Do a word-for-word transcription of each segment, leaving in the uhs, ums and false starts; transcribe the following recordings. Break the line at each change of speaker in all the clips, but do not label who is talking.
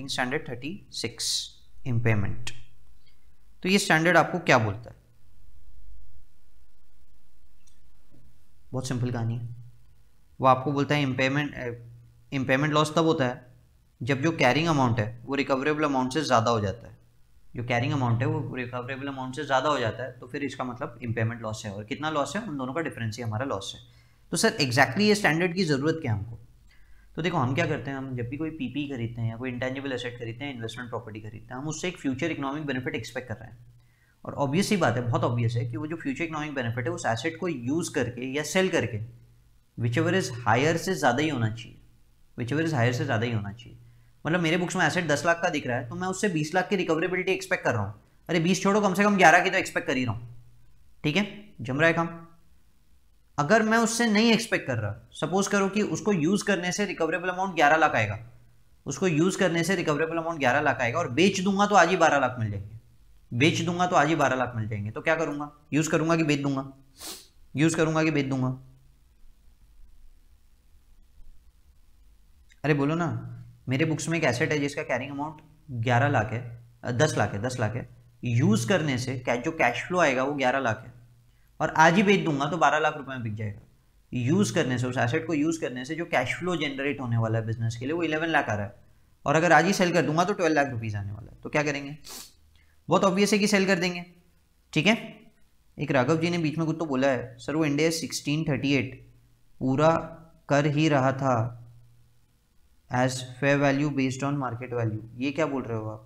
Accounting standard thirty six impairment. तो ये standard आपको क्या बोलता है? बहुत सिंपल कहानी है। वो आपको बोलता है इम्पेयरमेंट इम्पेयरमेंट लॉस तब होता है जब जो कैरिंग अमाउंट है वो रिकवरेबल अमाउंट से ज़्यादा हो जाता है। जो कैरिंग अमाउंट है वो रिकवरेबल अमाउंट से ज़्यादा हो जाता है, तो फिर इसका मतलब इम्पेयरमेंट लॉस है। और कितना लॉस है? उन दोनों का डिफरेंस ही हमारा लॉस है। तो सर एग्जैक्टली ये स्टैंडर्ड की ज़रूरत क्या है हमको? तो देखो, हम क्या करते हैं, हम जब भी कोई पीपी खरीदते हैं या कोई इंटेंजिबल एसेट खरीदते हैं, इन्वेस्टमेंट प्रॉपर्टी खरीदते हैं, हम उससे एक फ्यूचर इकोनॉमिक बेनिफिट एक्सपेक्ट कर रहे हैं। और ऑब्वियस ही बात है, बहुत ऑब्वियस है कि वो जो फ्यूचर इकोनॉमिक बेनिफिट है उस एसेट को यूज़ करके या सेल करके विच एवर इज हायर से ज़्यादा ही होना चाहिए। विच एवर इज हायर से ज़्यादा ही होना चाहिए। मतलब मेरे बुक्स में एसेट दस लाख का दिख रहा है तो मैं उससे बीस लाख की रिकवरेबिलिटी एक्सपेक्ट कर रहा हूँ। अरे बीस छोड़ो, कम से कम ग्यारह की तो एक्सपेक्ट कर ही रहा हूँ। ठीक है, जम रहा है काम। अगर मैं उससे नहीं एक्सपेक्ट कर रहा, सपोज करो कि उसको यूज करने से रिकवरेबल अमाउंट ग्यारह लाख आएगा, उसको यूज करने से रिकवरेबल अमाउंट ग्यारह लाख आएगा और बेच दूंगा तो आज ही बारह लाख मिल जाएंगे। बेच दूंगा तो आज ही बारह लाख मिल जाएंगे। तो क्या करूंगा? यूज करूंगा कि बेच दूंगा? यूज करूंगा कि बेच दूंगा? अरे बोलो ना। मेरे बुक्स में एक एसेट है जिसका कैरिंग अमाउंट ग्यारह लाख है, दस लाख है, दस लाख है। यूज करने से जो कैश फ्लो आएगा वो ग्यारह लाख है और आज ही बेच दूंगा तो बारह लाख रुपए में बिक जाएगा। यूज करने से, उस एसेट को यूज करने से जो कैश फ्लो जनरेट होने वाला है बिजनेस के लिए वो इलेवन लाख आ रहा है और अगर आज ही सेल कर दूंगा तो ट्वेल्व लाख रुपीज आने वाला है। तो क्या करेंगे? बहुत ऑब्वियस है कि सेल कर देंगे। ठीक है। एक राघव जी ने बीच में कुछ तो बोला है, सर वो इंडिया सिक्सटीन थर्टी एट पूरा कर ही रहा था as fair value based on market value. ये क्या बोल रहे हो आप?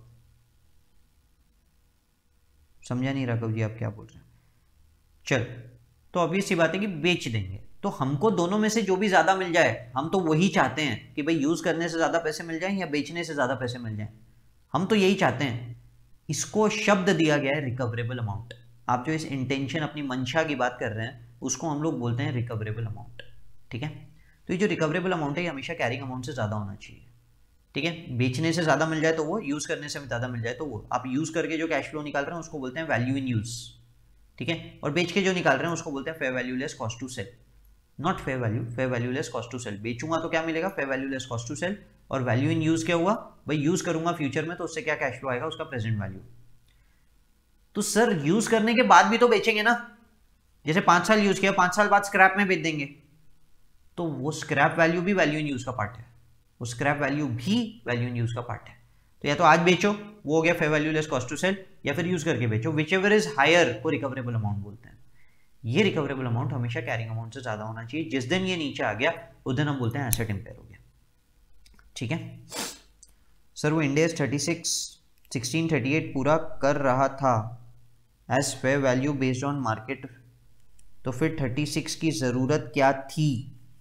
समझा नहीं राघव जी आप क्या बोल रहे हैं। चल, तो ऑब्वियस सी बात है कि बेच देंगे। तो हमको दोनों में से जो भी ज्यादा मिल जाए हम तो वही चाहते हैं कि भाई यूज करने से ज्यादा पैसे मिल जाएं या बेचने से ज्यादा पैसे मिल जाएं। हम तो यही चाहते हैं। इसको शब्द दिया गया है रिकवरेबल अमाउंट। आप जो इस इंटेंशन, अपनी मंशा की बात कर रहे हैं उसको हम लोग बोलते हैं रिकवरेबल अमाउंट। ठीक है। तो ये जो रिकवरेबल अमाउंट है ये हमेशा कैरिंग अमाउंट से ज्यादा होना चाहिए। ठीक है। बेचने से ज्यादा मिल जाए तो वो, यूज करने से ज्यादा मिल जाए तो वो। आप यूज करके जो कैश फ्लो निकाल रहे हैं उसको बोलते हैं वैल्यू इन यूज। ठीक है। और बेच के जो निकाल रहे हैं उसको बोलते हैं fair value less cost to sell. Not fair value, fair value less cost to sell. बेचूंगा तो क्या मिलेगा? Fair value less cost to sell. और वैल्यू इन यूज क्या हुआ? भाई यूज करूंगा फ्यूचर में तो उससे क्या कैश फ्लो आएगा? उसका प्रेजेंट वैल्यू। तो सर यूज करने के बाद भी तो बेचेंगे ना। जैसे पांच साल यूज किया, पांच साल बाद स्क्रैप में बेच देंगे, तो वो स्क्रैप वैल्यू भी वैल्यू इन यूज का पार्ट है। वो स्क्रैप वैल्यू भी वैल्यू इन यूज का पार्ट है। तो या तो आज बेचो, वो हो गया fair value less cost to sell, या फिर यूज करके बेचो। विच एवर इज हायर को रिकवरेबल अमाउंट बोलते हैं। ये रिकवरेबल अमाउंट हमेशा कैरिंग अमाउंट से ज्यादा होना चाहिए। जिस दिन ये नीचे आ गया उस दिन हम बोलते हैं एसेट इंपेयर हो गया। ठीक है। सर वो India thirty six sixteen thirty eight पूरा कर रहा था as fair value based on market, तो फिर थर्टी सिक्स की जरूरत क्या थी?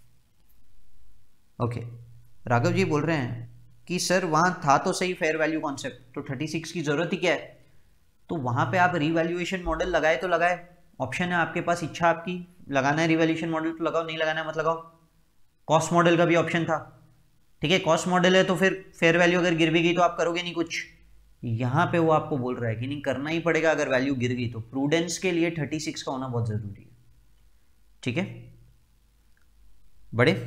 Okay okay. राघव जी बोल रहे हैं कि सर वहां था तो सही फेयर वैल्यू कॉन्सेप्ट, तो थर्टी सिक्स की जरूरत ही क्या है? तो वहां पे आप रिवैल्यूएशन मॉडल लगाए तो लगाए, ऑप्शन है आपके पास, इच्छा आपकी। लगाना है रिवैल्यूएशन मॉडल तो लगाओ, नहीं लगाना है मत लगाओ। कॉस्ट मॉडल का भी ऑप्शन था। ठीक है। कॉस्ट मॉडल है तो फिर फेयर वैल्यू अगर गिर भी गई तो आप करोगे नहीं कुछ। यहाँ पे वो आपको बोल रहा है कि नहीं करना ही पड़ेगा अगर वैल्यू गिर गई तो। प्रूडेंस के लिए थर्टी सिक्स का होना बहुत जरूरी है। ठीक है बड़े।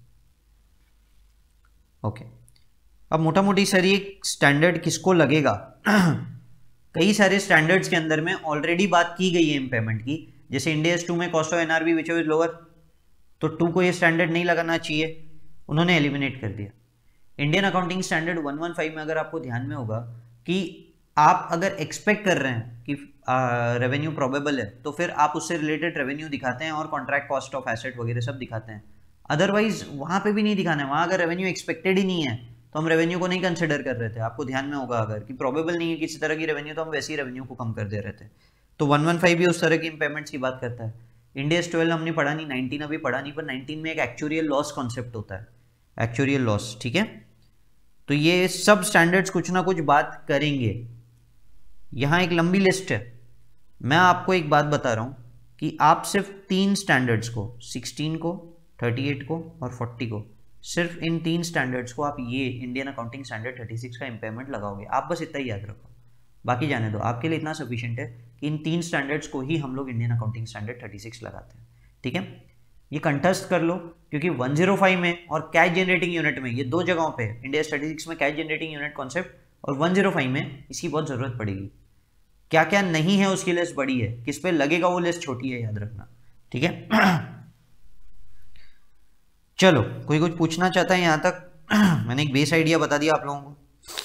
Okay okay. अब मोटा मोटी सर ये स्टैंडर्ड किसको लगेगा? कई सारे स्टैंडर्ड्स के अंदर में ऑलरेडी बात की गई है इम्पेयरमेंट की। जैसे इंडियस टू में cost of NRV which is lower, तो टू को ये स्टैंडर्ड नहीं लगाना चाहिए, उन्होंने एलिमिनेट कर दिया। Indian accounting standard one one five में अगर आपको ध्यान में होगा कि आप अगर एक्सपेक्ट कर रहे हैं कि रेवेन्यू प्रोबेबल है तो फिर आप उससे रिलेटेड रेवेन्यू दिखाते हैं और कॉन्ट्रैक्ट कॉस्ट ऑफ एसेट वगैरह सब दिखाते हैं। अदरवाइज वहां पे भी नहीं दिखाना है। वहां अगर रेवेन्यू एक्सपेक्टेड ही नहीं है तो हम रेवेन्यू को नहीं कंसिडर कर रहे थे। आपको ध्यान में होगा अगर कि प्रोबेबल नहीं है किसी तरह की रेवेन्यू तो हम वैसी रेवेन्यू को कम कर दे रहे थे। तो वन वन फाइव भी उस तरह की इम्पेयरमेंट्स की बात करता है। इंडियस ट्वेल्व हमने पढ़ा नहीं, नाइनटीन अभी पढ़ा नहीं, पर नाइनटीन में एक एक्चुअरियल लॉस कॉन्सेप्ट होता है, एक्चुअरियल लॉस। ठीक है। तो ये सब स्टैंडर्ड्स कुछ ना कुछ बात करेंगे। यहां एक लंबी लिस्ट है। मैं आपको एक बात बता रहा हूं कि आप सिर्फ तीन स्टैंडर्ड्स को, सिक्सटीन को, थर्टी एट को और फोर्टी को, सिर्फ इन तीन स्टैंडर्ड्स को आप ये Indian accounting standard thirty six का इम्पेयरमेंट लगाओगे। आप बस इतना ही याद रखो, बाकी जाने दो। आपके लिए इतना सफिशिएंट है कि इन तीन स्टैंडर्ड्स को ही हम लोग Indian accounting standard thirty six लगाते हैं। ठीक है। ये कंटेस्ट कर लो, क्योंकि वन ज़ीरो फाइव में और कैश जनरेटिंग यूनिट में, ये दो जगहों पे इंडिया स्टैटिस्टिक्स में कैश जनरेटिंग यूनिट कॉन्सेप्ट और वन ज़ीरो फाइव में इसकी बहुत ज़रूरत पड़ेगी। क्या क्या नहीं है उसकी लिस्ट बड़ी है, किस पे लगेगा वो लिस्ट छोटी है, याद रखना, ठीक है। चलो, कोई कुछ पूछना चाहता है यहां तक? मैंने एक बेस आइडिया बता दिया आप लोगों को।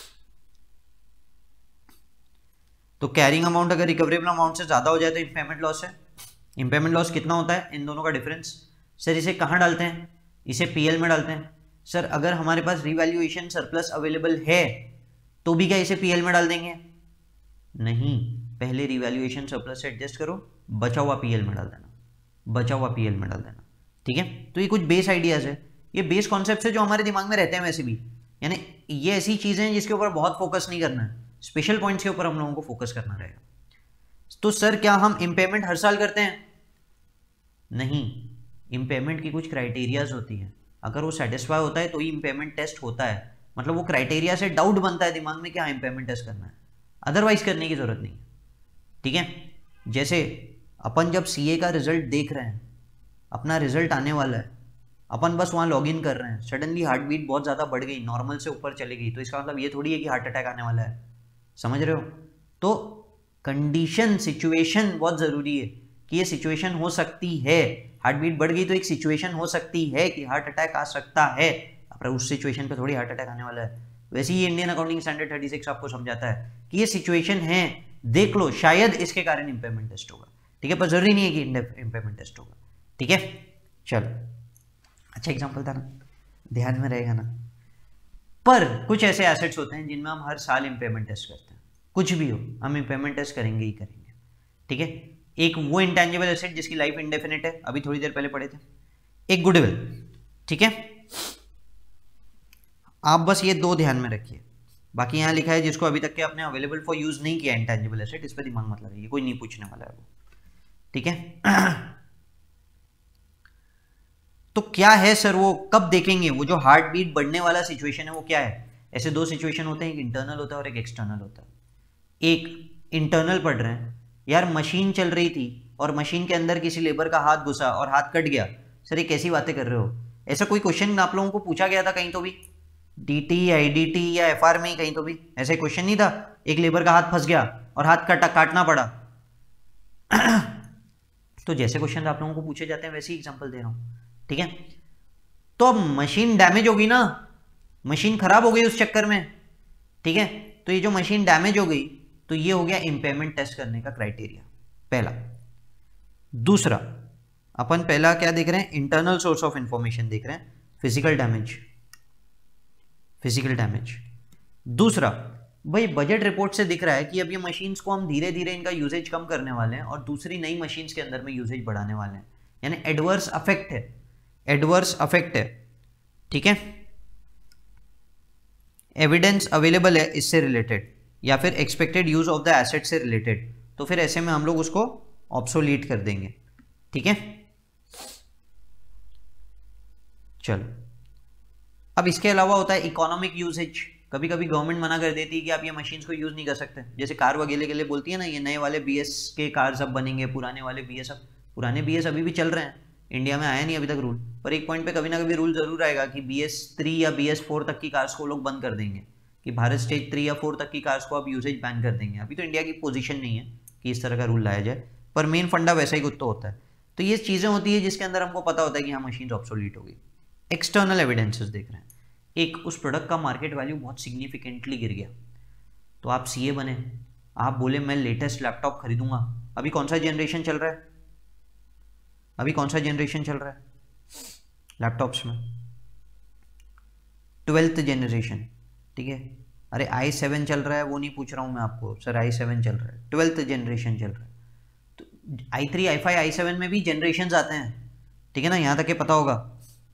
तो कैरिंग अमाउंट अगर रिकवरेबल अमाउंट से ज्यादा हो जाए तो इम्पेयरमेंट लॉस है। इम्पेयरमेंट लॉस कितना होता है, इन दोनों का डिफरेंस। सर इसे कहाँ डालते हैं, इसे पीएल में डालते हैं। सर अगर हमारे पास रिवैल्यूएशन सरप्लस अवेलेबल है तो भी क्या इसे पीएल में डाल देंगे? नहीं, पहले रिवैल्यूएशन सरप्लस से एडजस्ट करो, बचा हुआ पीएल में डाल देना, बचा हुआ पीएल में डाल देना, ठीक है। तो ये कुछ बेस आइडियाज है, ये बेस कॉन्सेप्ट है जो हमारे दिमाग में रहते हैं वैसे भी, यानी ये ऐसी चीजें हैं जिसके ऊपर बहुत फोकस नहीं करना है, स्पेशल पॉइंट्स के ऊपर हम लोगों को फोकस करना रहेगा। तो सर क्या हम इम्पेयरमेंट हर साल करते हैं? नहीं, इम्पेयरमेंट की कुछ क्राइटेरियाज होती हैं, अगर वो सेटिस्फाई होता है तो ही इम्पेयरमेंट टेस्ट होता है, मतलब वो क्राइटेरिया से डाउट बनता है दिमाग में कि हाँ इम्पेयरमेंट टेस्ट करना है, अदरवाइज करने की जरूरत नहीं, ठीक है। जैसे अपन जब सीए का रिजल्ट देख रहे हैं, अपना रिजल्ट आने वाला है, अपन बस वहाँ लॉग इन कर रहे हैं, सडनली हार्ट बीट बहुत ज़्यादा बढ़ गई, नॉर्मल से ऊपर चली गई, तो इसका मतलब ये थोड़ी है कि हार्ट अटैक आने वाला है, समझ रहे हो। तो कंडीशन, सिचुएशन बहुत ज़रूरी है कि ये सिचुएशन हो सकती है, हार्ट बीट बढ़ गई तो एक सिचुएशन हो सकती है कि हार्ट अटैक आ सकता है, अब उस सिचुएशन पे थोड़ी हार्ट अटैक आने वाला है। वैसे ही Indian accounting standard thirty six आपको समझाता है कि ये सिचुएशन है, देख लो शायद इसके कारण इम्पेयरमेंट टेस्ट होगा, ठीक है, पर जरूरी नहीं है कि इम्पेयरमेंट टेस्ट होगा, ठीक है। चलो, अच्छा एग्जांपल था ना, ध्यान में रहेगा ना। पर कुछ ऐसे एसेट्स होते हैं जिनमें हम हर साल इम्पेयरमेंट टेस्ट करते हैं, कुछ भी हो हम इम्पेयरमेंट टेस्ट करेंगे ही करेंगे, ठीक है। एक वो इंटेंजिबल एसेट जिसकी लाइफ इंडेफिनिट है, अभी थोड़ी देर पहले पढ़े थे, एक गुडविल, ठीक है। आप बस ये दो ध्यान में रखिए, बाकी यहाँ लिखा है जिसको अभी तक के आपने अवेलेबल फॉर यूज नहीं किया इंटेंजिबल एसेट, इस पर दिमाग मत लगाइए, कोई नहीं पूछने वाला है वो, ठीक है। तो क्या है सर वो, कब देखेंगे वो जो हार्ट बीट बढ़ने वाला सिचुएशन है वो क्या है? ऐसे दो सिचुएशन होते हैं, एक इंटरनल होता है और एक एक्सटर्नल होता है। एक इंटरनल पढ़ रहे हैं, यार मशीन चल रही थी और मशीन के अंदर किसी लेबर का हाथ घुसा और हाथ कट गया, सर ये कैसी बातें कर रहे हो? ऐसा कोई क्वेश्चन आप लोगों को पूछा गया था कहीं तो भी, डीटी, आईडीटी या एफआर में कहीं तो भी ऐसा क्वेश्चन नहीं था, एक लेबर का हाथ फंस गया और हाथ काटा काटना पड़ा। तो जैसे क्वेश्चन आप लोगों को पूछे जाते हैं वैसे ही एग्जांपल दे रहा हूं, ठीक है। तो अब मशीन डैमेज होगी ना, मशीन खराब हो गई उस चक्कर में, ठीक है। तो ये जो मशीन डैमेज हो गई तो ये हो गया इम्पेयरमेंट टेस्ट करने का क्राइटेरिया, पहला। दूसरा, अपन पहला क्या देख रहे हैं, इंटरनल सोर्स ऑफ इंफॉर्मेशन देख रहे हैं, फिजिकल डैमेज, फिजिकल डैमेज। दूसरा, भाई बजट रिपोर्ट से दिख रहा है कि अब ये मशीन्स को हम धीरे धीरे इनका यूजेज कम करने वाले हैं और दूसरी नई मशीन्स के अंदर में यूजेज बढ़ाने वाले हैं, यानी एडवर्स अफेक्ट है, एडवर्स अफेक्ट है, ठीक है। एविडेंस अवेलेबल है इससे रिलेटेड या फिर expected use of the asset से रिलेटेड, तो फिर ऐसे में हम लोग उसको ऑब्सोलीट कर देंगे, ठीक है। चलो, अब इसके अलावा होता है इकोनॉमिक यूजेज। कभी कभी गवर्नमेंट मना कर देती है कि आप ये मशीन्स को यूज नहीं कर सकते, जैसे कार वगैरह के लिए बोलती है ना, ये नए वाले बीएस के कार्स अब बनेंगे, पुराने वाले बीएस, अब पुराने बीएस अभी भी चल रहे हैं, इंडिया में आया नहीं अभी तक रूल, पर एक पॉइंट पे कभी ना कभी रूल जरूर आएगा कि बी एस थ्री या बी एस फोर तक की कार्स को लोग बंद कर देंगे, कि भारत स्टेज थ्री या फोर तक की कार्स को अब यूजेज बैन कर देंगे। अभी तो इंडिया की पोजीशन नहीं है कि इस तरह का रूल लाया जाए, पर मेन फंडा वैसा ही कुछ तो होता है। तो ये चीज़ें होती है जिसके अंदर हमको पता होता है कि हाँ मशीन ऑब्सोलीट हो गई। एक्सटर्नल एविडेंसेस देख रहे हैं, एक उस प्रोडक्ट का मार्केट वैल्यू बहुत सिग्निफिकेंटली गिर गया, तो आप सीए बने, आप बोले मैं लेटेस्ट लैपटॉप खरीदूंगा। अभी कौन सा जनरेशन चल रहा है, अभी कौन सा जनरेशन चल रहा है लैपटॉप्स में? ट्वेल्थ जनरेशन, ठीक है। अरे आई सेवन चल रहा है वो नहीं पूछ रहा हूँ मैं आपको, सर आई सेवन चल रहा है, ट्वेल्थ जनरेशन चल रहा है। तो I three, I five, I seven में भी जनरेशन आते हैं, ठीक है ना, यहां तक के पता होगा।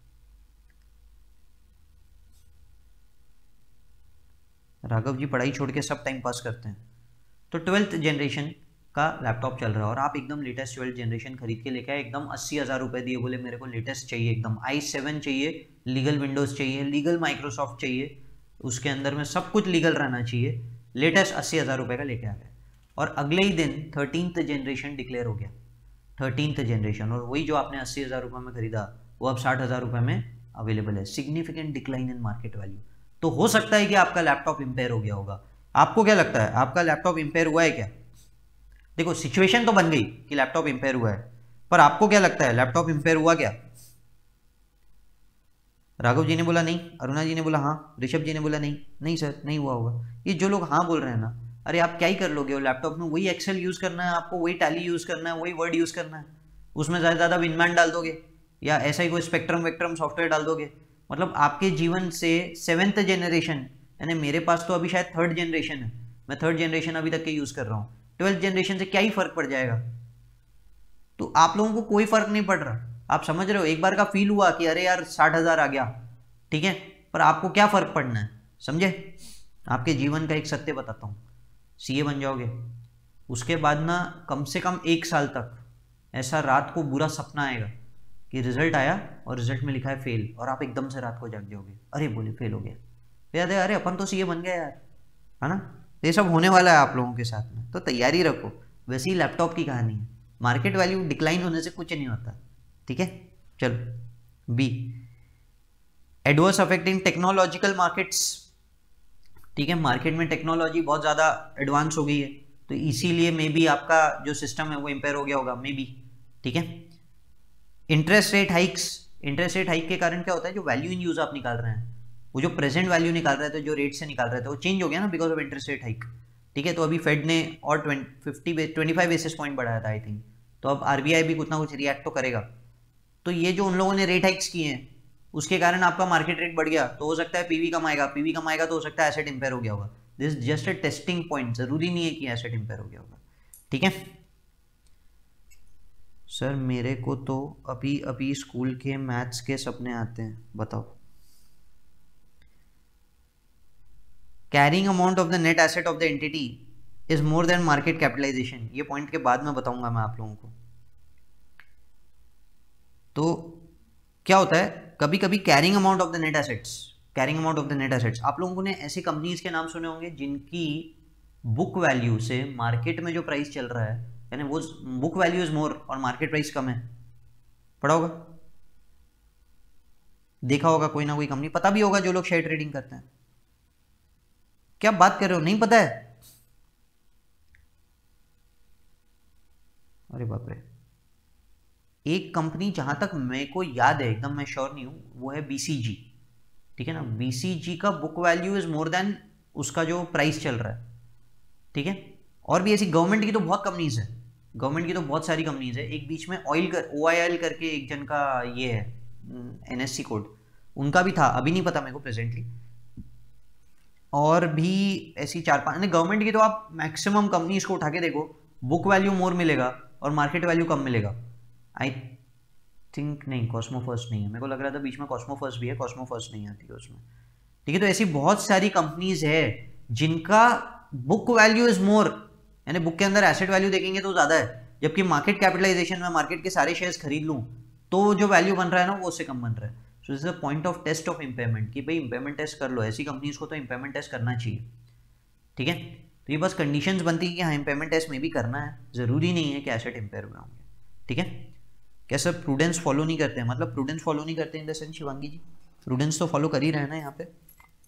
राघव जी पढ़ाई छोड़ के सब टाइम पास करते हैं। तो ट्वेल्थ जनरेशन का लैपटॉप चल रहा है और आप एकदम लेटेस्ट ट्वेल्थ जनरेशन खरीद के लेके आए, एकदम अस्सी हज़ार रुपये दिए, बोले मेरे को लेटेस्ट चाहिए, एकदम आई सेवन चाहिए, लीगल विंडोज़ चाहिए, लीगल माइक्रोसॉफ्ट चाहिए, उसके अंदर में सब कुछ लीगल रहना चाहिए, लेटेस्ट अस्सी हज़ार रुपये का लेके आ गए। और अगले ही दिन थर्टीन्थ जनरेशन डिक्लेयर हो गया, थर्टीन्थ जनरेशन, और वही जो आपने अस्सी हज़ार रुपये में खरीदा वो अब साठ हज़ार रुपये में अवेलेबल है। Significant decline in market value. तो हो सकता है कि आपका लैपटॉप इम्पेयर हो गया होगा। आपको क्या लगता है, आपका लैपटॉप इम्पेयर हुआ है क्या? देखो सिचुएशन तो बन गई कि लैपटॉप इम्पेयर हुआ है, पर आपको क्या लगता है लैपटॉप इम्पेयर हुआ क्या? राघव जी ने बोला नहीं, अरुणा जी ने बोला हाँ, ऋषभ जी ने बोला नहीं, नहीं सर नहीं हुआ होगा। ये जो लोग हाँ बोल रहे हैं ना, अरे आप क्या ही कर लोगे, वो लैपटॉप में वही एक्सेल यूज़ करना है आपको, वही टैली यूज़ करना है, वही वर्ड यूज़ करना है, उसमें ज़्यादा ज़्यादा विनमैन डाल दोगे या ऐसा ही कोई स्पेक्ट्रम वेक्ट्रम सॉफ्टवेयर डाल दोगे। मतलब आपके जीवन से सेवेंथ जनरेशन, यानी मेरे पास तो अभी शायद थर्ड जनरेशन है, मैं थर्ड जनरेशन अभी तक के यूज़ कर रहा हूँ, ट्वेल्थ जनरेशन से क्या ही फर्क पड़ जाएगा? तो आप लोगों को कोई फर्क नहीं पड़ रहा। आप समझ रहे हो, एक बार का फील हुआ कि अरे यार साठ हजार आ गया, ठीक है, पर आपको क्या फर्क पड़ना है, समझे? आपके जीवन का एक सत्य बताता हूँ, सीए बन जाओगे, उसके बाद ना कम से कम एक साल तक ऐसा रात को बुरा सपना आएगा कि रिजल्ट आया और रिजल्ट में लिखा है फेल, और आप एकदम से रात को जाग जाओगे, अरे बोले फेल हो गया, फिर याद है अरे अपन तो सीए बन गया यार, है ना? ये सब होने वाला है आप लोगों के साथ में, तो तैयारी रखो। वैसे ही लैपटॉप की कहानी है, मार्केट वैल्यू डिक्लाइन होने से कुछ नहीं होता, ठीक है। चलो b, adverse affecting technological markets, ठीक है, मार्केट में टेक्नोलॉजी बहुत ज़्यादा एडवांस हो गई है, तो इसीलिए मे बी आपका जो सिस्टम है वो इम्पेयर हो गया होगा, मे बी, ठीक है। Interest rate hikes, interest rate hike के कारण क्या होता है, जो वैल्यू इन यूज आप निकाल रहे हैं, वो जो प्रेजेंट वैल्यू निकाल रहे थे, जो रेट से निकाल रहे थे, वो चेंज हो गया ना because of interest rate hike, ठीक है। तो अभी फेड ने और fifty twenty five basis point बढ़ाया था आई थिंक, तो अब आरबीआई भी कुछ ना कुछ रिएक्ट तो करेगा। तो ये जो उन लोगों ने रेट हाइक्स किए हैं उसके कारण आपका मार्केट रेट बढ़ गया, तो हो सकता है पीवी कम आएगा, पीवी कम आएगा तो हो सकता है एसेट इंपेयर हो गया होगा। This just a testing point, जरूरी नहीं है कि एसेट इंपेयर हो गया होगा, ठीक है। सर मेरे को तो अभी अभी स्कूल के मैथ्स के सपने आते हैं, बताओ। Carrying amount of the net asset of the entity is more than market capitalisation, ये पॉइंट के बाद में बताऊंगा मैं आप लोगों को। तो क्या होता है, कभी कभी carrying amount of the net assets, carrying amount of the net assets, आप लोगों ने ऐसी कंपनीज के नाम सुने होंगे जिनकी बुक वैल्यू से मार्केट में जो प्राइस चल रहा है, यानी वो बुक वैल्यू इज मोर और मार्केट प्राइस कम है, पढ़ा होगा, देखा होगा कोई ना कोई कंपनी, पता भी होगा जो लोग शेयर ट्रेडिंग करते हैं। क्या बात कर रहे हो, नहीं पता है? अरे बाप रे, एक कंपनी जहां तक मेरे को याद है, एकदम मैं श्योर नहीं हूं, वो है बीसीजी, ठीक है ना। बीसीजी का book value is more than उसका जो प्राइस चल रहा है, ठीक है। और भी ऐसी गवर्नमेंट की तो बहुत कंपनीज है, गवर्नमेंट की तो बहुत सारी कंपनीज है। एक बीच में ऑयल कर ओ आई एल करके एक जन का ये है एनएससी कोड, उनका भी था, अभी नहीं पता मेरे को प्रेजेंटली। और भी ऐसी चार पांच गवर्नमेंट की, तो आप मैक्सिमम कंपनीज को उठा के देखो, बुक वैल्यू मोर मिलेगा और मार्केट वैल्यू कम मिलेगा। आई थिंक नहीं, कॉस्मो फर्स्ट नहीं है, मेरे को लग रहा था बीच में कॉस्मो फर्स्ट भी है, कॉस्मो फर्स्ट नहीं आती है उसमें, ठीक है। तो ऐसी बहुत सारी कंपनीज है जिनका बुक वैल्यू इज मोर, यानी बुक के अंदर एसेट वैल्यू देखेंगे तो ज्यादा है, जबकि मार्केट कैपिटलाइजेशन में मार्केट के सारे शेयर्स खरीद लूं तो जो वैल्यू बन रहा है ना वो उससे कम बन रहा है। So this is the point of test of impairment, कि भाई इम्पेयरमेंट टेस्ट कर लो, ऐसी कंपनीज को तो इम्पेयरमेंट टेस्ट करना चाहिए, ठीक है। तो ये बस कंडीशंस बनती है कि हाँ इम्पेयरमेंट टेस्ट में भी करना है, जरूरी नहीं है कि एसेट इम्पेयर हुए होंगे, ठीक है। क्या सर प्रूडेंस फॉलो नहीं करते हैं, मतलब प्रूडेंस फॉलो नहीं करते in the sense Shivangi ji, prudence तो फॉलो कर ही रहे हैं ना यहाँ पे।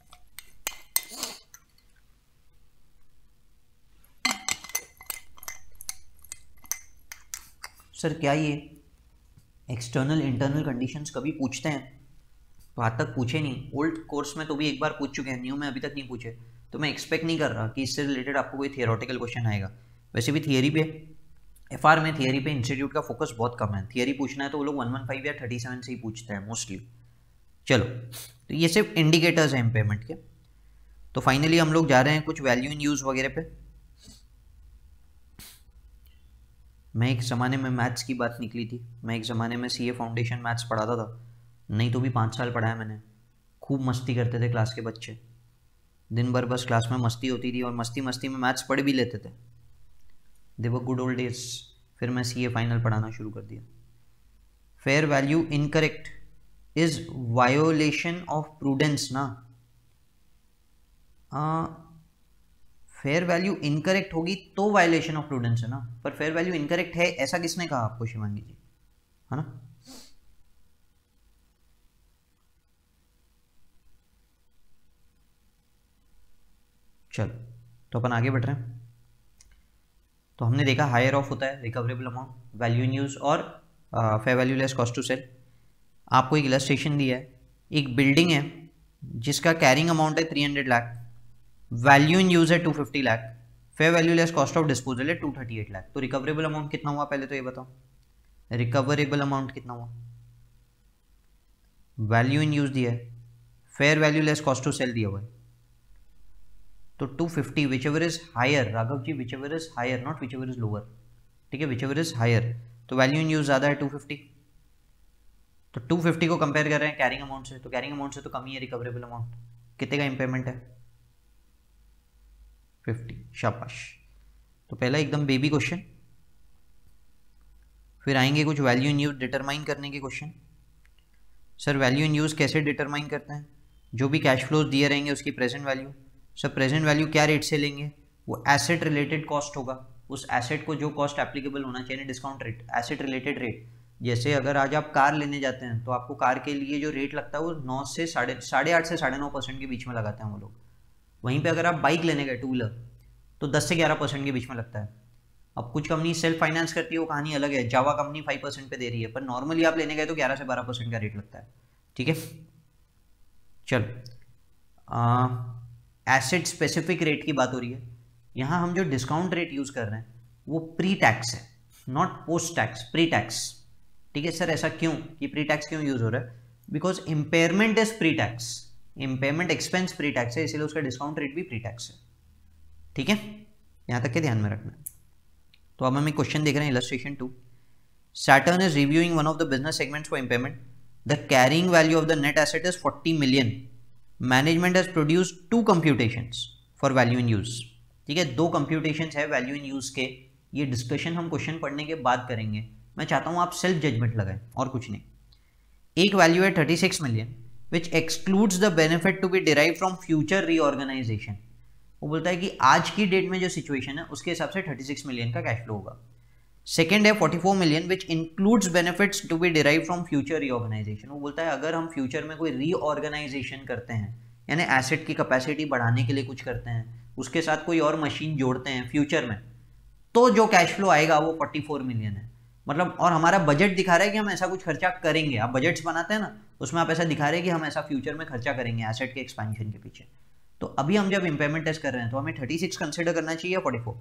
सर क्या ये एक्सटर्नल इंटरनल कंडीशंस कभी पूछते हैं? तो आज तक पूछे नहीं, ओल्ड कोर्स में तो भी एक बार पूछ चुके हैं, न्यू में अभी तक नहीं पूछे, तो मैं एक्सपेक्ट नहीं कर रहा कि इससे रिलेटेड आपको कोई थियोरेटिकल क्वेश्चन आएगा। वैसे भी थियरी पे, एफआर में थियरी पे इंस्टीट्यूट का फोकस बहुत कम है, थियरी पूछना है तो वो लोग वन वन फाइव या थर्टी सेवन से ही पूछते हैं मोस्टली। चलो, तो ये सिर्फ इंडिकेटर्स हैं इम्पेयरमेंट के। तो फाइनली हम लोग जा रहे हैं कुछ वैल्यू इन यूज वगैरह पे। मैं एक ज़माने में मैथ्स की बात निकली थी, मैं एक ज़माने में सीए फाउंडेशन मैथ्स पढ़ाता था, नहीं तो भी पाँच साल पढ़ाया मैंने। खूब मस्ती करते थे क्लास के बच्चे, दिन भर बस क्लास में मस्ती होती थी और मस्ती मस्ती में मैथ्स पढ़ भी लेते थे। They were good old days. फिर मैं सीए फाइनल पढ़ाना शुरू कर दिया। Fair value incorrect is violation of prudence ना। फेयर वैल्यू इनकरेक्ट होगी तो वायलेशन ऑफ प्रूडेंस है ना, पर फेयर वैल्यू इनकरेक्ट है ऐसा किसने कहा आपको शिवांगी जी, है ना? चलो तो अपन आगे बढ़ रहे हैं। तो हमने देखा हायर ऑफ होता है recoverable amount, value in use और fair value less cost to sell. आपको एक इलस्ट्रेशन दिया है, एक बिल्डिंग है जिसका कैरिंग अमाउंट है three hundred lakh, value in use है two fifty lakh, fair value less cost of disposal है टू थर्टी एट लाख। तो रिकवरेबल अमाउंट कितना हुआ पहले तो ये बताओ, रिकवरेबल अमाउंट कितना हुआ? वैल्यू इन यूज दिया है, fair value less cost to sell दिया हुआ है, तो two fifty whichever is higher, Raghav ji whichever is higher not whichever is lower, ठीक है, विच एवर इज हायर, तो वैल्यू इन यूज ज्यादा है टू फिफ्टी, तो टू फिफ्टी को कंपेयर कर रहे हैं कैरिंग अमाउंट से, तो कैरिंग अमाउंट से तो कम ही है रिकवरेबल अमाउंट, कितने का इम्पेयरमेंट है? फिफ्टी, शाबाश। तो पहला एकदम बेबी क्वेश्चन, फिर आएंगे कुछ वैल्यू इन यूज डिटरमाइन करने के question. Sir value in use कैसे डिटरमाइन करते हैं? जो भी कैश फ्लोज दिए रहेंगे उसकी present value, sir present value क्या रेट से लेंगे? वो एसेट रिलेटेड कॉस्ट होगा, उस एसेट को जो कॉस्ट एप्लीकेबल होना चाहिए, discount rate, asset related rate. जैसे अगर आज आप कार लेने जाते हैं तो आपको कार के लिए जो रेट लगता है वो नौ से साढ़े साढ़े आठ से साढ़े नौ परसेंट के बीच में लगाते हैं वो लोग। वहीं पे अगर आप बाइक लेने गए टू व्हीलर तो दस से ग्यारह परसेंट के बीच में लगता है। अब कुछ कंपनी सेल्फ फाइनेंस करती है, वो कहानी अलग है, जावा कंपनी फाइव परसेंट पे दे रही है, पर नॉर्मली आप लेने गए तो ग्यारह से बारह परसेंट का रेट लगता है, ठीक है। चलो एसेट स्पेसिफिक रेट की बात हो रही है, यहाँ हम जो डिस्काउंट रेट यूज कर रहे हैं वो प्री टैक्स है, not post tax, pre tax, ठीक है। सर ऐसा क्यों, कि प्री टैक्स क्यों यूज हो रहा है? Because impairment is pre tax, impairment expense pre tax है, इसलिए उसका डिस्काउंट रेट भी प्री टैक्स है, ठीक है। यहां तक के ध्यान में रखना। तो अब हम एक क्वेश्चन देख रहे हैं, illustration two. Saturn is reviewing one of the business segments for impairment. The carrying value of the net asset is forty million. Management has produced two computations for value in use. ठीक है, दो computations है value in use के, ये discussion हम question पढ़ने के बाद करेंगे। मैं चाहता हूँ आप सेल्फ जजमेंट लगाएं और कुछ नहीं। एक वैल्यू है thirty six million which excludes the benefit to be derive from future reorganisation. वो बोलता है कि आज की डेट में जो सिचुएशन है उसके हिसाब से थर्टी सिक्स मिलियन का कैश फ्लो होगा। सेकेंड है forty four million which includes benefits to be derive from future reorganisation. वो बोलता है अगर हम फ्यूचर में कोई रीऑर्गेनाइजेशन करते हैं, यानी एसेट की कैपेसिटी बढ़ाने के लिए कुछ करते हैं, उसके साथ कोई और मशीन जोड़ते हैं फ्यूचर में, तो जो कैश फ्लो आएगा वो फोर्टी फोर मिलियन है। मतलब और हमारा बजट दिखा रहा है कि हम ऐसा कुछ खर्चा करेंगे। आप बजट्स बनाते हैं ना, उसमें आप ऐसा दिखा रहे हैं कि हम ऐसा फ्यूचर में खर्चा करेंगे एसेट के एक्सपेंशन के पीछे। तो अभी हम जब इंपेयरमेंट टेस्ट कर रहे हैं तो हमें थर्टी सिक्स कंसिडर करना चाहिए या फोर्टी फोर?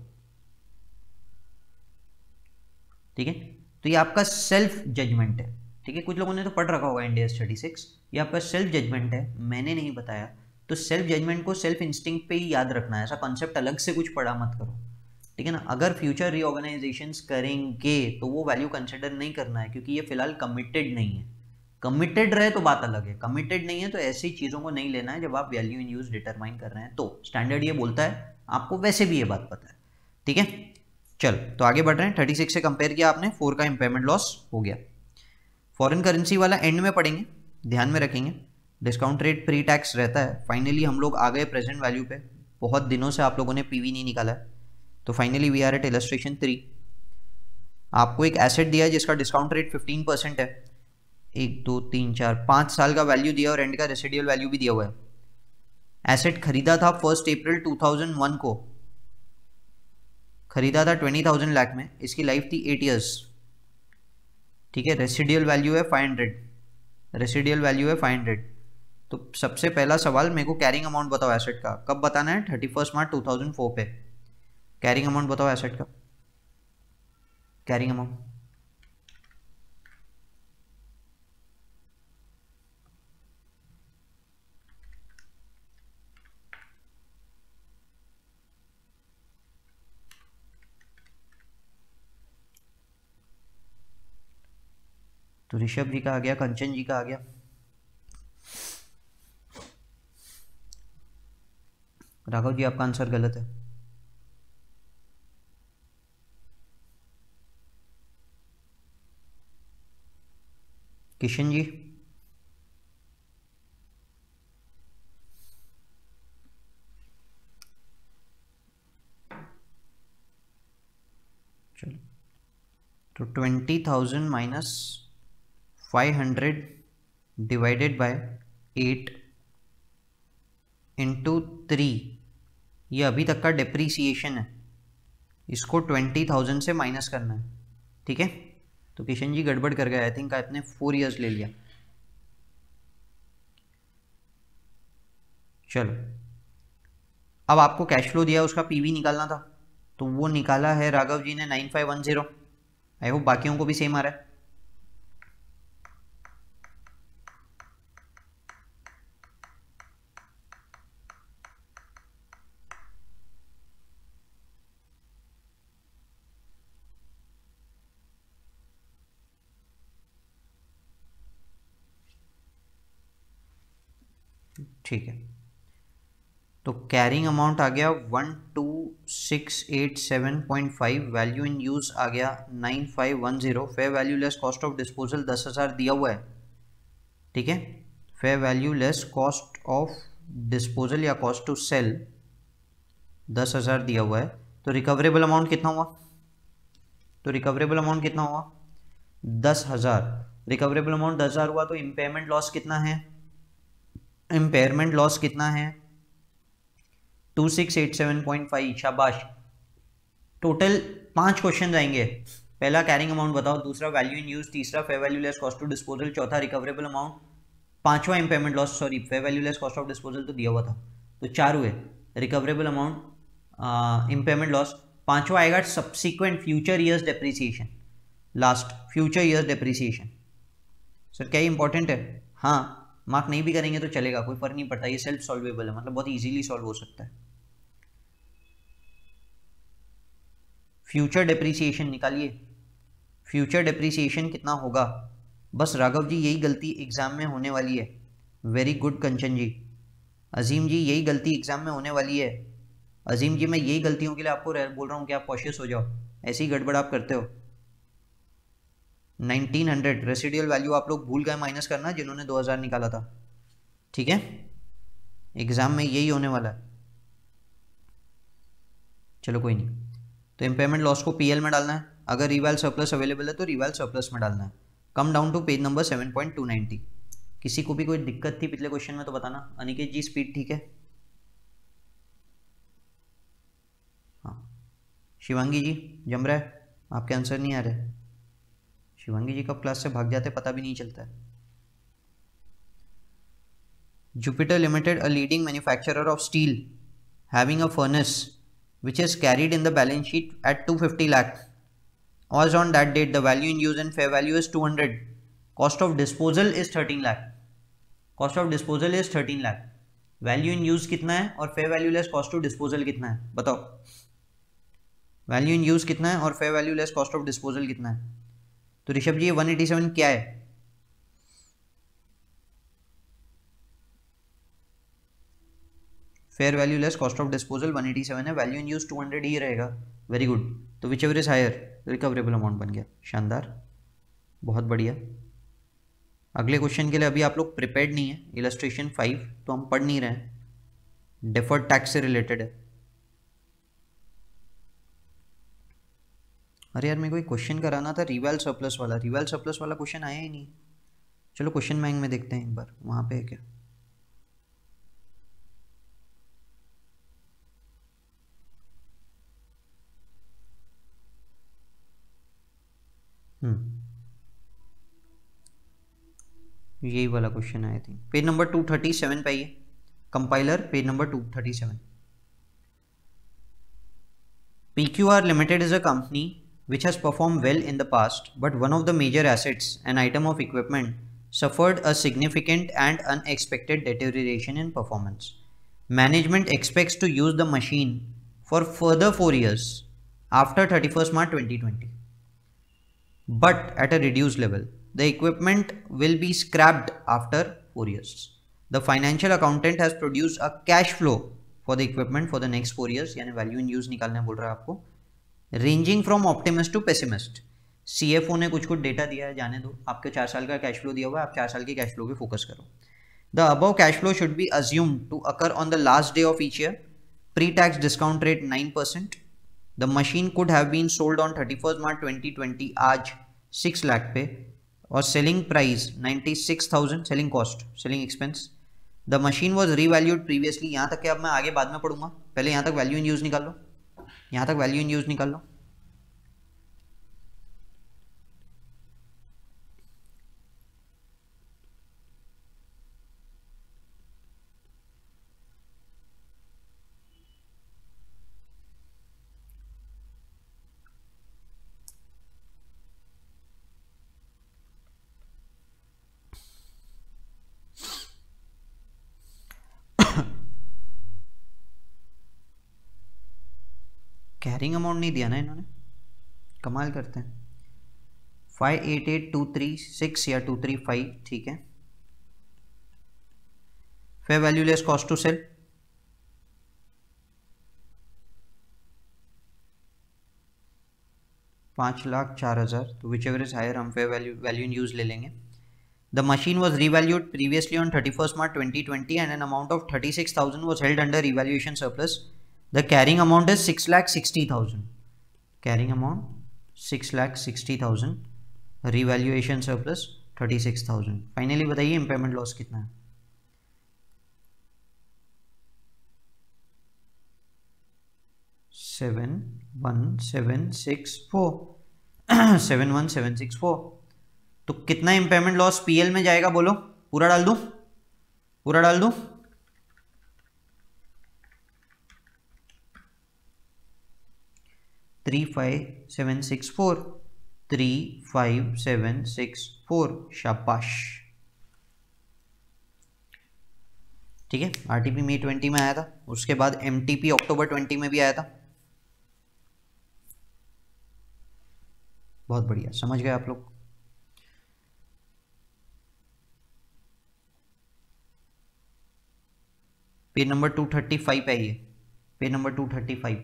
ठीक है, तो ये आपका सेल्फ जजमेंट है, ठीक है। कुछ लोगों ने तो पढ़ रखा होगा इंडियस थर्टी सिक्स, ये आपका सेल्फ जजमेंट है, मैंने नहीं बताया। तो सेल्फ जजमेंट को सेल्फ इंस्टिंक्ट पे ही याद रखना है, ऐसा कॉन्सेप्ट अलग से कुछ पढ़ा मत करो, ठीक है ना। अगर फ्यूचर रीऑर्गेनाइजेशंस करेंगे तो वो वैल्यू कंसिडर नहीं करना है, क्योंकि ये फिलहाल कमिटेड नहीं है। कमिटेड रहे तो बात अलग है, कमिटेड नहीं है तो ऐसी चीज़ों को नहीं लेना है जब आप वैल्यू इन यूज डिटरमाइन कर रहे हैं। तो स्टैंडर्ड ये बोलता है, आपको वैसे भी ये बात पता है, ठीक है। चल तो आगे बढ़ रहे हैं। थर्टी सिक्स से कंपेयर किया आपने, फोर का इम्पेयरमेंट लॉस हो गया। फॉरेन करेंसी वाला एंड में पढ़ेंगे, ध्यान में रखेंगे। डिस्काउंट रेट प्री टैक्स रहता है। फाइनली हम लोग आ गए प्रेजेंट वैल्यू पे, बहुत दिनों से आप लोगों ने पीवी नहीं निकाला है, तो finally we are at illustration three. आपको एक एसेट दिया है जिसका डिस्काउंट रेट फिफ्टीन परसेंट है, एक दो तीन चार पाँच साल का वैल्यू दिया और एंड का रेसिडुअल वैल्यू भी दिया हुआ है। एसेट खरीदा था first April two thousand one को, खरीदा था ट्वेंटी थाउजेंड लाख में, इसकी लाइफ थी एट इयर्स, ठीक है। रेसिडुअल वैल्यू है फाइव हंड्रेड, रेसिडुअल वैल्यू है फाइव हंड्रेड। तो सबसे पहला सवाल, मेरे को कैरिंग अमाउंट बताओ एसेट का, कब बताना है? Thirty first March two thousand four पे। कैरिंग अमाउंट बताओ एसेट का, कैरिंग अमाउंट। तो ऋषभ जी का आ गया, कंचन जी का आ गया, राघव जी आपका आंसर गलत है। किशन जी, चलो तो twenty thousand minus five hundred divided by eight into three, ये अभी तक का डेप्रीसिएशन है, इसको ट्वेंटी थाउजेंड से माइनस करना है। ठीक है, तो किशन जी गड़बड़ कर गए, आई थिंक आपने फोर इयर्स ले लिया। चलो अब आपको कैश फ्लो दिया, उसका पीवी निकालना था, तो वो निकाला है राघव जी ने nine five one zero. I hope बाकियों को भी सेम आ रहा है। ठीक है, तो कैरिंग अमाउंट आ गया one two six eight seven point five, value in use आ गया nine five one zero, fair value less cost of disposal दस हज़ार दिया हुआ है। ठीक है, fair value less cost of disposal या कॉस्ट टू सेल दस हज़ार दिया हुआ है। तो रिकवरेबल अमाउंट कितना हुआ? तो रिकवरेबल अमाउंट कितना हुआ? दस हज़ार। रिकवरेबल अमाउंट दस हज़ार हुआ, तो इम्पेयरमेंट लॉस कितना है? इम्पेयरमेंट लॉस कितना है? Two six eight seven point five. शाबाश। टोटल पांच क्वेश्चन आएंगे। पहला कैरिंग अमाउंट बताओ, दूसरा वैल्यू इन यूज, तीसरा fair value less cost to disposal, चौथा रिकवरेबल अमाउंट, पांचवा impairment loss, sorry fair value less cost of disposal तो दिया हुआ था, तो चार हुए। रिकवरेबल अमाउंट, इम्पेयरमेंट लॉस, पांचवा आएगा subsequent future years depreciation, last future years depreciation. Sir क्या ये इंपॉर्टेंट है? हाँ, मार्क नहीं भी करेंगे तो चलेगा, कोई फर्क नहीं पड़ता, ये सेल्फ सॉल्वेबल है, मतलब बहुत इजीली सॉल्व हो सकता है। फ्यूचर डेप्रिसिएशन निकालिए, फ्यूचर डेप्रिसिएशन कितना होगा? बस राघव जी यही गलती एग्जाम में होने वाली है। वेरी गुड कंचन जी। अजीम जी यही गलती एग्जाम में होने वाली है। अजीम जी मैं यही गलतियों के लिए आपको बोल रहा हूँ कि आप कॉशियस हो जाओ, ऐसी गड़बड़ आप करते हो। नाइनटीन हंड्रेड रेसिडुअल वैल्यू आप लोग भूल गए माइनस करना, जिन्होंने दो हज़ार निकाला था। ठीक है, एग्जाम में यही होने वाला है। चलो कोई नहीं, तो इम्पेयरमेंट लॉस को पीएल में डालना है, अगर रिवैल सरप्लस अवेलेबल है तो रिवैल सरप्लस में डालना है। Come down to page number seven point two ninety. किसी को भी कोई दिक्कत थी पिछले क्वेश्चन में तो बताना। अनिकेत जी स्पीड ठीक है? हाँ, शिवांगी जी जम रहा है, आपके आंसर नहीं आ रहे। शिवांगी जी कब क्लास से भाग जाते पता भी नहीं चलता है। Jupiter limited, a leading manufacturer of steel, having a furnace which is carried in the balance sheet at two hundred fifty lakh. As on that date, the value in use and fair value is two hundred. Cost of disposal is thirteen lakh. Cost of disposal is thirteen lakh. Value in use कितना है और fair value less cost to disposal कितना है? बताओ। Value in use कितना है और fair value less cost of disposal कितना है? तो ऋषभ जी ये वन एटी सेवन क्या है? Fair value less cost of disposal one eighty seven है, value in use two hundred ही रहेगा। वेरी गुड, तो whichever is higher recoverable amount बन गया। शानदार, बहुत बढ़िया। अगले क्वेश्चन के लिए अभी आप लोग प्रिपेयर्ड नहीं है। इलस्ट्रेशन फाइव तो हम पढ़ नहीं रहे हैं, डिफर्ड टैक्स से रिलेटेड है। अरे यार मेरे को एक क्वेश्चन कराना था रिवैल सरप्लस वाला, रिवैल सरप्लस वाला क्वेश्चन आया ही नहीं। चलो क्वेश्चन बैंक में देखते हैं एक बार, वहां पे है क्या। हम्म यही वाला क्वेश्चन है I think. Page number two thirty seven पे आइए, compiler page number two thirty seven. P Q R Limited is a company which has performed well in the past, but one of the major assets, an item of equipment, suffered a significant and unexpected deterioration in performance. Management expects to use the machine for further four years after thirty-first March twenty twenty, but at a reduced level. The equipment will be scrapped after four years. The financial accountant has produced a cash flow for the equipment for the next four years, यानी value in use निकालना बोल रहा है आपको, ranging from optimist to pessimist. C F O ने कुछ कुछ data दिया है, जाने दो, आपके चार साल का कैश फ्लो दिया हुआ है, आप चार साल के कैश फ्लो पे फोकस करो। The above cash flow should be assumed to occur on the last day of each year. Pre-tax discount rate nine percent. The machine could have been sold on thirty first March twenty twenty आज six lakh पे और selling price ninety six thousand, selling cost, selling expense. The machine was revalued previously. यहाँ तक के अब मैं आगे बाद में पढ़ूंगा, पहले यहाँ तक वैल्यू इन यूज निकाल लो, यहाँ तक वैल्यू इन यूज निकाल लो। कैरिंग अमाउंट नहीं दिया ना इन्होंने, कमाल करते हैं। Five eight eight two three six या टू थ्री फाइव, ठीक है। Fair value less cost to sell, पाँच लाख चार हजार, तो विच एवर इज हायर हम fair value value in use ले लेंगे। The machine was revalued previously on thirty first March twenty twenty and an amount of thirty six thousand was held under revaluation surplus. The carrying amount is six lakh sixty thousand. Carrying amount six lakh sixty thousand. Revaluation surplus thirty six thousand. Finally बताइए impairment loss कितना है? seven one seven six four. seven one seven six four. तो कितना impairment loss P L में जाएगा बोलो? पूरा डाल दूं? पूरा डाल दूं? Three five seven six four, three five seven six four, शाबाश, ठीक है। आरटीपी मई ट्वेंटी में आया था, उसके बाद एमटीपी अक्टूबर ट्वेंटी में भी आया था। बहुत बढ़िया, समझ गए आप लोग। Page number two thirty five है ये, page number two thirty five.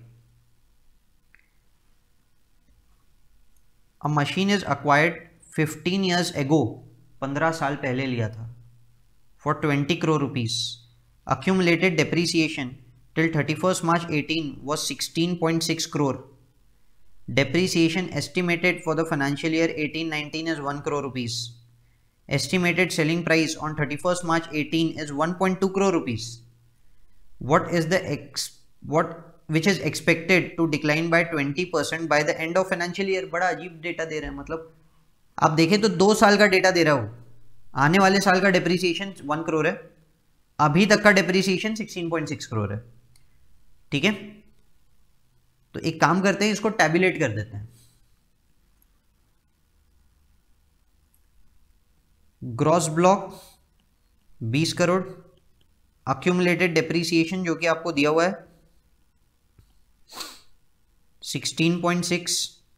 A machine is acquired fifteen years ago, पंद्रह साल पहले लिया था, for twenty crore rupees. Accumulated depreciation till thirty-first March eighteen was sixteen point six crore. Depreciation estimated for the financial year eighteen nineteen is one crore rupees. Estimated selling price on thirty-first March eighteen is one point two crore rupees. What is the ex what which is expected to decline by twenty percent by the end of financial year? बड़ा अजीब data दे रहे हैं, मतलब आप देखें तो दो साल का डेटा दे रहा हो, आने वाले साल का डेप्रीसिएशन वन करोड़ है, अभी तक का depreciation sixteen point six crore है, ठीक है। तो एक काम करते हैं, इसको टैबुलेट कर देते हैं। ग्रॉस ब्लॉक बीस करोड़, अक्यूमुलेटेड डेप्रीसिएशन जो कि आपको दिया हुआ है सिक्सटीन पॉइंट सिक्स,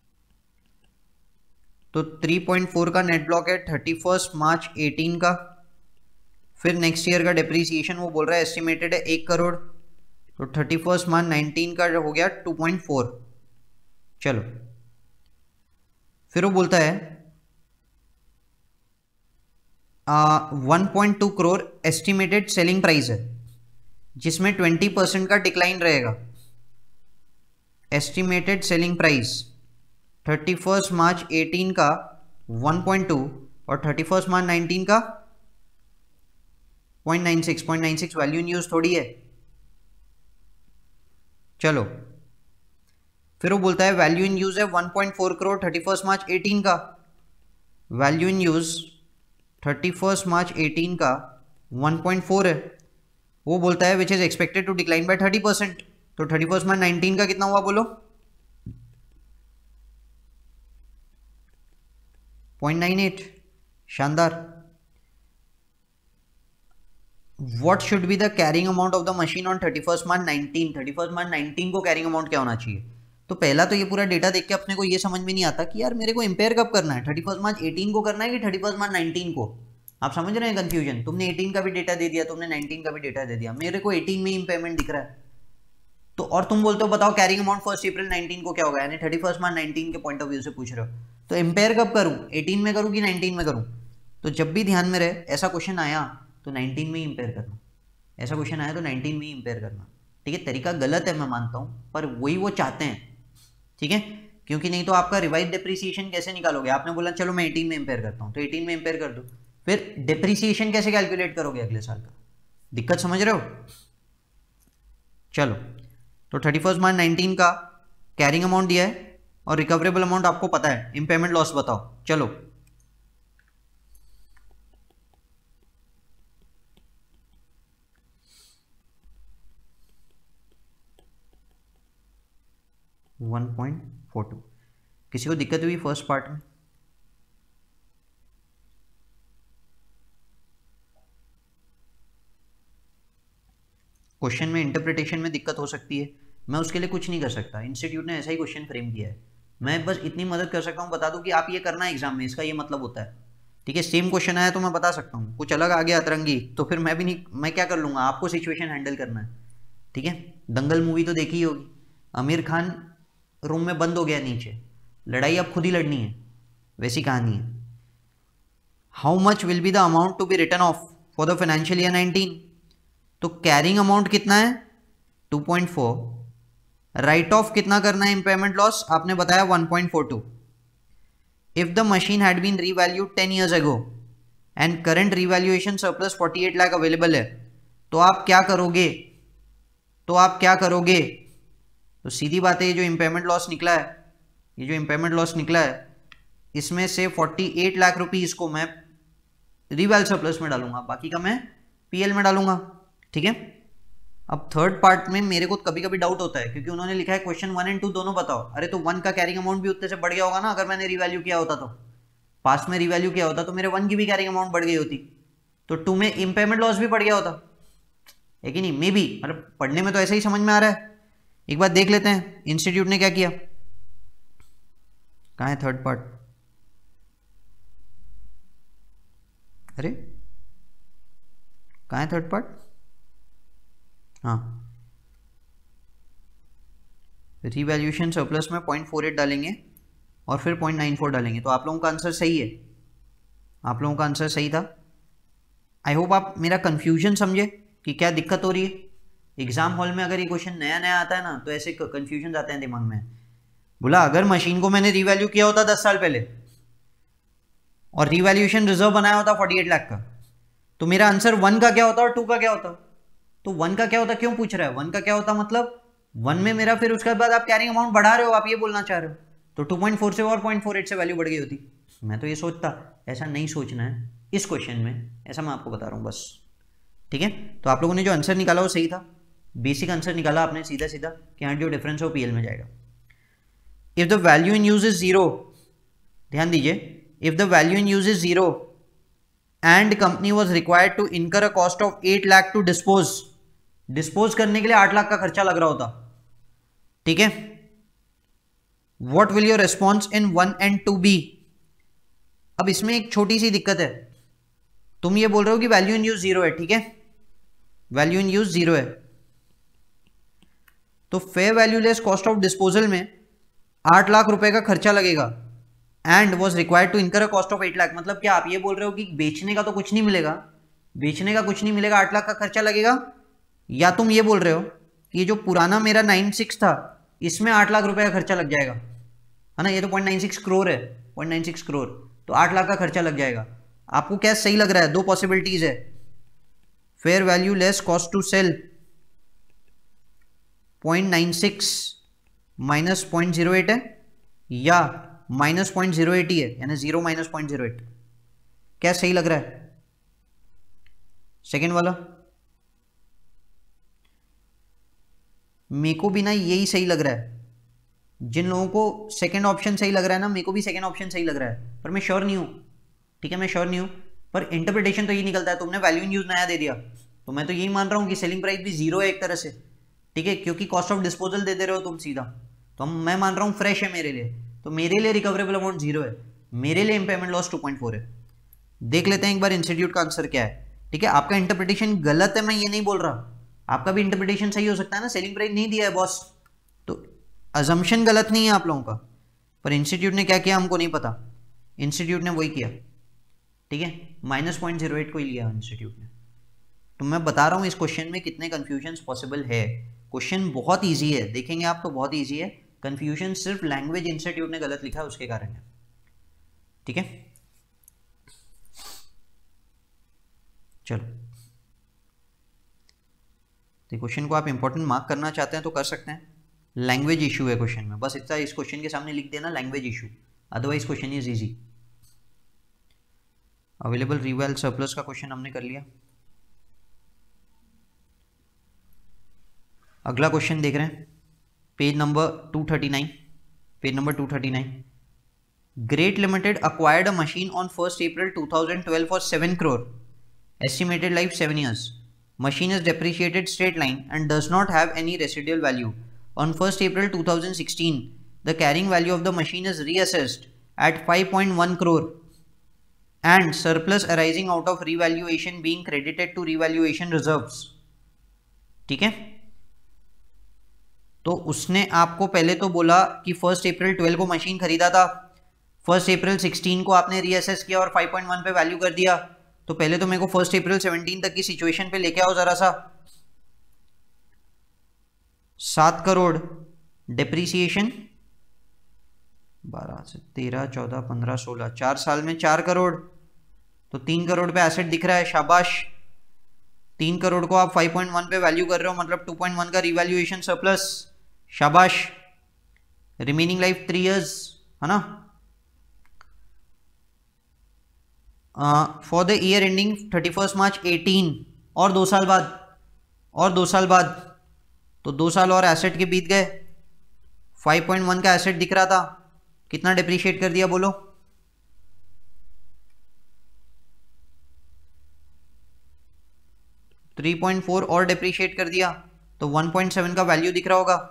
तो थ्री पॉइंट फोर का नेट ब्लॉक है थर्टी फर्स्ट मार्च एटीन का। फिर नेक्स्ट ईयर का डेप्रीसिएशन वो बोल रहा है एस्टिमेटेड है एक करोड़, तो थर्टी फर्स्ट मार्च नाइनटीन का हो गया टू पॉइंट फोर। चलो फिर वो बोलता है one point two crore estimated selling price है, जिसमें ट्वेंटी परसेंट का डिक्लाइन रहेगा। Estimated selling price thirty first March eighteen का वन पॉइंट टू और थर्टी फर्स्ट मार्च नाइनटीन का point nine six. Point nine six value in use थोड़ी है। चलो फिर वो बोलता है वैल्यू इन यूज है one point four crore thirty first March eighteen का, value in use thirty first March eighteen का वन पॉइंट फोर है। वो बोलता है which is expected to decline by thirty percent, तो थर्टी फर्स्ट मार्च नाइनटीन का कितना हुआ बोलो? Point nine eight. शानदार। What should be the carrying amount of the machine on thirty first March nineteen? Thirty first March nineteen को carrying amount क्या होना चाहिए? तो पहला तो ये पूरा डेटा देख के अपने को ये समझ में नहीं आता कि यार मेरे को इंपेयर कब करना है, थर्टी फर्स्ट मार्च एटीन को करना है कि थर्टी फर्स्ट मार्च नाइनटीन को? आप समझ रहे हैं कंफ्यूजन? तुमने एटीन का भी डेटा दे दिया, तुमने नाइनटीन का भी डेटा दे दिया, मेरे को एटीन में इंपेयरमेंट दिख रहा है। तो और तुम बोलते हो बताओ carrying amount first April nineteen को क्या होगा, यानी थर्टी फर्स्ट मार्च नाइनटीन के पॉइंट ऑफ व्यू से पूछ रहे हो। तो इंपेयर कब करूं, एटीन में करूं कि नाइनटीन में करूं? तो जब भी ध्यान में रहे ऐसा क्वेश्चन आया तो नाइनटीन में ही इंपेयर करना, ऐसा क्वेश्चन आया तो नाइनटीन में ही इंपेयर करना, ठीक है। तरीका गलत है मैं मानता हूं, पर वही वो चाहते हैं, ठीक है, क्योंकि नहीं तो आपका रिवाइज डिप्रिसिएशन कैसे निकालोगे? आपने बोला चलो मैं एटीन में इंपेयर करता हूँ, तो एटीन में इंपेयर कर दो, फिर डिप्रिसिएशन कैसे कैलकुलेट करोगे अगले साल का? दिक्कत समझ रहे हो? चलो, तो थर्टी फर्स्ट मार्च नाइनटीन का कैरिंग अमाउंट दिया है और रिकवरेबल अमाउंट आपको पता है, इम्पेयरमेंट लॉस बताओ। चलो वन पॉइंट फोर टू। किसी को दिक्कत हुई फर्स्ट पार्ट में? क्वेश्चन में इंटरप्रिटेशन में दिक्कत हो सकती है, मैं उसके लिए कुछ नहीं कर सकता, इंस्टीट्यूट ने ऐसा ही क्वेश्चन फ्रेम किया है। मैं बस इतनी मदद कर सकता हूँ, बता दूं कि आप ये करना है एग्जाम में, इसका ये मतलब होता है। ठीक है, सेम क्वेश्चन आया तो मैं बता सकता हूँ, कुछ अलग आ गया अतरंगी तो फिर मैं भी नहीं, मैं क्या कर लूँगा, आपको सिचुएशन हैंडल करना है। ठीक है, दंगल मूवी तो देखी ही होगी, आमिर खान रूम में बंद हो गया नीचे, लड़ाई अब खुद ही लड़नी है, वैसी कहानी है। How much will be the amount to be written off for the financial year nineteen? तो कैरिंग अमाउंट कितना है? Two point four. Write off कितना करना है इम्पेयरमेंट लॉस? आपने बताया one point four two. If the machine had been revalued ten years ago and current revaluation surplus forty eight lakh available है, तो आप क्या करोगे? तो आप क्या करोगे? तो सीधी बात है, ये जो इम्पेयरमेंट लॉस निकला है, ये जो इम्पेयरमेंट लॉस निकला है, इसमें से फोर्टी एट लाख रुपीस को मैं रीवैल सरप्लस में डालूंगा, बाकी का मैं पीएल में डालूंगा। ठीक है, अब थर्ड पार्ट में मेरे को कभी कभी डाउट होता है, क्योंकि उन्होंने लिखा है क्वेश्चन वन एंड टू दोनों बताओ। अरे तो वन का कैरिंग अमाउंट भी उतने से बढ़ गया होगा ना, अगर मैंने रिवैल्यू किया होता, तो पास में रिवैल्यू किया होता तो मेरे वन की भी कैरिंग अमाउंट बढ़ गई होती, तो टू में इम्पेयरमेंट लॉस भी बढ़ गया होता है कि नहीं? मे बी, मतलब पढ़ने में तो ऐसा ही समझ में आ रहा है। एक बार देख लेते हैं इंस्टीट्यूट ने क्या किया। कहाँ है थर्ड पार्ट? अरे कहाँ है थर्ड पार्ट? हाँ, रिवैल्यूएशन सरप्लस में पॉइंट फोर एट डालेंगे और फिर पॉइंट नाइन फोर डालेंगे, तो आप लोगों का आंसर सही है, आप लोगों का आंसर सही था। आई होप आप मेरा कंफ्यूजन समझे कि क्या दिक्कत हो रही है। एग्जाम हॉल में अगर ये क्वेश्चन नया नया आता है ना, तो ऐसे कंफ्यूजन आते हैं दिमाग में। बोला अगर मशीन को मैंने रिवैल्यू किया होता दस साल पहले और रिवैल्यूएशन रिजर्व बनाया होता फोर्टी एट लाख का, तो मेरा आंसर वन का क्या होता और टू का क्या होता? तो वन का क्या होता क्यों पूछ रहा है? वन का क्या होता मतलब वन में मेरा, फिर उसके बाद आप कैरिंग अमाउंट बढ़ा रहे हो, आप ये बोलना चाह रहे हो, तो टू पॉइंट फोर से और पॉइंट फोर एट से वैल्यू बढ़ गई होती। मैं तो ये सोचता, ऐसा नहीं सोचना है इस क्वेश्चन में, ऐसा मैं आपको बता रहा हूँ बस। ठीक है, तो आप लोगों ने जो आंसर निकाला वो सही था, बेसिक आंसर निकाला आपने सीधा सीधा कि हाँ जो डिफरेंस है वो पीएल में जाएगा। If the value in use is zero, ध्यान दीजिए, if the value in use is zero and company was required to incur a cost of eight lakh to dispose, dispose करने के लिए आठ लाख का खर्चा लग रहा होता। ठीक है, what will your response in one and two be? अब इसमें एक छोटी सी दिक्कत है, तुम ये बोल रहे हो कि वैल्यू इन यूज जीरो है, ठीक है, वैल्यू इन यूज जीरो है, तो fair value less cost of disposal में आठ लाख रुपए का खर्चा लगेगा and was required to incur a cost of eight lakh. मतलब क्या आप ये बोल रहे हो कि बेचने का तो कुछ नहीं मिलेगा, बेचने का कुछ नहीं मिलेगा, आठ लाख का खर्चा लगेगा, या तुम ये बोल रहे हो कि जो पुराना मेरा नाइन सिक्स था इसमें आठ लाख रुपए का खर्चा लग जाएगा, है ना? ये तो पॉइंट नाइन सिक्स करोड़ है, पॉइंट नाइन सिक्स करोड़, तो आठ लाख का खर्चा लग जाएगा। आपको क्या सही लग रहा है? दो पॉसिबिलिटीज है, fair value less cost to sell point nine six minus point zero eight है, या माइनस पॉइंट जीरो एट ही है, यानी zero minus point zero eight. क्या सही लग रहा है? सेकेंड वाला मेरे को भी ना यही सही लग रहा है। जिन लोगों को सेकेंड ऑप्शन सही लग रहा है ना, मेरे को भी सेकेंड ऑप्शन सही लग रहा है, पर मैं श्योर नहीं हूं। ठीक है, मैं श्योर नहीं हूं, पर इंटरप्रिटेशन तो ये निकलता है। तुमने वैल्यू इन यूज नया दे दिया, तो मैं तो यही मान रहा हूं कि सेलिंग प्राइस भी जीरो है एक तरह से। ठीक है, क्योंकि कॉस्ट ऑफ डिस्पोजल दे दे रहे हो तुम सीधा, तो मैं मान रहा हूं फ्रेश है मेरे लिए, तो मेरे लिए रिकवरेबल अमाउंट जीरो है, मेरे लिए impairment loss two point four है। देख लेते हैं एक बार इंस्टीट्यूट का आंसर क्या है। ठीक है, आपका इंटरप्रिटेशन गलत है, मैं ये नहीं बोल रहा, आपका भी इंटरप्रिटेशन सही हो सकता है ना। सेलिंग प्राइस नहीं दिया है बॉस, तो अजम्पशन गलत नहीं है आप लोगों का, पर इंस्टीट्यूट ने क्या किया हमको नहीं पता, इंस्टीट्यूट ने वही किया। ठीक है, माइनस पॉइंट जीरो एट को ही लिया इंस्टीट्यूट ने। तो मैं बता रहा हूँ इस क्वेश्चन में कितने कंफ्यूजन पॉसिबल है। क्वेश्चन बहुत ईजी है, देखेंगे आप तो बहुत ईजी है, कंफ्यूजन सिर्फ लैंग्वेज इंस्टीट्यूट ने गलत लिखा है उसके कारण है, ठीक है। चलो, तो क्वेश्चन को आप इंपॉर्टेंट मार्क करना चाहते हैं तो कर सकते हैं। लैंग्वेज इशू है क्वेश्चन में, बस इतना इस क्वेश्चन के सामने लिख देना language issue, otherwise question is easy. Available reval surplus का क्वेश्चन हमने कर लिया। अगला क्वेश्चन देख रहे हैं, page number two thirty nine, page number two thirty nine. Great Limited acquired a machine on first April two thousand twelve for seven crore, estimated life seven years. Machine is depreciated straight line and does not have any residual value. On first April two thousand sixteen, the carrying value of the machine is reassessed at five point one crore and surplus arising out of revaluation being credited to revaluation reserves. ठीक है, तो उसने आपको पहले तो बोला कि first April twelve को मशीन खरीदा था, फर्स्ट अप्रैल सिक्सटीन को आपने रीअसेस किया और फाइव पॉइंट वन पे वैल्यू कर दिया। तो पहले तो मेरे को फर्स्ट अप्रैल सेवनटीन तक की सिचुएशन पे लेके आओ जरा सा। सात करोड़ डिप्रिसिएशन, बारह से तेरह चौदह पंद्रह सोलह, चार साल में चार करोड़, तो तीन करोड़ पे एसेट दिख रहा है, शाबाश। तीन करोड़ को आप फाइव पॉइंट वन पे वैल्यू कर रहे हो, मतलब टू पॉइंट वन का रिवैल्यूएशन सरप्लस, शाबाश। रिमेनिंग लाइफ थ्री इयर्स है ना, for the year ending thirty first March eighteen, और दो साल बाद, और दो साल बाद, तो दो साल और एसेट के बीत गए। फाइव पॉइंट वन का एसेट दिख रहा था, कितना डिप्रिशिएट कर दिया बोलो? थ्री पॉइंट फोर और डिप्रिशिएट कर दिया, तो वन पॉइंट सेवन का वैल्यू दिख रहा होगा।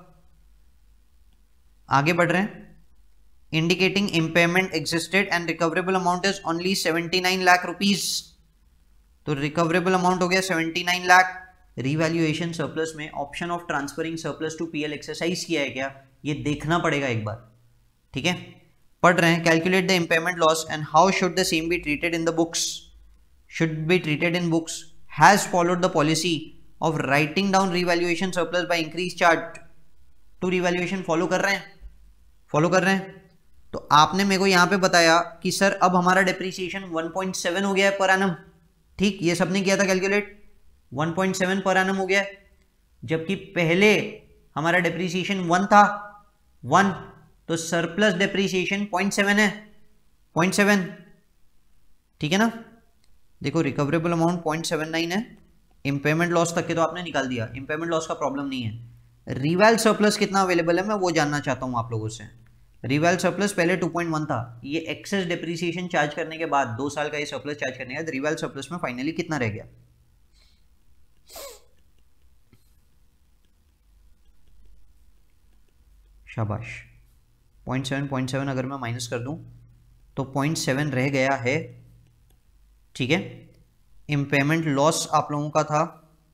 आगे बढ़ रहे हैं, indicating impairment existed and recoverable amount is only seventy nine lakh rupees, तो रिकवरेबल अमाउंट हो गया seventy nine lakh. Revaluation surplus में option of transferring surplus to PL exercise किया है क्या, ये देखना पड़ेगा एक बार, ठीक है। पढ़ रहे हैं, calculate the impairment loss and how should the same be treated in the books, should be treated in books, has followed the policy of writing down revaluation surplus by increase charge to revaluation. Follow कर रहे हैं, follow कर रहे हैं। तो आपने मेरे को यहां पे बताया कि सर अब हमारा डिप्रिसिएशन वन पॉइंट सेवन हो गया है पर एनम, ठीक, ये सबने किया था कैलकुलेट, वन पॉइंट सेवन पर एनम हो गया, जबकि पहले हमारा डिप्रिसिएशन वन था, वन, तो सरप्लस डिप्रिसिएशन पॉइंट सेवन है, पॉइंट सेवन, ठीक है ना। देखो recoverable amount point seven nine है, इम्पेयरमेंट लॉस तक के तो आपने निकाल दिया, इम्पेयरमेंट लॉस का प्रॉब्लम नहीं है। रिवैल सरप्लस कितना अवेलेबल है मैं वो जानना चाहता हूं आप लोगों से। रिवैल सरप्लस पहले टू पॉइंट वन था, ये एक्सेस डिप्रिसिएशन चार्ज करने के बाद, दो साल का ये सरप्लस चार्ज करने के बाद रिवैल सरप्लस में फाइनली कितना रह गया? शाबाश, पॉइंट सेवन पॉइंट सेवन अगर मैं माइनस कर दूं तो पॉइंट सेवन रह गया है, ठीक है। इम्पेयरमेंट लॉस आप लोगों का था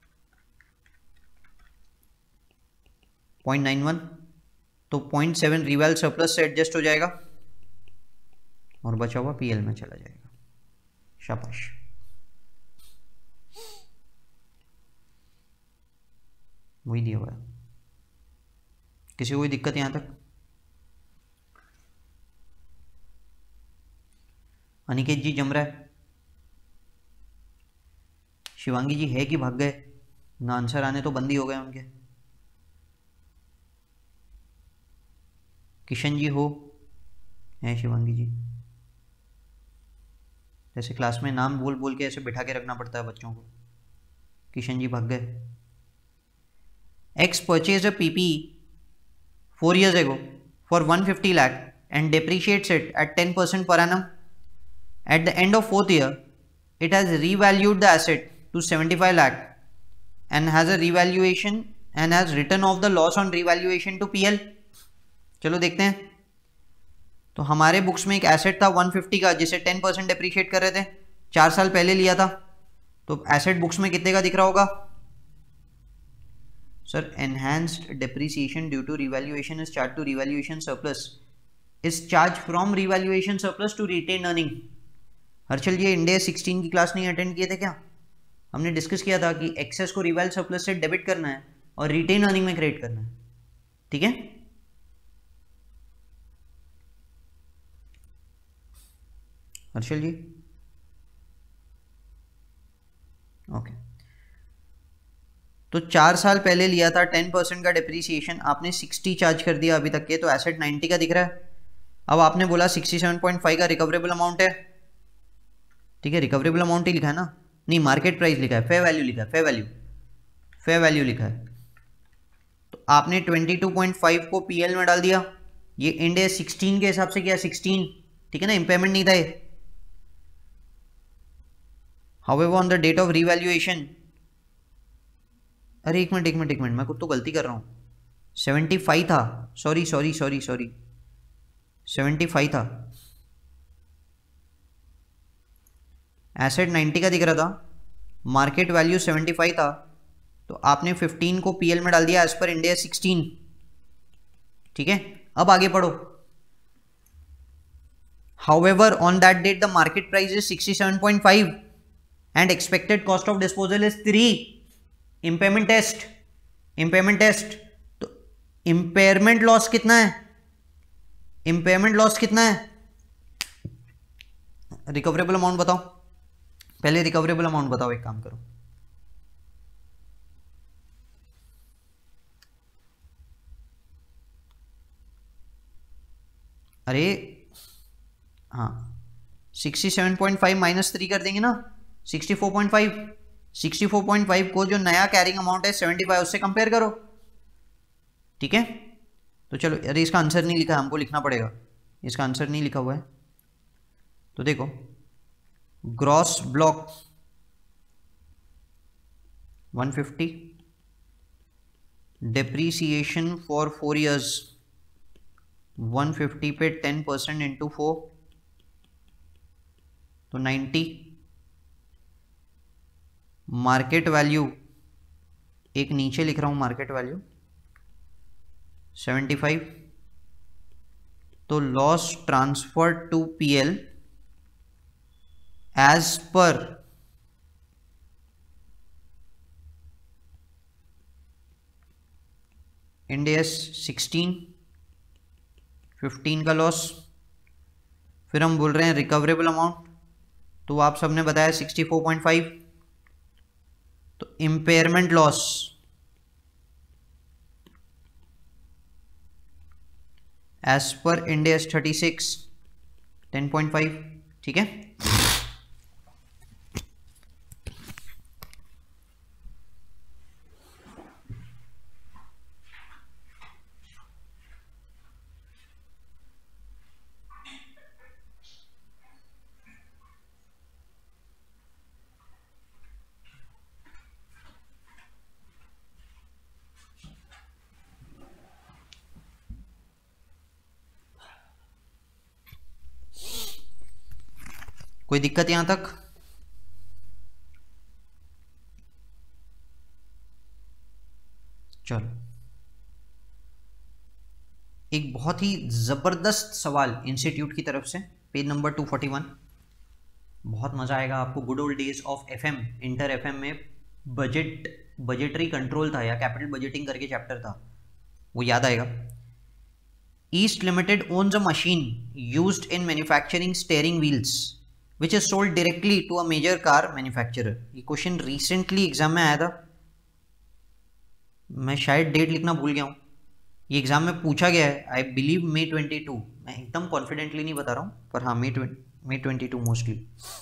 पॉइंट नाइन वन, तो पॉइंट सेवन रिवैल सरप्लस से एडजस्ट हो जाएगा और बचा हुआ पीएल में चला जाएगा, शाबाश। वही दिया हुआ है, किसी को कोई दिक्कत यहां तक? अनिकेत जी जम रहा है, शिवांगी जी है कि भाग गए, ना आंसर आने तो बंद ही हो गए उनके। किशन जी हो, है शिवांगी जी, जैसे क्लास में नाम बोल बोल के ऐसे बिठा के रखना पड़ता है बच्चों को। किशन जी भाग गए। X purchase a PP four years ago for one hundred fifty lakh and depreciates it at ten percent per annum. At the end of fourth year, it has revalued the asset to seventy-five lakh and has a revaluation and has written off the loss on revaluation to P L. चलो देखते हैं। तो हमारे books में एक asset था one fifty का जिसे टेन परसेंट डिप्रिशिएट कर रहे थे, चार साल पहले लिया था, तो एसेट बुक्स में कितने का दिख रहा होगा sir? Enhanced depreciation due to revaluation is charge to revaluation surplus is charge from revaluation surplus to retain earning. Harshal ji India sixteen की क्लास नहीं अटेंड किए थे क्या? हमने डिस्कस किया था कि एक्सेस को रिवैल सरप्लस से डेबिट करना है और रिटेन अर्निंग में क्रिएट करना है, ठीक है। हर्षल जी, ओके। तो चार साल पहले लिया था, टेन परसेंट का डिप्रिसिएशन, आपने सिक्सटी चार्ज कर दिया अभी तक के, तो एसेट नाइन्टी का दिख रहा है। अब आपने बोला सिक्सटी सेवन पॉइंट फाइव का रिकवरेबल अमाउंट है, ठीक है, रिकवरेबल अमाउंट ही लिखा है ना, नहीं मार्केट प्राइस लिखा है, फेयर वैल्यू लिखा है, फेयर वैल्यू, फेयर वैल्यू लिखा है। तो आपने ट्वेंटी टू पॉइंट फाइव को पीएल में डाल दिया, ये इंड है सिक्सटीन के हिसाब से किया, सिक्सटीन, ठीक है ना, इम्पेयरमेंट नहीं था ये। However on the date of revaluation, अरे एक मिनट एक मिनट एक मिनट मैं खुद तो गलती कर रहा हूँ, सेवेंटी फाइव था, sorry sorry sorry sorry seventy five था, एसेट नाइन्टी का दिख रहा था, मार्केट वैल्यू सेवेंटी फाइव था, तो आपने फिफ्टीन को पीएल में डाल दिया एज पर इंडिया सिक्सटीन, ठीक है। अब आगे पढ़ो। However on that date the market price is sixty seven point five and expected cost of disposal is three, impairment test, impairment test, तो इम्पेयरमेंट लॉस कितना है, इम्पेयरमेंट लॉस कितना है, रिकवरेबल अमाउंट बताओ, पहले रिकवरेबल अमाउंट बताओ, एक काम करो, अरे हाँ, sixty seven point five minus three कर देंगे ना, sixty four point five, sixty four point five को जो नया कैरिंग अमाउंट है सेवेंटी फाइव उससे कंपेयर करो, ठीक है। तो चलो, अरे इसका आंसर नहीं लिखा है, हमको लिखना पड़ेगा, इसका आंसर नहीं लिखा हुआ है, तो देखो gross block one fifty, depreciation for four years one fifty पे टेन परसेंट इंटू फोर तो नाइन्टी, मार्केट वैल्यू एक नीचे लिख रहा हूं, मार्केट वैल्यू सेवेंटी फाइव, तो loss transfer to PL as per Ind AS sixteen, fifteen का loss, फिर हम बोल रहे हैं रिकवरेबल अमाउंट, तो आप सबने बताया सिक्सटी फोर पॉइंट फाइव, तो impairment loss as per Ind AS thirty six, ten point five, ठीक है। कोई दिक्कत यहां तक? चलो, एक बहुत ही जबरदस्त सवाल इंस्टीट्यूट की तरफ से, page number two forty one, बहुत मजा आएगा आपको। Good old days of FM, inter FM में बजट बजटरी कंट्रोल था या कैपिटल बजटिंग करके चैप्टर था, वो याद आएगा। East limited owns a machine used in manufacturing steering wheels which is sold directly to a major car manufacturer। ये question recently exam में आया था, मैं शायद डेट लिखना भूल गया हूँ, ये एग्जाम में पूछा गया है, I believe May twenty two, मैं एकदम कॉन्फिडेंटली नहीं बता रहा हूँ, पर हाँ May May twenty two mostly.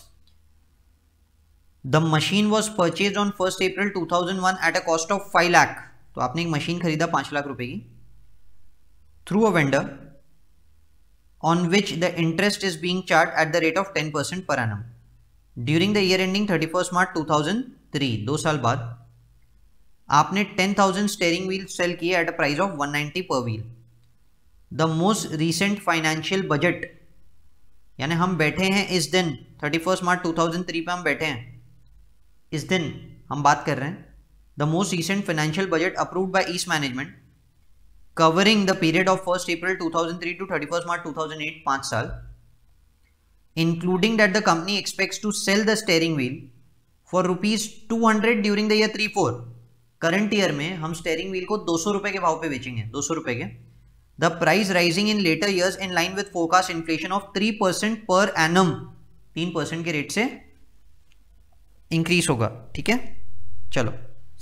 The machine was purchase on first April two thousand one at a cost of five lakh, तो आपने एक मशीन खरीदा पांच लाख रुपए की, through a vendor on which the interest is being charged at the rate of ten percent per annum during the year ending thirty-first March two thousand three। दो साल बाद आपने ten thousand steering wheels sell किए at a price of one ninety per wheel। the most recent financial budget, यानी हम बैठे हैं इस दिन thirty-first March two thousand three पे हम बैठे हैं, इस दिन हम बात कर रहे हैं। the most recent financial budget approved by East Management covering the period of first April two thousand three to thirty-first March two thousand eight, पांच साल, including that the company expects to sell the steering wheel for rupees two hundred during the year three four। Current year में हम steering wheel को दो सौ रुपए के भाव पे बेचेंगे, दो सौ रुपए के। The price rising in later years in line with forecast inflation of three percent per annum तीन परसेंट के रेट से इंक्रीज होगा। ठीक है, चलो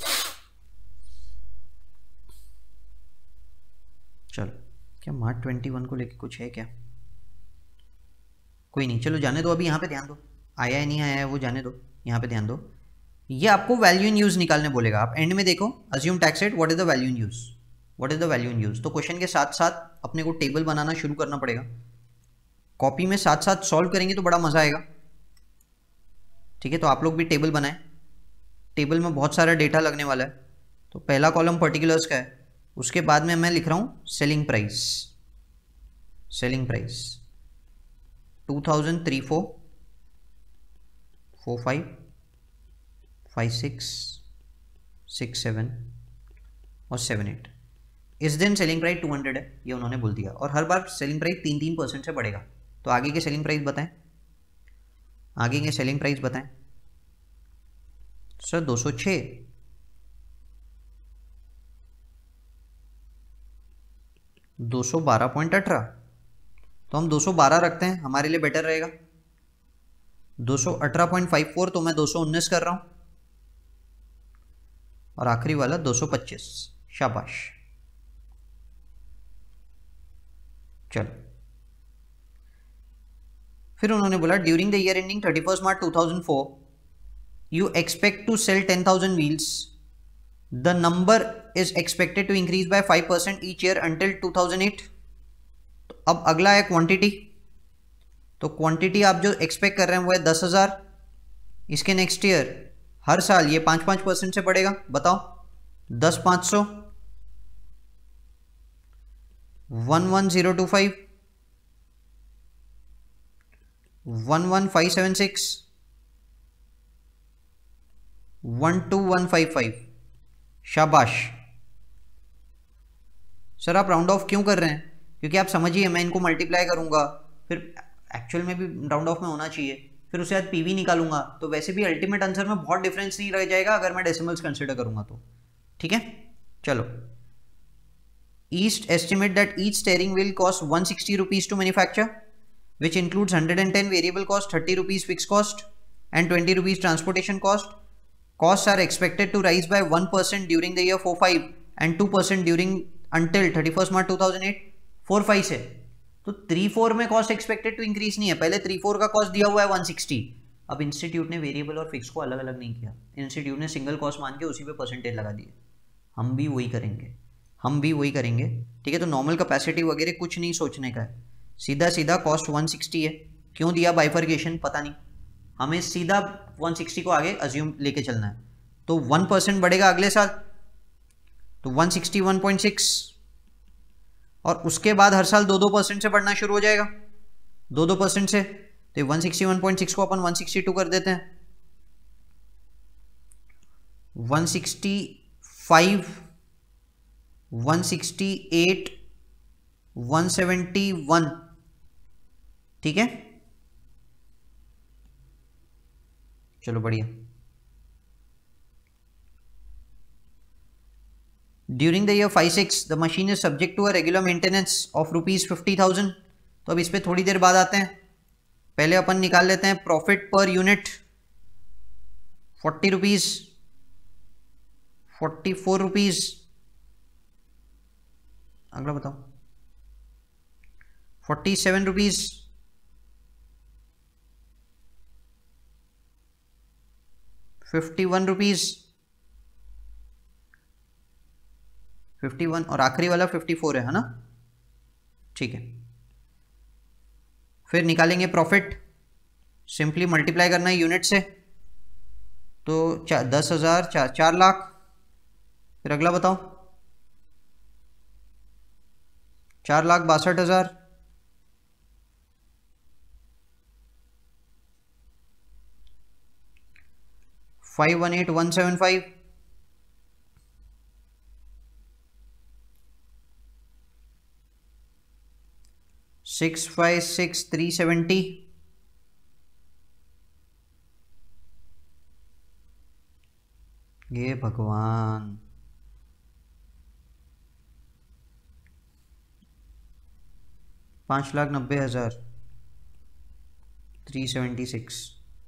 चलो क्या मार्च ट्वेंटी वन को लेके कुछ है क्या? कोई नहीं, चलो जाने दो, अभी यहाँ पे ध्यान दो, आया है नहीं आया है वो जाने दो, यहाँ पे ध्यान दो। ये आपको वैल्यू इन यूज निकालने बोलेगा, आप एंड में देखो, assume tax rate, what is the value in use, what is the value in use. तो क्वेश्चन के साथ साथ अपने को टेबल बनाना शुरू करना पड़ेगा, कॉपी में साथ साथ सॉल्व करेंगे तो बड़ा मजा आएगा। ठीक है, तो आप लोग भी टेबल बनाएं, टेबल में बहुत सारा डेटा लगने वाला है। तो पहला कॉलम पर्टिकुलर्स का है, उसके बाद में मैं लिख रहा हूं selling price, selling price two thousand three four four five five six six seven और सेवन एट। इस दिन सेलिंग प्राइस टू हंड्रेड है, ये उन्होंने बोल दिया, और हर बार सेलिंग प्राइस तीन तीन परसेंट से बढ़ेगा। तो आगे के सेलिंग प्राइस बताएं, आगे के सेलिंग प्राइस बताएं। सर दो सौ छः, दो सौ बारह पॉइंट अठारह, तो हम दो सौ बारह रखते हैं, हमारे लिए बेटर रहेगा। दो सौ अठारह पॉइंट फाइव फोर, तो मैं दो सौ उन्नीस कर रहा हूं, और आखिरी वाला दो सौ पच्चीस। शाबाश, चलो फिर उन्होंने बोला during the year ending thirty first March two thousand four you expect to sell ten thousand wheels, the number is expected to increase by five percent each year until two thousand eight. तो अब अगला है quantity, तो quantity आप जो expect कर रहे हैं वो है दस हजार। इसके नेक्स्ट ईयर हर साल ये पांच पांच परसेंट से बढ़ेगा, बताओ दस पांच सौ, one one zero two five, one one five seven six, one two one five five. शाबाश। सर आप राउंड ऑफ क्यों कर रहे हैं? क्योंकि आप समझिए मैं इनको मल्टीप्लाई करूंगा, फिर एक्चुअल में भी राउंड ऑफ में होना चाहिए, फिर उसके बाद पीवी निकालूंगा, तो वैसे भी अल्टीमेट आंसर में बहुत डिफरेंस नहीं रह जाएगा अगर मैं डेसिमल्स कंसिडर करूंगा तो। ठीक है, चलो। East estimate that each steering wheel cost one sixty rupees to manufacture, which includes one hundred ten variable cost, thirty rupees fixed cost and twenty rupees transportation cost. Costs are expected to rise by one percent during the year four five and two percent during until thirty-first March two thousand eight. four five से तो three four में cost expected to increase नहीं है, पहले three four का cost दिया हुआ है वन सिक्सटी। अब इंस्टीट्यूट ने वेरिएबल और फिक्स को अलग अलग नहीं किया, इंस्टीट्यूट ने सिंगल कॉस्ट मान के उसी पे परसेंटेज लगा दिए। हम भी वही करेंगे, हम भी वही करेंगे। ठीक है, तो नॉर्मल कैपेसिटी वगैरह कुछ नहीं सोचने का है, सीधा सीधा कॉस्ट वन सिक्सटी है। क्यों दिया बाइफर्केशन पता नहीं, हमें सीधा वन सिक्सटी को आगे अज्यूम लेके चलना है। तो वन परसेंट बढ़ेगा अगले साल, तो one sixty one point six, और उसके बाद हर साल दो दो परसेंट से बढ़ना शुरू हो जाएगा, दो दो परसेंट से। तो one sixty one point six को अपन वन सिक्सटी टू कर देते हैं, one sixty five, one sixty eight, one seventy one. ठीक है, चलो बढ़िया। During the year five six the machine is subject to a regular maintenance of rupees fifty thousand. तो अब इस पे थोड़ी देर बाद आते हैं, पहले अपन निकाल लेते हैं profit per unit, forty rupees, forty four rupees, अगला बताओ, forty seven rupees, fifty one rupees, fifty one, और आखिरी वाला फिफ्टी फोर है, है ना? ठीक है, फिर निकालेंगे प्रॉफिट, सिंपली मल्टीप्लाई करना है यूनिट से, तो चार दस हजार चार चार लाख। फिर अगला बताओ, चार लाख बासठ हजार, five one eight one seven five, six five six three seventy, ये भगवान, पांच लाख नब्बे हजार, थ्री सेवेंटी सिक्स।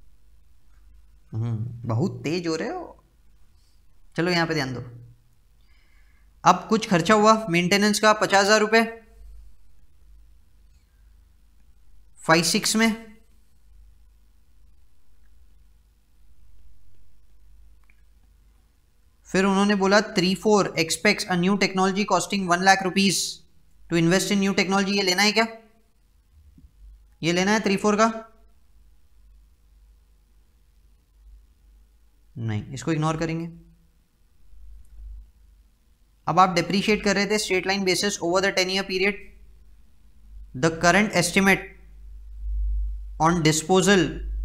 हम्म बहुत तेज हो रहे हो। चलो यहाँ पे ध्यान दो। अब कुछ खर्चा हुआ मेंटेनेंस का पचास हजार रुपये फाइव सिक्स में, फिर उन्होंने बोला three four expects a new technology costing one lakh rupees to invest in new technology. ये लेना है क्या? ये लेना है थ्री फोर का? नहीं, इसको इग्नोर करेंगे। अब आप डिप्रीशिएट कर रहे थे straight line basis over the ten year period. The current estimate on disposal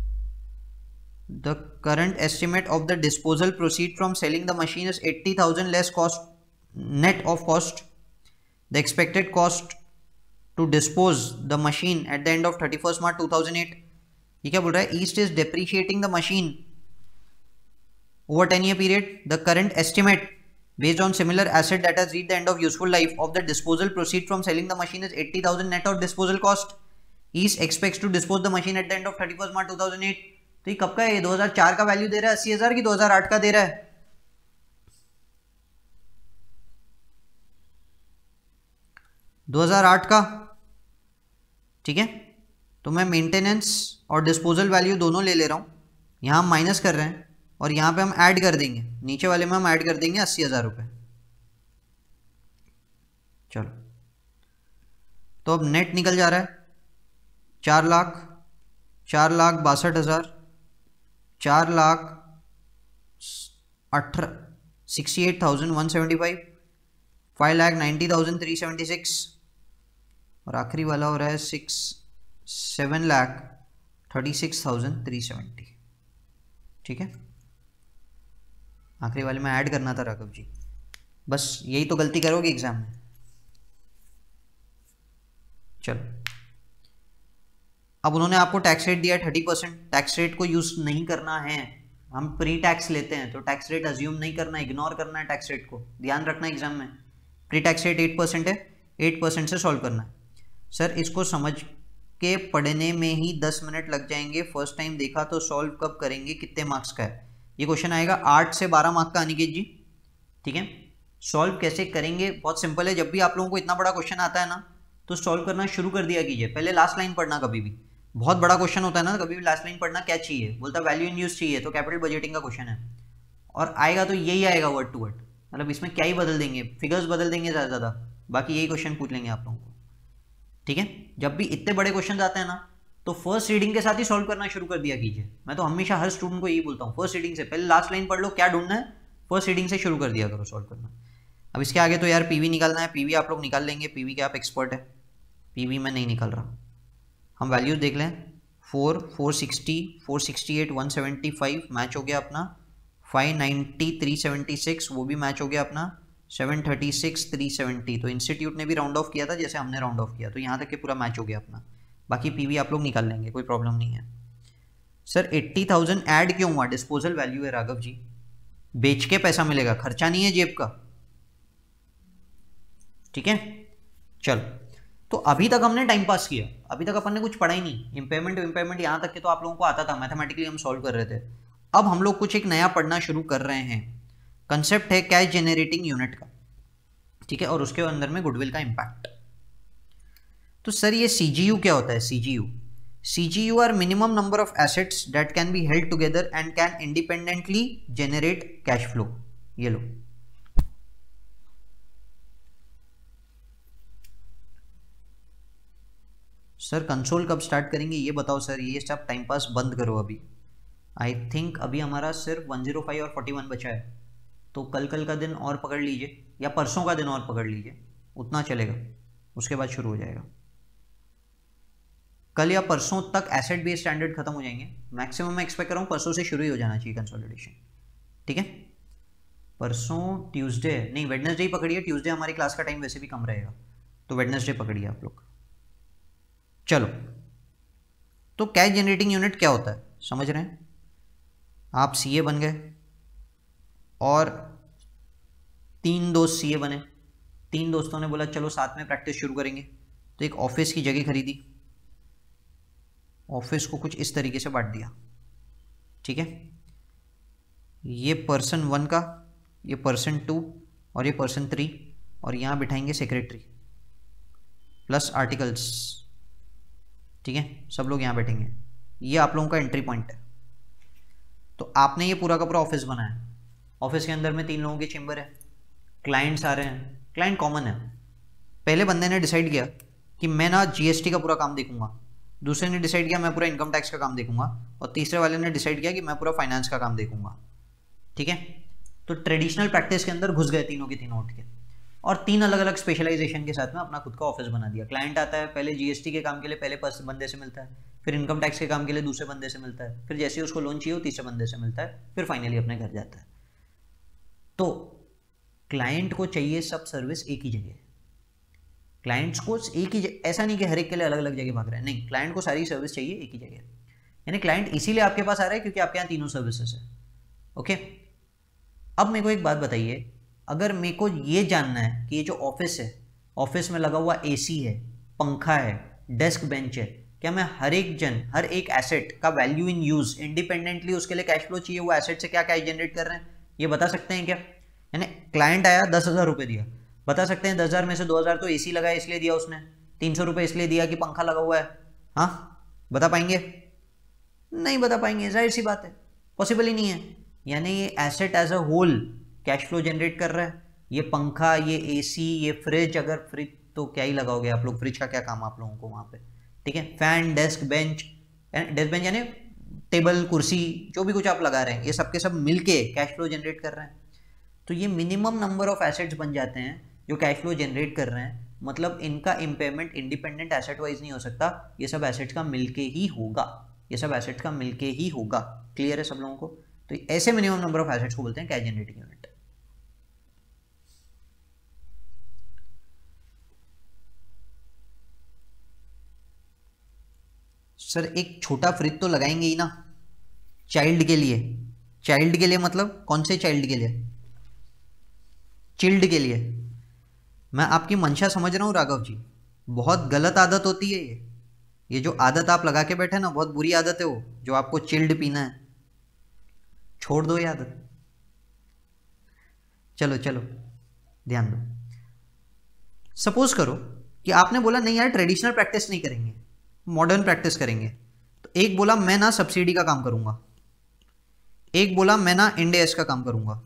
the current estimate of the disposal proceed from selling the machine is eighty thousand less cost net of cost. The expected cost to dispose the machine at the end of thirty first March two thousand eight. ये क्या बोल रहा है? East is depreciating the machine over ten year period. The current estimate based on similar asset that has reached the end of useful life of the disposal proceed from selling the machine is eighty thousand net of disposal cost. East expects to dispose the machine at the end of thirty-first March two thousand eight. तो ये कब का है? दो हज़ार चार का value दे रहा है अस्सी हजार की दो हज़ार आठ का दे रहा है? दो हज़ार आठ का। ठीक है, तो मैं मेंटेनेंस और डिस्पोजल वैल्यू दोनों ले ले रहा हूं, यहां हम माइनस कर रहे हैं और यहाँ पे हम ऐड कर देंगे, नीचे वाले में हम ऐड कर देंगे अस्सी हजार रुपये। चलो, तो अब नेट निकल जा रहा है चार लाख चार लाख बासठ हजार चार लाख अठारह sixty eight thousand one seventy five five lakh ninety thousand three seventy six और आखिरी वाला हो रहा है six seven lakh thirty six thousand three seventy. ठीक है, आखिरी वाले में ऐड करना था राघव जी, बस यही तो गलती करोगे एग्जाम में। चलो, अब उन्होंने आपको टैक्स रेट दिया है थर्टी परसेंट। टैक्स रेट को यूज नहीं करना है, हम प्री टैक्स लेते हैं तो टैक्स रेट अज्यूम नहीं करना, इग्नोर करना है टैक्स रेट को, ध्यान रखना एग्जाम में। Pre tax rate eight percent है, एट परसेंट से सॉल्व करना है। सर इसको समझ के पढ़ने में ही दस मिनट लग जाएंगे, फर्स्ट टाइम देखा तो सॉल्व कब करेंगे, कितने मार्क्स का है? ये क्वेश्चन आएगा आठ से बारह मार्क का अनिकेत जी। ठीक है, सॉल्व कैसे करेंगे? बहुत सिंपल है। जब भी आप लोगों को इतना बड़ा क्वेश्चन आता है ना तो सॉल्व करना शुरू कर दिया कीजिए। पहले लास्ट लाइन पढ़ना, कभी भी बहुत बड़ा क्वेश्चन होता है ना, कभी भी लास्ट लाइन पढ़ना। क्या चाहिए? बोलता वैल्यू इन यूज चाहिए, तो कैपिटल बजटिंग का क्वेश्चन है और आएगा तो यही आएगा वर्ड टू वर्ड, मतलब इसमें क्या ही बदल देंगे, फिगर्स बदल देंगे ज़्यादा ज़्यादा, बाकी यही क्वेश्चन पूछ लेंगे आप लोगों को। ठीक है, जब भी इतने बड़े क्वेश्चन आते हैं ना तो फर्स्ट रीडिंग के साथ ही सॉल्व करना शुरू कर दिया कीजिए। मैं तो हमेशा हर स्टूडेंट को यही बोलता हूँ, फर्स्ट रीडिंग से पहले लास्ट लाइन पढ़ लो, क्या ढूंढना है फर्स्ट रीडिंग से शुरू कर दिया करो सॉल्व करना। अब इसके आगे तो यार पीवी निकालना है, पीवी आप लोग निकाल लेंगे, पीवी के आप एक्सपर्ट है, पीवी में नहीं निकल रहा। हम वैल्यूज देख लें, four four sixty four sixty eight one seventy five match हो गया अपना, five ninety three seventy six वो भी मैच हो गया अपना, seven thirty six three seventy तो इंस्टीट्यूट ने भी राउंड ऑफ किया था जैसे हमने राउंड ऑफ किया, तो यहाँ तक के पूरा मैच हो गया अपना। बाकी पीवी आप लोग निकाल लेंगे, कोई प्रॉब्लम नहीं है। सर एट्टी थाउजेंड ऐड क्यों हुआ? डिस्पोजल वैल्यू है राघव जी, बेच के पैसा मिलेगा, खर्चा नहीं है जेब का। ठीक है, चलो, तो अभी तक हमने टाइम पास किया, अभी तक अपन ने कुछ पढ़ा ही नहीं। इम्पेयरमेंट इम्पेयरमेंट यहाँ तक के तो आप लोगों को आता था, मैथमेटिकली हम सॉल्व कर रहे थे। अब हम लोग कुछ एक नया पढ़ना शुरू कर रहे हैं, कंसेप्ट है कैश जेनरेटिंग यूनिट का। ठीक है, और उसके अंदर में गुडविल का इम्पैक्ट। तो सर ये सीजीयू क्या होता है? CGU CGU are minimum number of assets that can be held together and can independently generate cash flow. ये लो, सर कंसोल कब स्टार्ट करेंगे ये बताओ सर, ये सब टाइम पास बंद करो अभी। आई थिंक अभी हमारा सिर्फ वन जीरो फाइव और फोर्टी वन बचा है, तो कल कल का दिन और पकड़ लीजिए या परसों का दिन और पकड़ लीजिए, उतना चलेगा, उसके बाद शुरू हो जाएगा। कल या परसों तक एसेट बेस्ड स्टैंडर्ड खत्म हो जाएंगे, मैक्सिमम मैं एक्सपेक्ट कर रहा हूँ परसों से शुरू ही हो जाना चाहिए कंसोलिडेशन। ठीक है, परसों ट्यूसडे नहीं वेडनेसडे ही पकड़िए, ट्यूसडे हमारी क्लास का टाइम वैसे भी कम रहेगा, तो वेडनेसडे पकड़िए आप लोग। चलो, तो कैश जनरेटिंग यूनिट क्या होता है समझ रहे हैं? आप सीए बन गए और तीन दोस्त सीए बने, तीन दोस्तों ने बोला चलो साथ में प्रैक्टिस शुरू करेंगे, तो एक ऑफिस की जगह खरीदी, ऑफिस को कुछ इस तरीके से बांट दिया, ठीक है। ये पर्सन वन का, ये पर्सन टू और ये पर्सन थ्री, और यहाँ बिठाएंगे सेक्रेटरी प्लस आर्टिकल्स, ठीक है। सब लोग यहाँ बैठेंगे। ये आप लोगों का एंट्री पॉइंट है। तो आपने ये पूरा का पूरा ऑफिस बनाया। ऑफिस के अंदर में तीन लोगों की चेंबर है, क्लाइंट्स आ रहे हैं, क्लाइंट कॉमन है। पहले बंदे ने डिसाइड किया कि मैं ना जीएसटी का पूरा काम देखूंगा, दूसरे ने डिसाइड किया मैं पूरा इनकम टैक्स का काम देखूंगा, और तीसरे वाले ने डिसाइड किया कि मैं पूरा फाइनेंस का काम देखूंगा, ठीक है। तो ट्रेडिशनल प्रैक्टिस के अंदर घुस गए तीनों के तीनों उठ के, और तीन अलग अलग स्पेशलाइजेशन के साथ में अपना खुद का ऑफिस बना दिया। क्लाइंट आता है, पहले जीएसटी के काम के लिए पहले बंदे से मिलता है, फिर इनकम टैक्स के काम के लिए दूसरे बंदे से मिलता है, फिर जैसे ही उसको लोन चाहिए वो तीसरे बंदे से मिलता है, फिर फाइनली अपने घर जाता है। तो क्लाइंट को चाहिए सब सर्विस एक ही जगह। क्लाइंट्स को एक ही, ऐसा नहीं कि हर एक के लिए अलग अलग जगह भाग रहे हैं, नहीं, क्लाइंट को सारी सर्विस चाहिए एक ही जगह। यानी क्लाइंट इसीलिए आपके पास आ रहा है क्योंकि आपके यहाँ तीनों सर्विसेज है, ओके। अब मेरे को एक बात बताइए, अगर मेरे को ये जानना है कि ये जो ऑफिस है, ऑफिस में लगा हुआ एसी है, पंखा है, डेस्क बेंच है, क्या मैं हर एक जन, हर एक एसेट का वैल्यू इन यूज इंडिपेंडेंटली उसके लिए कैश फ्लो चाहिए, वो एसेट से क्या कैश जनरेट कर रहे हैं, ये बता सकते हैं क्या? यानी क्लाइंट आया, दस हजार रुपये दिया, बता सकते हैं दस हजार में से दो हजार तो एसी लगा है इसलिए दिया उसने, तीन सौ रुपये इसलिए दिया कि पंखा लगा हुआ है, हाँ बता पाएंगे? नहीं बता पाएंगे, जाहिर सी बात है, पॉसिबल ही नहीं है। यानी ये asset as a whole cash flow generate कर रहा है। ये पंखा, ये एसी, ये फ्रिज, अगर फ्रिज तो क्या ही लगाओगे आप लोग, फ्रिज का क्या काम आप लोगों को वहाँ पे, ठीक है। Fan, desk bench, desk bench यानी टेबल कुर्सी, जो भी कुछ आप लगा रहे हैं, ये सब के सब मिलके कैश फ्लो जनरेट कर रहे हैं। तो ये मिनिमम नंबर ऑफ एसेट्स बन जाते हैं जो कैश फ्लो जनरेट कर रहे हैं। मतलब इनका इम्पेयरमेंट इंडिपेंडेंट एसेट वाइज नहीं हो सकता, ये सब एसेट्स का मिलके ही होगा, ये सब एसेट्स का मिलके ही होगा। क्लियर है सब लोगों को? तो ऐसे मिनिमम नंबर ऑफ एसेट्स को बोलते हैं कैश जनरेटिंग यूनिट। सर एक छोटा फ्रिज तो लगाएंगे ही ना, चाइल्ड के लिए। चाइल्ड के लिए मतलब कौन से चाइल्ड के लिए? चिल्ड के लिए। मैं आपकी मंशा समझ रहा हूँ राघव जी, बहुत गलत आदत होती है ये ये जो आदत आप लगा के बैठे ना, बहुत बुरी आदत है वो, जो आपको चिल्ड पीना है। छोड़ दो ये आदत, चलो चलो ध्यान दो। सपोज करो कि आपने बोला नहीं यार ट्रेडिशनल प्रैक्टिस नहीं करेंगे, मॉडर्न प्रैक्टिस करेंगे। तो एक बोला मैं ना सब्सिडी का काम करूंगा, एक बोला मैं ना इंड एस का काम करूंगा,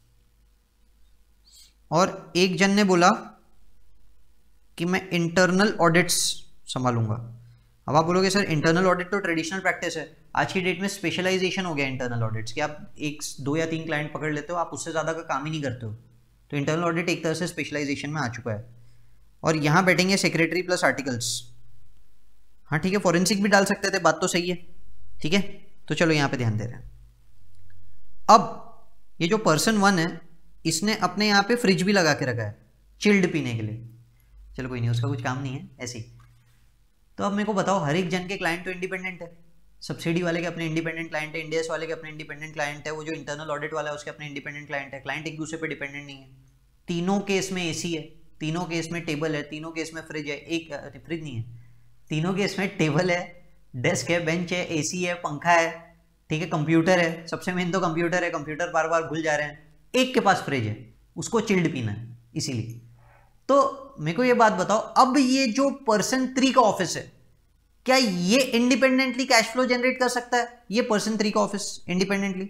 और एक जन ने बोला कि मैं इंटरनल ऑडिट्स संभालूंगा। अब आप बोलोगे सर इंटरनल ऑडिट तो ट्रेडिशनल प्रैक्टिस है, आज की डेट में स्पेशलाइजेशन हो गया इंटरनल ऑडिट्स कि आप एक दो या तीन क्लाइंट पकड़ लेते हो, आप उससे ज़्यादा का काम ही नहीं करते हो। तो इंटरनल ऑडिट एक तरह से स्पेशलाइजेशन में आ चुका है। और यहाँ बैठेंगे सेक्रेटरी प्लस आर्टिकल्स। हाँ ठीक है, फॉरेंसिक भी डाल सकते थे, बात तो सही है, ठीक है। तो चलो यहाँ पे ध्यान दे रहे हैं। अब ये जो पर्सन वन है, इसने अपने यहाँ पे फ्रिज भी लगा के रखा है चिल्ड पीने के लिए। चलो कोई नहीं, उसका कुछ काम नहीं है ऐसे ही। तो अब मेरे को बताओ, हर एक जन के क्लाइंट तो इंडिपेंडेंट है। सब्सिडी वाले के अपने इंडिपेंडेंट क्लाइंट है, इंडियस वाले के अपने इंडिपेंडेंट क्लाइंट है, वो जो इंटरनल ऑडिट वाला है उसके अपने इंडिपेंडेंट क्लाइंट है। क्लाइंट एक दूसरे पे डिपेंडेंट नहीं है। तीनों केस में एसी है, तीनों केस में टेबल है, तीनों केस में फ्रिज है, एक फ्रिज नहीं है, तीनों केस में टेबल है, डेस्क है, बेंच है, एसी है, पंखा है, ठीक है, कंप्यूटर है। सबसे मेन तो कंप्यूटर है, कंप्यूटर बार बार भूल जा रहे हैं। एक के पास फ्रिज है, उसको चिल्ड पीना है इसीलिए। तो मेरे को ये बात बताओ, अब ये जो पर्सन थ्री का ऑफिस है, क्या ये इंडिपेंडेंटली कैश फ्लो जनरेट कर सकता है? ये पर्सन थ्री का ऑफिस इंडिपेंडेंटली?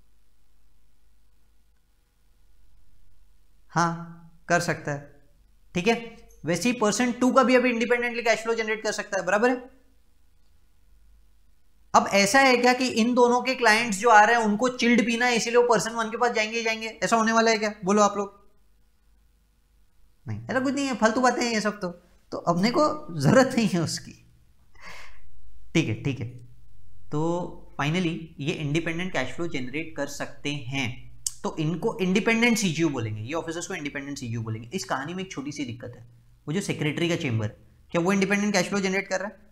हाँ कर सकता है, ठीक है। वैसे ही पर्सन टू का भी अभी इंडिपेंडेंटली कैश फ्लो जनरेट कर सकता है, बराबर है। अब ऐसा है क्या कि इन दोनों के क्लाइंट्स जो आ रहे हैं उनको चिल्ड पीना है इसीलिए वो पर्सन वन के पास जाएंगे ही जाएंगे? ऐसा होने वाला है क्या? बोलो आप लोग। नहीं, ऐसा कुछ नहीं है, फालतू बातें हैं ये सब। तो तो अपने को जरूरत नहीं है उसकी, ठीक है ठीक है। तो फाइनली ये इंडिपेंडेंट कैश फ्लो जनरेट कर सकते हैं, तो इनको इंडिपेंडेंट सीजीयू बोलेंगे, ये ऑफिसर्स को इंडिपेंडेंट सीजीयू बोलेंगे। इस कहानी में एक छोटी सी दिक्कत है, वो जो सेक्रेटरी का चेंबर, क्या वो इंडिपेंडेंट कैश फ्लो जनरेट कर रहा है?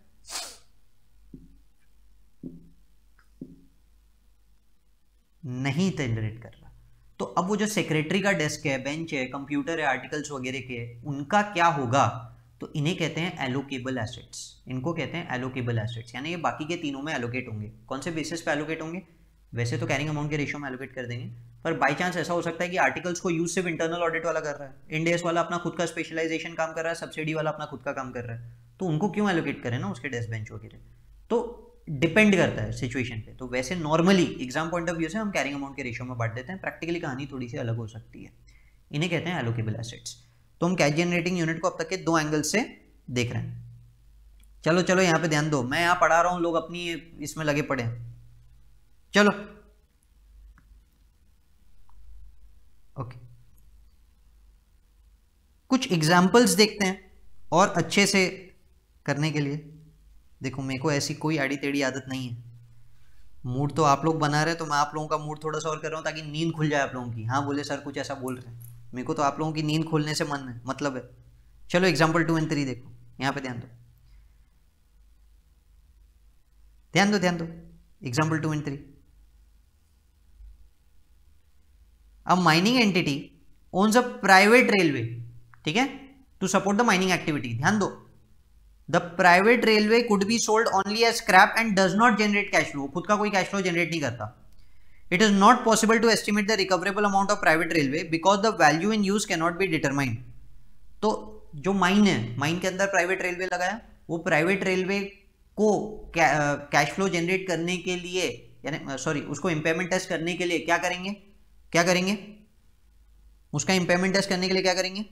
नहीं जनरेट कर रहा। तो अब वो जो सेक्रेटरी का डेस्क है, बेंच है, कंप्यूटर है, आर्टिकल्स वगैरह के, उनका क्या होगा? तो इन्हें कहते हैं एलोकेबल एसेट्स। इनको कहते हैं एलोकेबल एसेट्स, यानी ये बाकी के तीनों में एलोकेट होंगे। कौन से बेसिस पे एलोकेट होंगे? वैसे तो कैरिंग अमाउंट के रेशियो में एलोकेट कर देंगे, पर बाई चांस ऐसा हो सकता है कि आर्टिकल्स को यूज सिर्फ इंटरनल ऑडिट वाला कर रहा है, इंडेस वाला अपना खुद का स्पेशलाइजेशन काम कर रहा है, सब्सिडी वाला अपना खुद का काम कर रहा है, तो उनको क्यों एलोकेट करें ना उसके डेस्क बेंच वगैरह। तो डिपेंड करता है सिचुएशन पे। तो वैसे normally exam point of view से हम कैरिंग अमाउंट के रेशियो में बांट देते हैं, प्रैक्टिकली कहानी थोड़ी सी अलग हो सकती है। इन्हें कहते हैं एलोकेबल एसेट्स। तो हम कैश जनरेटिंग यूनिट को अब तक के दो एंगल से देख रहे हैं। चलो चलो यहाँ पे ध्यान दो, मैं यहाँ पढ़ा रहा हूँ, लोग अपनी इसमें लगे पड़े हैं। चलो ओके, कुछ एग्जाम्पल्स देखते हैं और अच्छे से करने के लिए। देखो मेरे को ऐसी कोई आड़ी टेढ़ी आदत नहीं है, मूड तो आप लोग बना रहे हैं, तो मैं आप लोगों का मूड थोड़ा सा और कर रहा हूँ ताकि नींद खुल जाए आप लोगों की। हाँ बोले सर कुछ ऐसा बोल रहे हैं, मेरे को तो आप लोगों की नींद खुलने से मन है, मतलब है। चलो एग्जाम्पल टू एंड थ्री देखो, यहाँ पे ध्यान दो, ध्यान दो ध्यान दो example two and three. A mining entity owns a private railway, ठीक है, to support the mining activity. ध्यान दो, the private railway could be sold only as scrap and does not generate cash flow. खुद का कोई cash flow generate नहीं करता। It is not possible to estimate the recoverable amount of private railway because the value in use can not be determined. तो जो mine है, mine के अंदर प्राइवेट रेलवे लगाया, वो प्राइवेट रेलवे को कैश फ्लो जनरेट करने के लिए, यानी सॉरी उसको इम्पेयरमेंट टेस्ट करने के लिए क्या करेंगे, क्या करेंगे उसका इम्पेयरमेंट टेस्ट करने के लिए क्या करेंगे?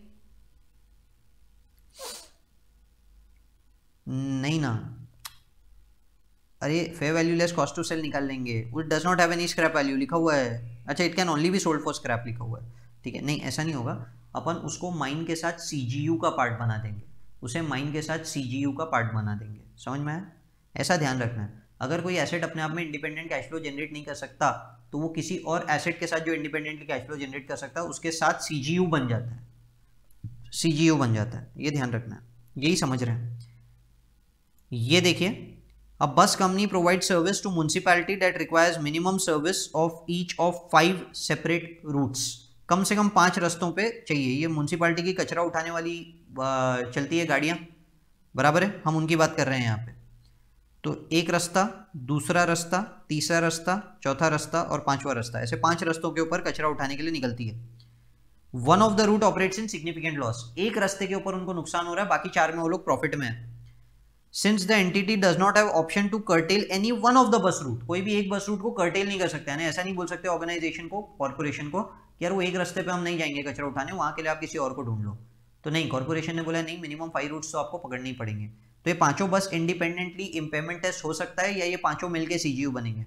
नहीं ना, अरे fair value less cost to sell निकाल लेंगे। It does not have any scrap value लिखा हुआ है। अच्छा, it can only be sold for scrap लिखा हुआ है, ठीक है। नहीं ऐसा नहीं होगा, अपन उसको माइन के साथ सीजीयू का पार्ट बना देंगे, उसे माइन के साथ सीजीयू का पार्ट बना देंगे। समझ में आया? ऐसा ध्यान रखना है, अगर कोई एसेट अपने आप में इंडिपेंडेंट कैश फ्लो जनरेट नहीं कर सकता, तो वो किसी और एसेट के साथ जो इंडिपेंडेंटली कैश फ्लो जनरेट कर सकता है उसके साथ सीजीयू बन जाता है, सीजीयू बन जाता है। ये ध्यान रखना है, यही समझ रहे हैं। ये देखिए, a bus company provide service to municipality that requires minimum service of each of five separate routes. कम से कम पांच रास्तों पे चाहिए। ये म्युनिसिपैलिटी की कचरा उठाने वाली चलती है गाड़ियां, बराबर है, हम उनकी बात कर रहे हैं यहाँ पे। तो एक रास्ता, दूसरा रास्ता, तीसरा रास्ता, चौथा रास्ता और पांचवा रास्ता, ऐसे पांच रास्तों के ऊपर कचरा उठाने के लिए निकलती है। One of the route operates in significant loss. एक रास्ते के ऊपर उनको नुकसान हो रहा है, बाकी चार में वो लोग प्रॉफिट में है। Since the entity does not have option to curtail any one of the bus route, कोई भी एक बस रूट को कर्टेल नहीं कर सकते, ऐसा नहीं बोल सकते ऑर्गेनाइजेशन को, कॉर्पोरेशन को, कि यार वो एक रास्ते पे हम नहीं जाएंगे कचरा उठाने, वहां के लिए आप किसी और को ढूंढ लो। तो नहीं, कॉर्पोरेशन ने बोला नहीं, मिनिमम फाइव रूट्स तो आपको पकड़ने ही पड़ेंगे। तो ये पांचों बस इंडिपेंडेंटली इम्पेयरमेंट टेस्ट हो सकता है, या ये पांचों मिलके सीजीयू बनेंगे?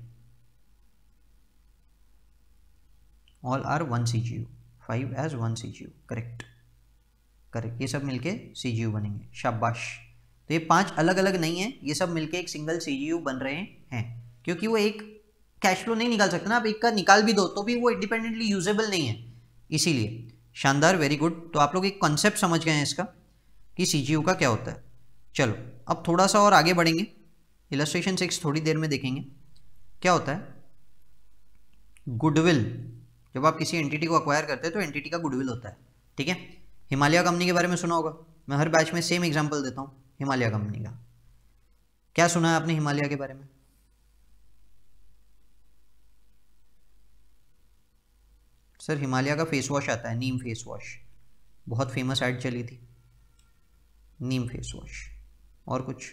All are one CGU, five as one CGU, correct correct, ये सब मिलके सीजीयू बनेंगे, शाबाश। तो ये पांच अलग अलग नहीं है, ये सब मिलके एक सिंगल सीजीयू बन रहे हैं, क्योंकि वो एक कैश फ्लो नहीं निकाल सकते ना, आप एक का निकाल भी दो तो भी वो इंडिपेंडेंटली यूजेबल नहीं है, इसीलिए। शानदार, वेरी गुड। तो आप लोग एक कॉन्सेप्ट समझ गए हैं इसका कि सीजीयू का क्या होता है। चलो अब थोड़ा सा और आगे बढ़ेंगे, इलस्ट्रेशन सिक्स थोड़ी देर में देखेंगे। क्या होता है गुडविल? जब आप किसी एंटिटी को अक्वायर करते हैं तो एंटिटी का गुडविल होता है, ठीक है। हिमालय कंपनी के बारे में सुना होगा, मैं हर बैच में सेम एग्जांपल देता हूँ हिमालय कंपनी का। क्या सुना है आपने हिमालय के बारे में? सर हिमालय का फेस वॉश आता है, नीम फेस वॉश, बहुत फेमस ऐड चली थी, नीम फेस वॉश। और कुछ?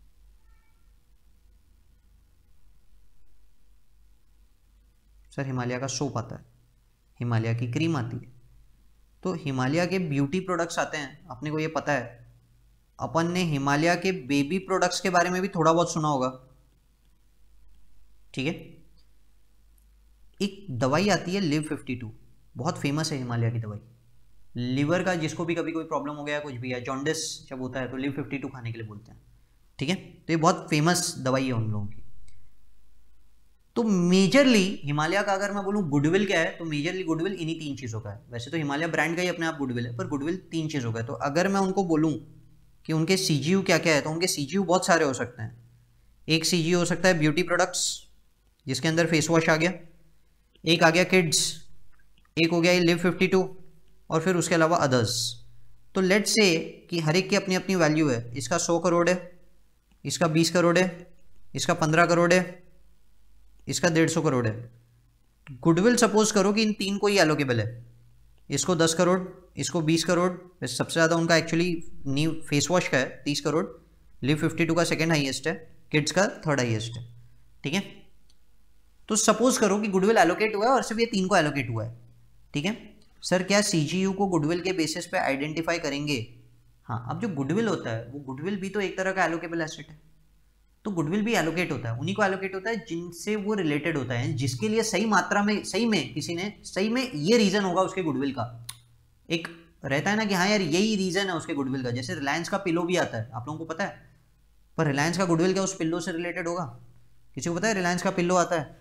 सर हिमालय का सोप आता है, हिमालय की क्रीम आती है। तो हिमालय के ब्यूटी प्रोडक्ट्स आते हैं, अपने को ये पता है। अपन ने हिमालय के बेबी प्रोडक्ट्स के बारे में भी थोड़ा बहुत सुना होगा, ठीक है। एक दवाई आती है लिव फिफ्टी टू, बहुत फेमस है हिमालय की दवाई। लिवर का जिसको भी कभी कोई प्रॉब्लम हो गया, कुछ भी है, जॉन्डिस जब होता है तो लिव फिफ्टी टू खाने के लिए बोलते हैं, ठीक है। तो ये बहुत फेमस दवाई है उन लोगों की। तो मेजरली हिमालय का अगर मैं बोलूं गुडविल क्या है, तो मेजरली गुडविल इन्हीं तीन चीज़ों का है। वैसे तो हिमालय ब्रांड का ही अपने आप गुडविल है, पर गुडविल तीन चीज़ों का है। तो अगर मैं उनको बोलूं कि उनके सीजीयू क्या क्या है, तो उनके सीजीयू बहुत सारे हो सकते हैं। एक सीजीयू हो सकता है ब्यूटी प्रोडक्ट्स, जिसके अंदर फेस वॉश आ गया, एक आ गया किड्स, एक हो गया ये लिव फिफ्टी टू, और फिर उसके अलावा अदर्स। तो लेट्स से कि हर एक की अपनी अपनी वैल्यू है, इसका सौ करोड़ है, इसका बीस करोड़ है, इसका पंद्रह करोड़ है, इसका डेढ़ सौ करोड़ है। गुडविल सपोज करो कि इन तीन को ही एलोकेबल है, इसको दस करोड़, इसको बीस करोड़, सबसे ज़्यादा उनका एक्चुअली न्यू फेस वॉश का है तीस करोड़, लिव फिफ्टी टू का सेकेंड हाईएस्ट है, किड्स का थर्ड हाईएस्ट है। ठीक है, तो सपोज करो कि गुडविल एलोकेट हुआ है और सिर्फ ये तीन को एलोकेट हुआ है। ठीक है सर, क्या सीजीयू को गुडविल के बेसिस पे आइडेंटिफाई करेंगे? हाँ, अब जो गुडविल होता है वो गुडविल भी तो एक तरह का एलोकेबल एसेट है, तो गुडविल भी एलोकेट होता है, उन्हीं को एलोकेट होता है जिनसे वो रिलेटेड होता है, जिसके लिए सही मात्रा में, सही में किसी ने सही में ये रीजन होगा उसके गुडविल का, एक रहता है ना कि हाँ यार यही रीजन है उसके गुडविल का। जैसे रिलायंस का पिलो भी आता है, आप लोगों को पता है, पर रिलायंस का गुडविल क्या उस पिल्लो से रिलेटेड होगा? किसी को पता है रिलायंस का पिल्लो आता है?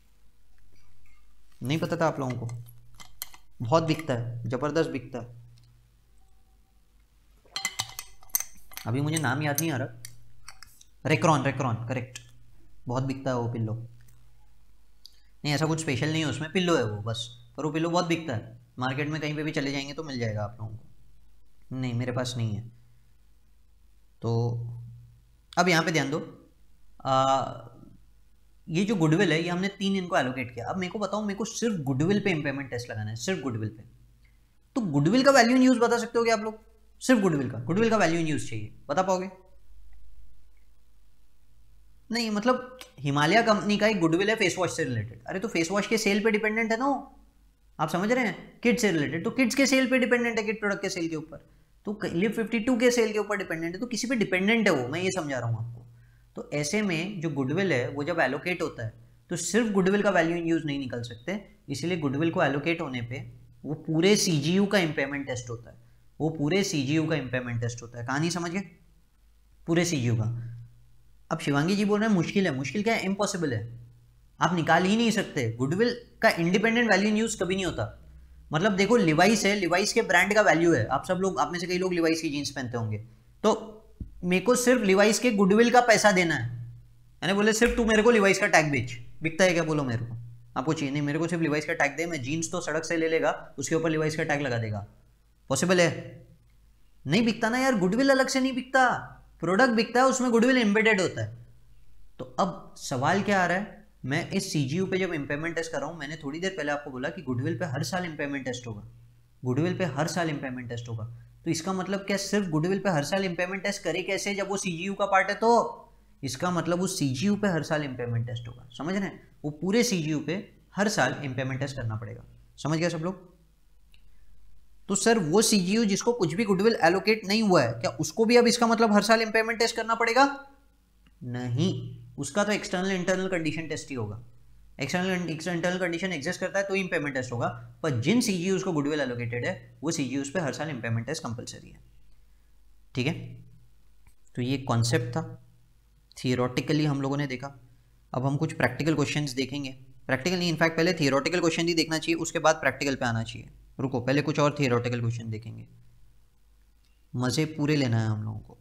नहीं पता था आप लोगों को? बहुत बिकता है, जबरदस्त बिकता है। अभी मुझे नाम याद नहीं आ रहा, रेक्रॉन, रेक्रॉन करेक्ट, बहुत बिकता है वो पिल्लो। नहीं ऐसा कुछ स्पेशल नहीं है उसमें, पिल्लो है वो बस, पर वो पिल्लो बहुत बिकता है, मार्केट में कहीं पे भी चले जाएंगे तो मिल जाएगा आप लोगों को। नहीं मेरे पास नहीं है। तो अब यहाँ पे ध्यान दो, आ, ये जो गुडविल है ये हमने तीन इनको एलोकेट किया। अब मेरे को बताओ, मेरे को सिर्फ गुडविल पे इंपेयरमेंट टेस्ट लगाना है, सिर्फ गुडविल पे। तो गुडविल का वैल्यू इन यूज बता सकते हो क्या आप लोग? सिर्फ गुडविल का, गुडविल का वैल्यू इन यूज चाहिए, बता पाओगे? नहीं, मतलब हिमालय कंपनी का एक गुडविल है फेस वॉश से रिलेटेड। अरे तो फेस वॉश के सेल पे डिपेंडेंट है ना, आप समझ रहे हैं? किड्स से रिलेटेड, तो किड्स के सेल पे डिपेंडेंट है, किड प्रोडक्ट के सेल के ऊपर, तो लिव फिफ्टी टू के सेल के ऊपर डिपेंडेंट है, तो किसी पे डिपेंडेंट है वो, मैं ये समझा रहा हूँ आपको। तो ऐसे में जो गुडविल है वो जब एलोकेट होता है तो सिर्फ गुडविल का वैल्यू इन यूज नहीं निकल सकते, इसलिए गुडविल को एलोकेट होने पे वो पूरे सीजीयू का इंपेयरमेंट टेस्ट होता है, वो पूरे सीजीयू का इंपेयरमेंट टेस्ट होता है। कहानी समझ गए? पूरे सीजीयू का। अब शिवांगी जी बोल रहे हैं मुश्किल है, मुश्किल क्या है? इम्पॉसिबल है, आप निकाल ही नहीं सकते। गुडविल का इंडिपेंडेंट वैल्यू इन यूज कभी नहीं होता। मतलब देखो लिवाइस है, लिवाइस के ब्रांड का वैल्यू है, आप सब लोग, आप में से कई लोग लिवाइस की जीन्स पहनते होंगे, तो मेरे को सिर्फ लिवाइस के गुडविल का पैसा देना है। मैंने बोले सिर्फ तू मेरे को लिवाइस का टैग बेच, बिकता है क्या? बोलो मेरे को, आपको चाहिए? नहीं, मेरे को सिर्फ लिवाइस का टैग दे, मैं जीन्स तो सड़क से ले लेगा, उसके ऊपर लिवाइस का टैग लगा देगा। पॉसिबल है? नहीं बिकता ना यार, गुडविल अलग से नहीं बिकता, प्रोडक्ट बिकता है, उसमें गुडविल एम्बेडेड होता है। तो अब सवाल क्या आ रहा है, मैं इस सीजीयू पे जब इंपेयरमेंट टेस्ट कर रहा हूं, मैंने थोड़ी देर पहले आपको बोला कि गुडविल पे हर साल इंपेयरमेंट टेस्ट होगा, गुडविल पे हर साल इंपेयरमेंट टेस्ट होगा। तो इसका मतलब क्या सिर्फ गुडविल पे हर साल इंपेयरमेंट टेस्ट करे कैसे जब वो सीजीयू का पार्ट है? तो इसका मतलब उस सीजीयू पे हर साल इंपेयरमेंट टेस्ट होगा, समझ रहे हैं? वो पूरे सीजीयू पे हर साल इंपेयरमेंट टेस्ट करना पड़ेगा, समझ गया सब लोग? तो सर वो सीजीयू जिसको कुछ भी गुडविल एलोकेट नहीं हुआ है, क्या उसको भी अब इसका मतलब हर साल इंपेयरमेंट टेस्ट करना पड़ेगा? नहीं, उसका तो एक्सटर्नल इंटरनल कंडीशन टेस्ट ही होगा। एक्सटर्नल इंटरनल कंडीशन एग्जिस्ट करता है तो इंपेयरमेंट टेस्ट होगा, पर जिन सीजीयूज को गुडविल एलोकेटेड है वो सीजीयूज पे हर साल इंपेयरमेंट टेस्ट कंपलसरी है। ठीक है, तो ये कॉन्सेप्ट था, थियोरेटिकली हम लोगों ने देखा। अब हम कुछ प्रैक्टिकल क्वेश्चंस देखेंगे। प्रैक्टिकल नहीं, इनफैक्ट पहले थियोरेटिकल क्वेश्चन ही देखना चाहिए, उसके बाद प्रैक्टिकल पे आना चाहिए। रुको, पहले कुछ और थियोरेटिकल क्वेश्चन देखेंगे, मजे पूरे लेना है हम लोगों को।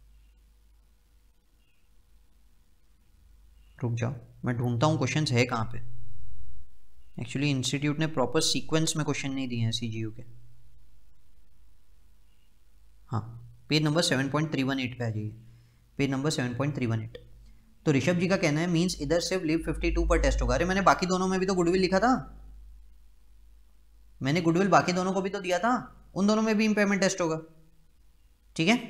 रुक जाओ, मैं ढूंढता हूँ क्वेश्चंस है कहाँ पे। एक्चुअली इंस्टीट्यूट ने प्रॉपर सीक्वेंस में क्वेश्चन नहीं दिए हैं सीजीयू के। हाँ, page number seven point three one eight पे आ जाइए, page number seven point three one eight. तो ऋषभ जी का कहना है मींस इधर सिर्फ लिव फिफ्टी टू पर टेस्ट होगा। अरे मैंने बाकी दोनों में भी तो गुडविल लिखा था, मैंने गुडविल बाकी दोनों को भी तो दिया था, उन दोनों में भी इंपेयरमेंट टेस्ट होगा। ठीक है,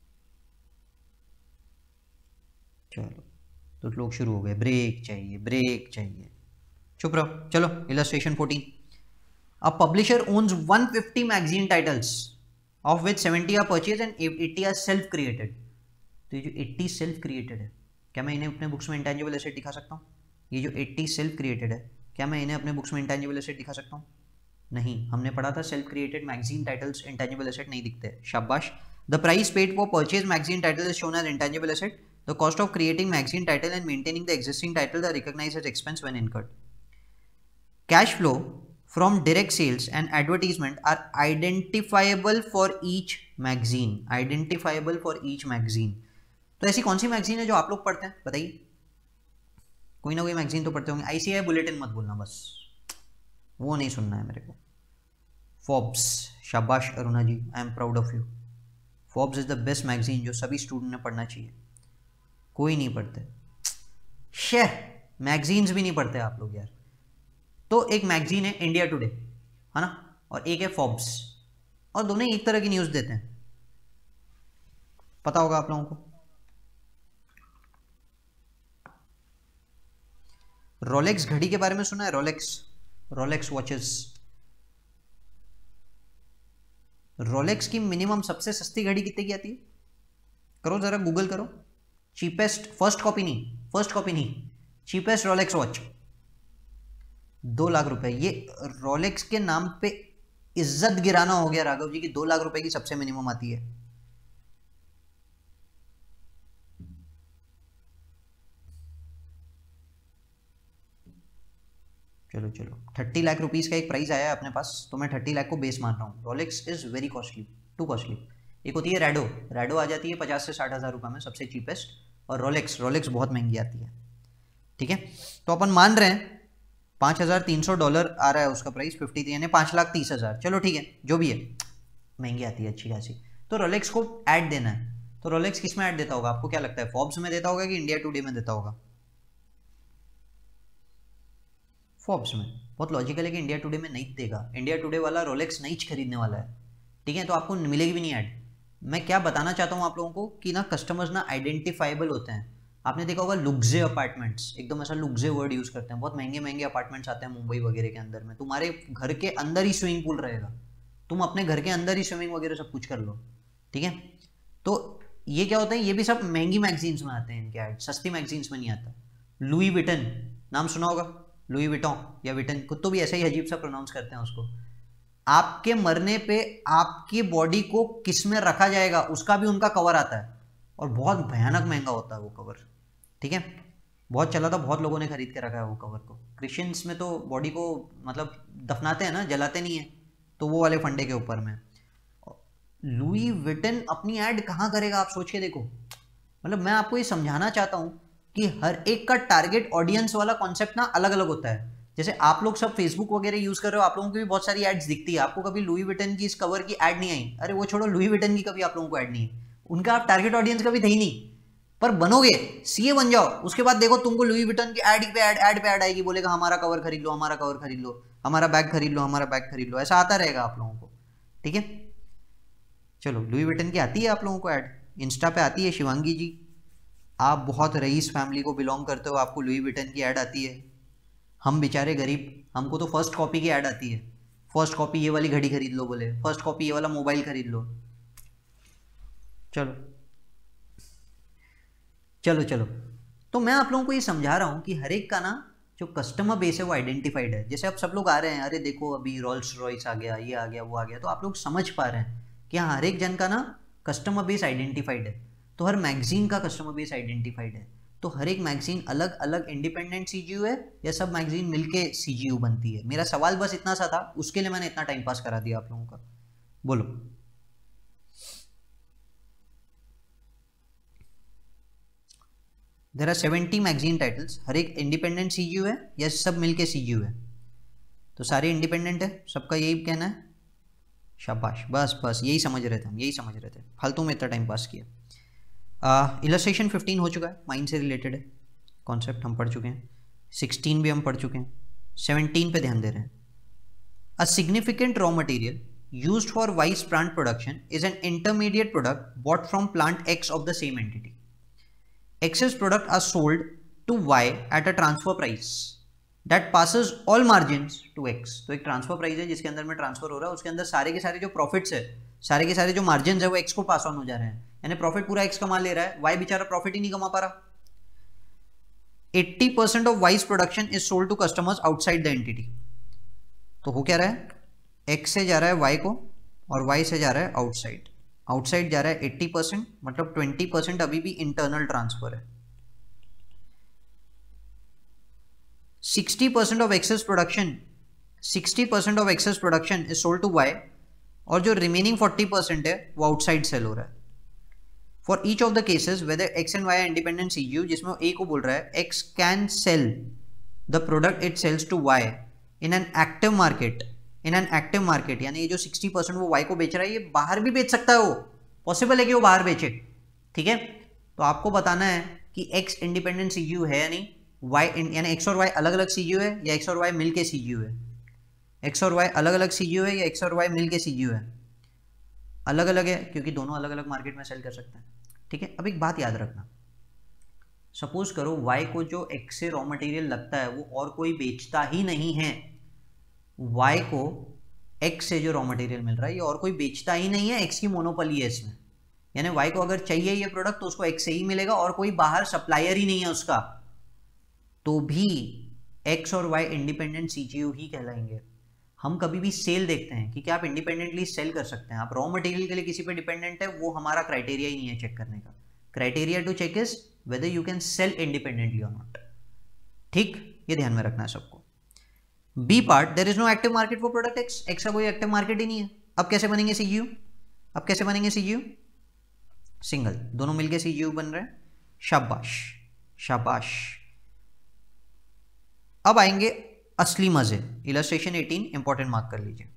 चलो तो लोग शुरू हो गए, ब्रेक चाहिए, ब्रेक चाहिए, चुप रहो। चलो illustration fourteen. A publisher owns one fifty magazine titles of which seventy are purchase and eighty are self created. तो ये जो एटी सेल्फ क्रिएटेड है, क्या मैं इन्हें अपने बुक्स में इंटेंजिबल एसेट दिखा सकता हूँ? ये जो एटी सेल्फ क्रिएटेड है, क्या मैं इन्हें अपने बुक्स में इंटेंजिबल एसेट दिखा सकता हूँ? नहीं, हमने पढ़ा था self created magazine titles intangible asset नहीं दिखते। शाबाश। The price paid for purchase magazine title is shown as intangible asset. The cost of creating magazine title and maintaining the existing titles are recognized as expense when incurred. Cash flow from direct sales and advertisement are identifiable for each magazine. Identifiable for each magazine. तो ऐसी कौन सी magazine है जो आप लोग पढ़ते हैं, बताइए? कोई ना कोई मैगजीन तो पढ़ते होंगे। आईसीआई बुलेटिन मत बोलना, बस वो नहीं सुनना है मेरे को। फोर्ब्स, शाबाश Aruna ji, I am proud of you. Forbes is the best magazine जो सभी स्टूडेंट ने पढ़ना चाहिए। कोई नहीं पढ़ते, शेह मैगजीन्स भी नहीं पढ़ते आप लोग यार। तो एक मैगजीन है इंडिया टुडे, है ना, और एक है फोर्ब्स, और दोनों एक तरह की न्यूज़ देते हैं, पता होगा आप लोगों को। रोलेक्स घड़ी के बारे में सुना है? Rolex Rolex watches. रोलेक्स की मिनिमम सबसे सस्ती घड़ी कितने की आती है? करो जरा गूगल करो, चीपेस्ट, फर्स्ट कॉपी नहीं, फर्स्ट कॉपी नहीं, चीपेस्ट रोलेक्स वॉच दो लाख रुपए। ये रोलेक्स के नाम पे इज्जत गिराना हो गया राघव जी की दो लाख रुपए की सबसे मिनिमम आती है। चलो चलो थर्टी लाख रुपीस का एक प्राइस आया है अपने पास, तो मैं थर्टी लाख को बेस मान रहा हूँ। Rolex is very costly, too costly. एक होती है रैडो, रैडो आ जाती है पचास से साठ हज़ार रुपये में सबसे चीपेस्ट, और रोलेक्स रोलेक्स बहुत महंगी आती है। ठीक है, तो अपन मान रहे हैं पाँच हज़ार तीन सौ डॉलर आ रहा है उसका प्राइस, फिफ्टी यानी पाँच लाख तीस हज़ार। चलो ठीक है, जो भी है महंगी आती है अच्छी खासी। तो रोलेक्स को ऐड देना है, तो रोलेक्स किस में ऐड देता होगा आपको क्या लगता है? फोर्ब्स में देता होगा कि इंडिया टुडे में देता होगा? फोर्ब्स में। बहुत लॉजिकल है कि इंडिया टुडे में नहीं देगा, इंडिया टुडे वाला रोलेक्स नहीं खरीदने वाला है। ठीक है, तो आपको मिलेगी भी नहीं ऐड। मैं क्या बताना चाहता हूँ आप लोगों को कि ना कस्टमर्स ना आइडेंटिफाइबल होते हैं। आपने देखा होगा लुक्जे अपार्टमेंट्स, एकदम ऐसा लुक्जे वर्ड यूज करते हैं, बहुत महंगे महंगे अपार्टमेंट्स आते हैं मुंबई वगैरह के अंदर में, तुम्हारे घर के अंदर ही स्विमिंग पूल रहेगा, तुम अपने घर के अंदर ही स्विमिंग वगैरह सब कुछ कर लो। ठीक है, तो ये क्या होता है, ये भी सब महंगी मैगजीन्स में आते हैं इनके ऐड, सस्ती मैगजीन्स में नहीं आता। लुई विटन नाम सुना होगा, लुई विटॉन या विटन, खुद तो भी ऐसा ही अजीब सा प्रोनाउंस करते हैं उसको। आपके मरने पे आपकी बॉडी को किस में रखा जाएगा उसका भी उनका कवर आता है, और बहुत भयानक महंगा होता है वो कवर। ठीक है, बहुत चला था, बहुत लोगों ने खरीद के रखा है वो कवर को। क्रिश्चियंस में तो बॉडी को मतलब दफनाते हैं ना, जलाते नहीं है, तो वो वाले फंडे के ऊपर में। लुई विटन अपनी ऐड कहाँ करेगा आप सोच के देखो। मतलब मैं आपको ये समझाना चाहता हूँ कि हर एक का टारगेट ऑडियंस वाला कॉन्सेप्ट ना अलग अलग होता है। जैसे आप लोग सब फेसबुक वगैरह यूज कर रहे हो, आप लोगों की भी बहुत सारी एड्स दिखती है, आपको कभी लुई विटन की इस कवर की ऐड नहीं आई? अरे वो छोड़ो, लुई विटन की कभी आप लोगों को ऐड नहीं है, उनका आप टारगेट ऑडियंस कभी थे ही नहीं। पर बनोगे, सीए बन जाओ, उसके बाद देखो तुमको लुई विटन की ऐड पे ऐड ऐड पे ऐड आएगी, बोलेगा हमारा कवर खरीद लो, हमारा कवर खरीद लो, हमारा बैग खरीद लो, हमारा बैग खरीद लो, ऐसा आता रहेगा आप लोगों को। ठीक है, चलो लुई विटन की आती है आप लोगों को ऐड, इंस्टा पे आती है। शिवांगी जी, आप बहुत रईस फैमिली को बिलोंग करते हो, आपको लुई विटन की ऐड आती है। हम बेचारे गरीब, हमको तो फर्स्ट कॉपी की ऐड आती है, फर्स्ट कॉपी ये वाली घड़ी खरीद लो, बोले फर्स्ट कॉपी ये वाला मोबाइल खरीद लो। चलो चलो चलो तो मैं आप लोगों को ये समझा रहा हूँ कि हर एक का ना जो कस्टमर बेस है वो आइडेंटिफाइड है। जैसे अब सब लोग आ रहे हैं, अरे देखो अभी रोल्स रॉयस आ गया, ये आ गया, वो आ गया, तो आप लोग समझ पा रहे हैं कि हाँ हर एक जन का ना कस्टमर बेस आइडेंटिफाइड है। तो हर मैगजीन का कस्टमर बेस आइडेंटिफाइड है। तो हर एक मैगजीन अलग अलग इंडिपेंडेंट सीजीयू है या सब मैगजीन मिलके सीजीयू बनती है? मेरा सवाल बस इतना सा था, उसके लिए मैंने इतना टाइम पास करा दिया आप लोगों का। बोलो। There are seventy magazine titles, हर एक इंडिपेंडेंट सीजीयू है या सब मिलके सीजीयू है? तो सारे इंडिपेंडेंट है, सबका यही कहना है। शाबाश, बस बस यही समझ रहे थे हम, यही समझ रहे थे, फालतू में इतना टाइम पास किया। इलस्ट्रेशन फिफ्टीन हो चुका है, माइंड से रिलेटेड है कॉन्सेप्ट, हम पढ़ चुके हैं। सिक्सटीन भी हम पढ़ चुके हैं, सेवनटीन पे ध्यान दे रहे हैं। A significant raw material used for Y's plant production is an intermediate product bought from plant X of the same entity. Excess product are sold to Y at a transfer price that passes all margins to X। तो एक transfer price है जिसके अंदर में transfer हो रहा है, उसके अंदर सारे के सारे जो प्रॉफिट्स है, सारे के सारे जो मार्जिन है वो X को पास ऑन हो जा रहे हैं, यानी प्रॉफिट पूरा X कमा ले रहा है, Y बेचारा प्रॉफिट ही नहीं कमा पा रहा। Eighty percent of Y's production is sold to customers outside the entity. तो हो क्या रहा है, X से जा रहा है Y को और Y से जा रहा है आउटसाइड। आउटसाइड जा रहा है एट्टी परसेंट, मतलब ट्वेंटी परसेंट अभी भी इंटरनल ट्रांसफर है। Sixty percent of excess production sixty percent of excess production is sold to Y, और जो रिमेनिंग फोर्टी परसेंट है वो आउटसाइड सेल हो रहा है। For each of the cases whether X and Y are independent CGU, जिसमें A को बोल रहा है X can sell the product it sells to Y in an active market in an active market, यानी ये जो सिक्सटी परसेंट वो Y को बेच रहा है, ये बाहर भी बेच सकता है वो, पॉसिबल है कि वो बाहर बेचे, ठीक है। तो आपको बताना है कि एक्स इंडिपेंडेंट सीजीयू है या नहीं, वाई यानी एक्स और वाई अलग अलग सीजीयू है या एक्स और वाई मिलके सीजीयू है, एक्स और वाई अलग अलग सीजीयू है या एक्स और वाई मिलके सीजीयू है। अलग अलग है क्योंकि दोनों अलग अलग मार्केट में सेल कर सकते हैं, ठीक है। अब एक बात याद रखना, सपोज करो वाई को जो एक्स से रॉ मटेरियल लगता है वो और कोई बेचता ही नहीं है, वाई को एक्स से जो रॉ मटेरियल मिल रहा है ये और कोई बेचता ही नहीं है, एक्स की मोनोपोली है इसमें, यानी वाई को अगर चाहिए ये प्रोडक्ट तो उसको एक्स से ही मिलेगा और कोई बाहर सप्लायर ही नहीं है उसका, तो भी एक्स और वाई इंडिपेंडेंट सीजीयू ही कहलाएंगे। हम कभी भी सेल देखते हैं कि क्या आप इंडिपेंडेंटली सेल कर सकते हैं, आप रॉ मटेरियल के लिए किसी पे डिपेंडेंट है, वो हमारा क्राइटेरिया ही नहीं है चेक करने का। Criteria to check is whether you can sell independently और नॉट, ठीक, ये ध्यान में रखना है सबको। B part, there is no active market for product X, X का कोई एक्टिव मार्केट ही नहीं है। अब कैसे बनेंगे सीजीयू, अब कैसे बनेंगे सीजीयू, सिंगल, दोनों मिलके सीजीयू बन रहे हैं, शाबाश शाबाश। अब आएंगे असली मजे, इलस्ट्रेशन अठारह इंपॉर्टेंट मार्क कर लीजिए।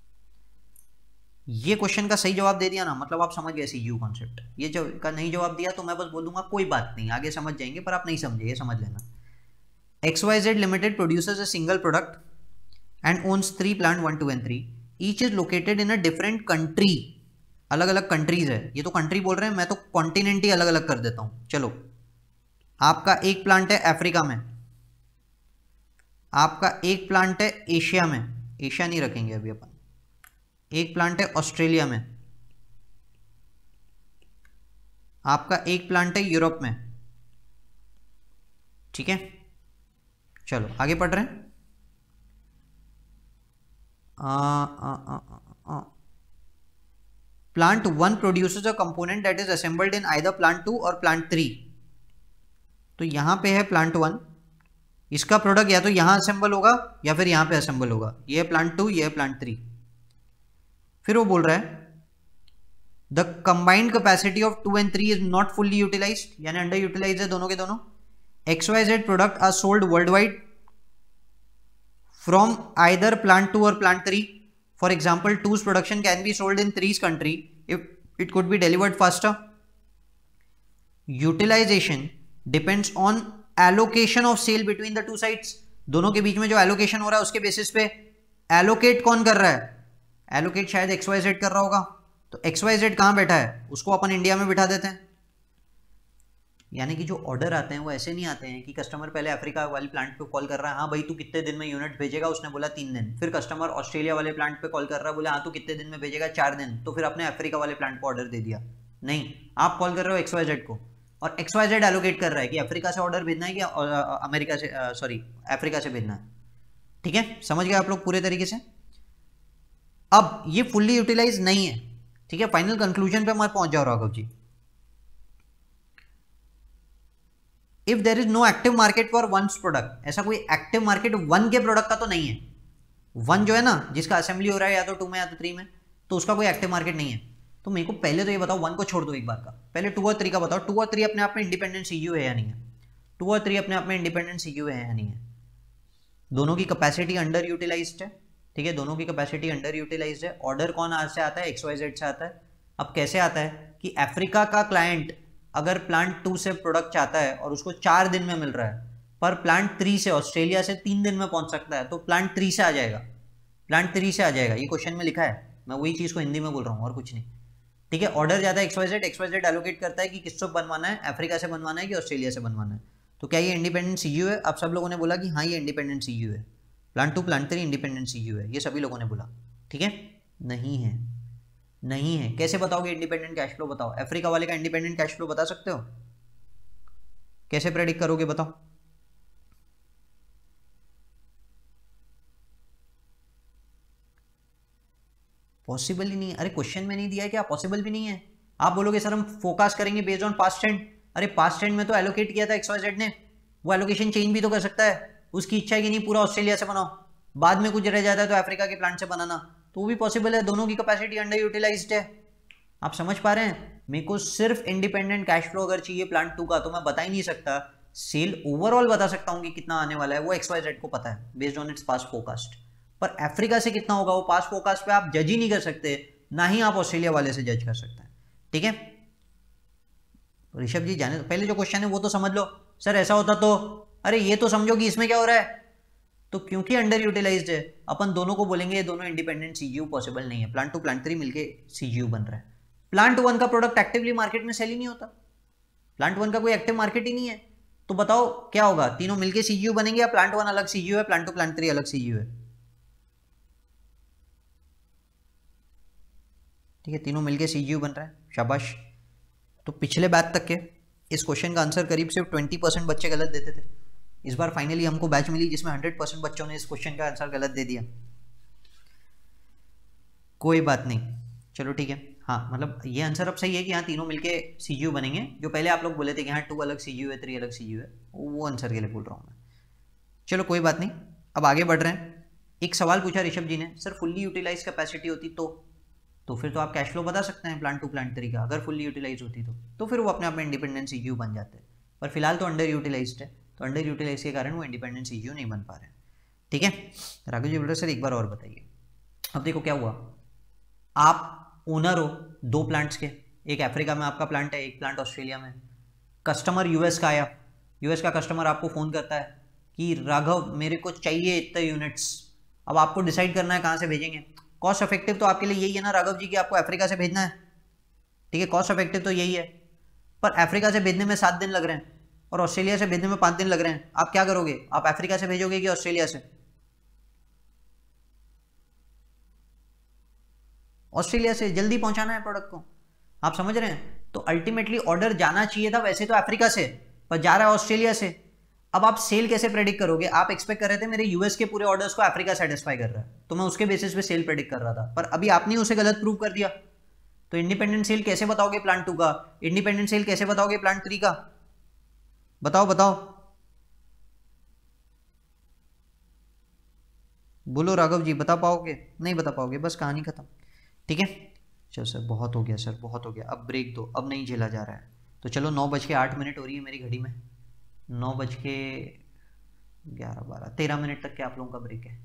ये क्वेश्चन का सही जवाब दे दिया ना, मतलब आप समझ गए सीजीयू कॉन्सेप्ट। ये जो का नहीं जवाब दिया तो मैं बस बोल दूंगा कोई बात नहीं, आगे समझ जाएंगे, पर आप नहीं समझे, ये समझ लेना। X Y Z limited producers a single product and owns three plant one two and three, each is located in a different country, अलग अलग कंट्रीज है, ये तो कंट्री बोल रहे हैं, मैं तो कॉन्टिनेंट ही अलग अलग कर देता हूं। चलो, आपका एक प्लांट है अफ्रीका में, आपका एक प्लांट है एशिया में, एशिया नहीं रखेंगे अभी अपन, एक प्लांट है ऑस्ट्रेलिया में, आपका एक प्लांट है यूरोप में, ठीक है। चलो आगे पढ़ रहे हैं। Plant one produces a component that is assembled in either plant two और प्लांट थ्री, तो यहां पे है प्लांट वन, इसका प्रोडक्ट या तो यहां असेंबल होगा या फिर यहां पे असेंबल होगा, ये है प्लांट टू, ये है प्लांट थ्री। फिर वो बोल रहा है the combined capacity of two and three is not fully utilised, यानी अंडर यूटिलाइज है दोनों के दोनों। X Y Z product are sold world wide from either plant two और plant three, for example two's production can be sold in three's country if it could be delivered faster. Utilisation depends on allocation of sale between the two sides, दोनों के बीच में जो allocation हो रहा है उसके basis पे। एलोकेट कौन कर रहा है, एलोकेट शायद एक्स वाई जेड कर रहा होगा, तो एक्स वाई जेड कहां बैठा है, उसको अपन इंडिया में बिठा देते हैं। यानी कि जो ऑर्डर आते हैं वो ऐसे नहीं आते हैं कि कस्टमर पहले अफ्रीका वाले प्लांट पे कॉल कर रहा है, हाँ भाई तू कितने दिन में यूनिट भेजेगा, उसने बोला तीन दिन, फिर कस्टमर ऑस्ट्रेलिया वाले प्लांट पे कॉल कर रहा है, बोला हाँ तू कितने दिन में भेजेगा, चार दिन, तो फिर अपने अफ्रीका वाले प्लांट को ऑर्डर दे दिया। नहीं, आप कॉल कर रहे हो एक्स वाई जेड को और एक्स वाई जेड एलोकेट कर रहा है कि अफ्रीका से ऑर्डर भेजना है कि अमेरिका से, सॉरी अफ्रीका से भेजना है, ठीक है। समझ गए आप लोग पूरे तरीके से। अब ये फुल्ली यूटिलाइज नहीं है, ठीक है। फाइनल कंक्लूजन पे मैं पहुंच जाओ Raghav ji. If there is no active market for one product, ऐसा कोई एक्टिव मार्केट वन के प्रोडक्ट का तो नहीं है, वन जो है ना जिसका असेंबली हो रहा है या तो टू में या तो थ्री में, तो उसका कोई एक्टिव मार्केट नहीं है। तो मेरे को पहले तो ये बताओ, वन को छोड़ दो एक बार का, पहले टू और थ्री का बताओ, टू और थ्री अपने आप में इंडिपेंडेंट सीजीयू है या नहीं है, टू और थ्री अपने आप में इंडिपेंडेंट सीजीयू है या नहीं है। दोनों की कैपेसिटी अंडर यूटिलाइज्ड है, ठीक है, दोनों की कैपेसिटी अंडर यूटिलाइज्ड है। ऑर्डर कौन से आता है, एक्स वाई जेड से आता है। अब कैसे आता है कि अफ्रीका का क्लाइंट अगर प्लांट टू से प्रोडक्ट चाहता है और उसको चार दिन में मिल रहा है, पर प्लांट थ्री से ऑस्ट्रेलिया से तीन दिन में पहुंच सकता है, तो प्लांट थ्री से आ जाएगा, प्लांट थ्री से आ जाएगा। ये क्वेश्चन में लिखा है, मैं वही चीज को हिंदी में बोल रहा हूँ और कुछ नहीं, ठीक है। ऑर्डर जाता है X Y Z, X Y Z allocate करता है कि किससे बनवाना है, अफ्रीका से बनवाना है कि ऑस्ट्रेलिया से बनवाना है। तो क्या ये इंडिपेंडेंट सीजीयू है? अब सब लोगों ने बोला कि हाँ ये इंडिपेंडेंट सीजीयू है, plant two plant three independent CGU है, ये सभी लोगों ने बोला, ठीक है। नहीं है, नहीं है। कैसे बताओगे इंडिपेंडेंट कैश फ्लो? बताओ, अफ्रीका वाले का इंडिपेंडेंट कैश फ्लो बता सकते हो? कैसे प्रेडिक्ट करोगे बताओ? पॉसिबल ही नहीं है। अरे क्वेश्चन में नहीं दिया है क्या? पॉसिबल भी नहीं है। आप बोलोगे सर हम फोकस करेंगे बेस्ड ऑन पास्ट ट्रेंड। अरे पास्ट ट्रेंड में तो एलोकेट किया था एक्स वाई जेड ने, वो एलोकेशन चेंज भी तो कर सकता है। उसकी इच्छा है कि नहीं पूरा ऑस्ट्रेलिया से बनाओ, बाद में कुछ रह जाता है तो अफ्रीका के प्लांट से बनाना, तो वो भी पॉसिबल है। दोनों की कैपेसिटी अंडर यूटिलाइज्ड है। आप समझ पा रहे हैं? मेरे को सिर्फ इंडिपेंडेंट कैश फ्लो अगर चाहिए प्लांट टू का, तो मैं बता ही नहीं सकता। सेल ओवरऑल बता सकता हूं कि कितना आने वाला है, वो एक्स वाई जेड को पता है based on its past forecast. पर अफ्रीका से कितना होगा वो पास्ट फोरकास्ट पे आप जज ही नहीं कर सकते, ना ही आप ऑस्ट्रेलिया वाले से जज कर सकते हैं। ठीक है ऋषभ जी, जाने पहले जो क्वेश्चन है वो तो समझ लो। सर ऐसा होता तो, अरे ये तो समझो कि इसमें क्या हो रहा है, तो क्योंकि अंडर यूटिलाइज्ड है अपन दोनों को बोलेंगे ये दोनों इंडिपेंडेंट सीजीयू पॉसिबल नहीं है, प्लांट टू प्लांट थ्री मिलके सीजीयू बन रहा है। प्लांट वन का प्रोडक्ट एक्टिवली मार्केट में सेल ही नहीं होता, प्लांट वन का कोई एक्टिव मार्केट ही नहीं है, तो बताओ क्या होगा, तीनों मिलके सीजीयू बनेंगे या प्लांट वन अलग सीजीयू है, प्लांट टू प्लांट थ्री अलग सीजीयू है? ठीक है, तीनों मिलके सीजीयू बन रहा है, शाबाश। तो पिछले बैच तक के इस क्वेश्चन का आंसर करीब सिर्फ ट्वेंटी परसेंट बच्चे गलत देते थे। इस बार फाइनली हमको बैच मिली जिसमें हंड्रेड परसेंट बच्चों ने इस क्वेश्चन का आंसर गलत दे दिया। कोई बात नहीं, चलो ठीक है। हाँ मतलब ये आंसर अब सही है कि यहाँ तीनों मिलके सीजीयू बनेंगे, जो पहले आप लोग बोले थे कि हाँ टू अलग सीजीयू है, थ्री अलग सीजीयू है, वो आंसर के लिए बोल रहा हूँ मैं। चलो कोई बात नहीं, अब आगे बढ़ रहे हैं। एक सवाल पूछा ऋषभ जी ने, सर फुल्ली यूटिलाइज कैपेसिटी होती तो तो फिर तो आप कैश फ्लो बता सकते हैं प्लांट टू प्लांट थ्री का, अगर फुल्ली यूटिलाइज होती तो तो फिर वो अपने आप में इंडिपेंडेंट सीजीयू बन जाते हैं, पर फिलहाल तो अंडर यूटिलाइज्ड है, तो अंडर यूटिलाइज के कारण वो इंडिपेंडेंट सीजीयू नहीं बन पा रहे हैं। ठीक है राघव जी बोल रहे सर एक बार और बताइए। अब देखो क्या हुआ, आप ओनर हो दो प्लांट्स के, एक अफ्रीका में आपका प्लांट है, एक प्लांट ऑस्ट्रेलिया में। कस्टमर यूएस का आया, यूएस का कस्टमर आपको फ़ोन करता है कि राघव मेरे को चाहिए इतने यूनिट्स। अब आपको डिसाइड करना है कहाँ से भेजेंगे। कॉस्ट इफेक्टिव तो आपके लिए यही है ना राघव जी कि आपको अफ्रीका से भेजना है, ठीक है कॉस्ट इफेक्टिव तो यही है, पर अफ्रीका से भेजने में सात दिन लग रहे हैं और ऑस्ट्रेलिया से भेजने में पाँच दिन लग रहे हैं, आप क्या करोगे, आप अफ्रीका से भेजोगे कि ऑस्ट्रेलिया से? ऑस्ट्रेलिया से, जल्दी पहुंचाना है प्रोडक्ट को, आप समझ रहे हैं। तो अल्टीमेटली ऑर्डर जाना चाहिए था वैसे तो अफ्रीका से, पर जा रहा है ऑस्ट्रेलिया से। अब आप सेल कैसे प्रेडिक्ट करोगे, आप एक्सपेक्ट कर रहे थे मेरे यूएस के पूरे ऑर्डर्स को अफ्रीका सेटिस्फाई कर रहा है, तो मैं उसके बेसिस पे सेल प्रेडिक्ट कर रहा था, पर अभी आपने उसे गलत प्रूव कर दिया। तो इंडिपेंडेंट सेल कैसे बताओगे प्लांट टू का, इंडिपेंडेंट सेल कैसे बताओगे प्लांट थ्री का, बताओ बताओ बोलो राघव जी, बता पाओगे? नहीं बता पाओगे, बस कहानी खत्म। ठीक है चलो सर बहुत हो गया, सर बहुत हो गया, अब ब्रेक दो, अब नहीं झेला जा रहा है। तो चलो नौ बज के आठ मिनट हो रही है मेरी घड़ी में, नौ बज के ग्यारह बारह तेरह मिनट तक के आप लोगों का ब्रेक है।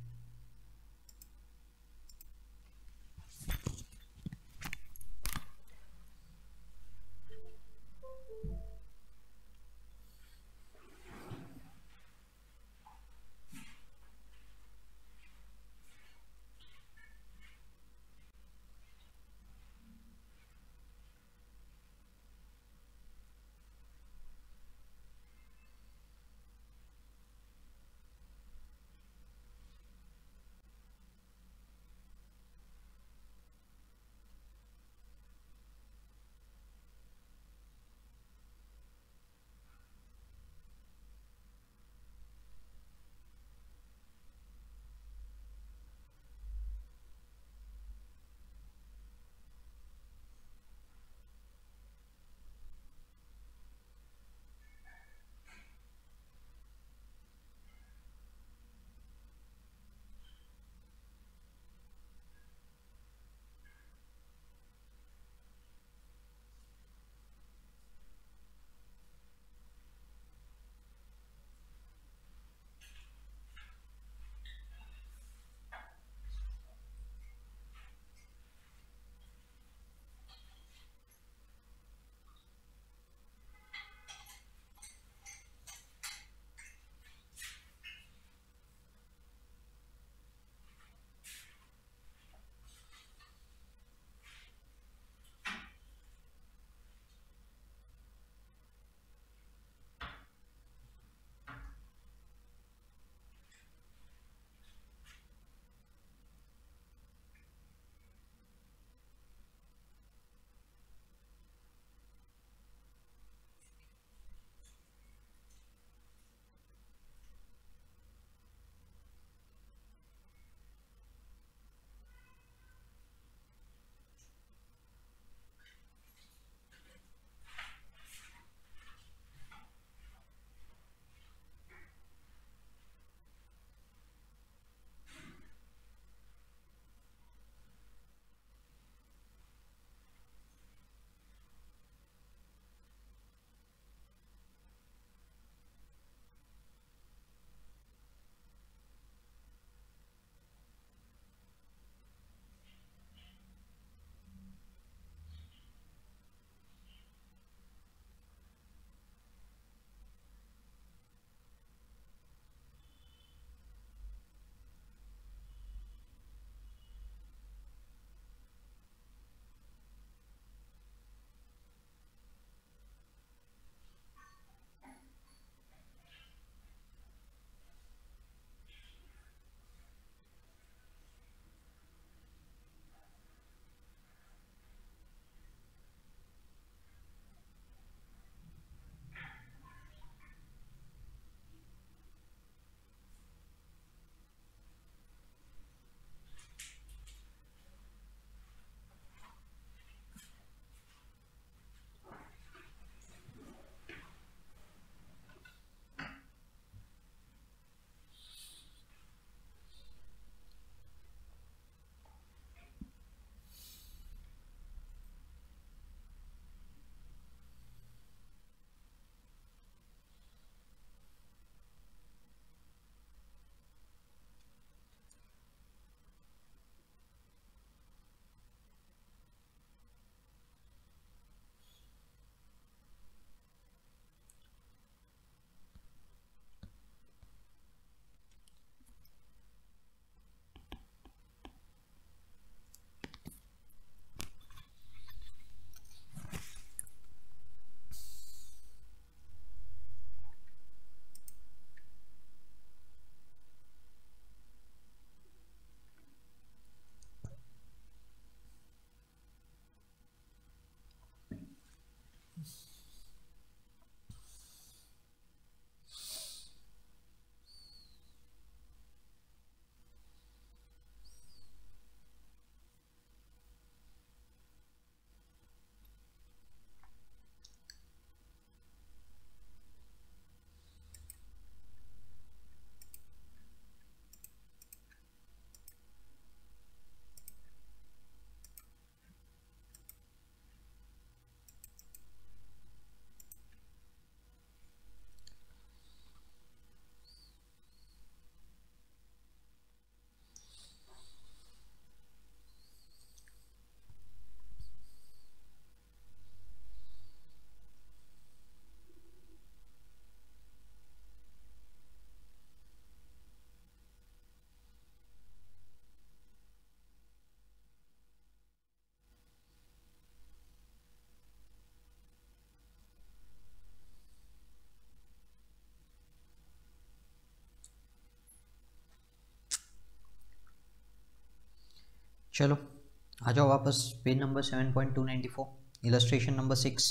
चलो आ जाओ वापस page number seven point two ninety four, illustration number six.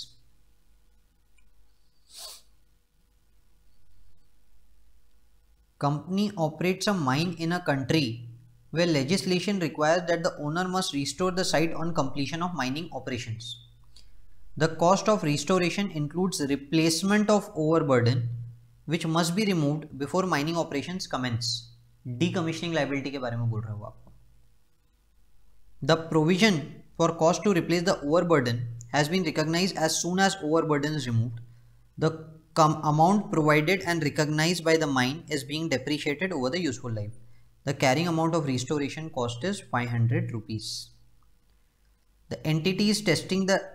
Company operates a mine in a country where legislation requires that the owner must restore the site on completion of mining operations. The cost of restoration includes replacement of overburden, which must be removed before mining operations commence. Decommissioning liability के बारे में बोल रहा हूँ आपको। The provision for cost to replace the overburden has been recognized as soon as overburden is removed. The amount provided and recognized by the mine is being depreciated over the useful life. The carrying amount of restoration cost is five hundred rupees. The entity is testing the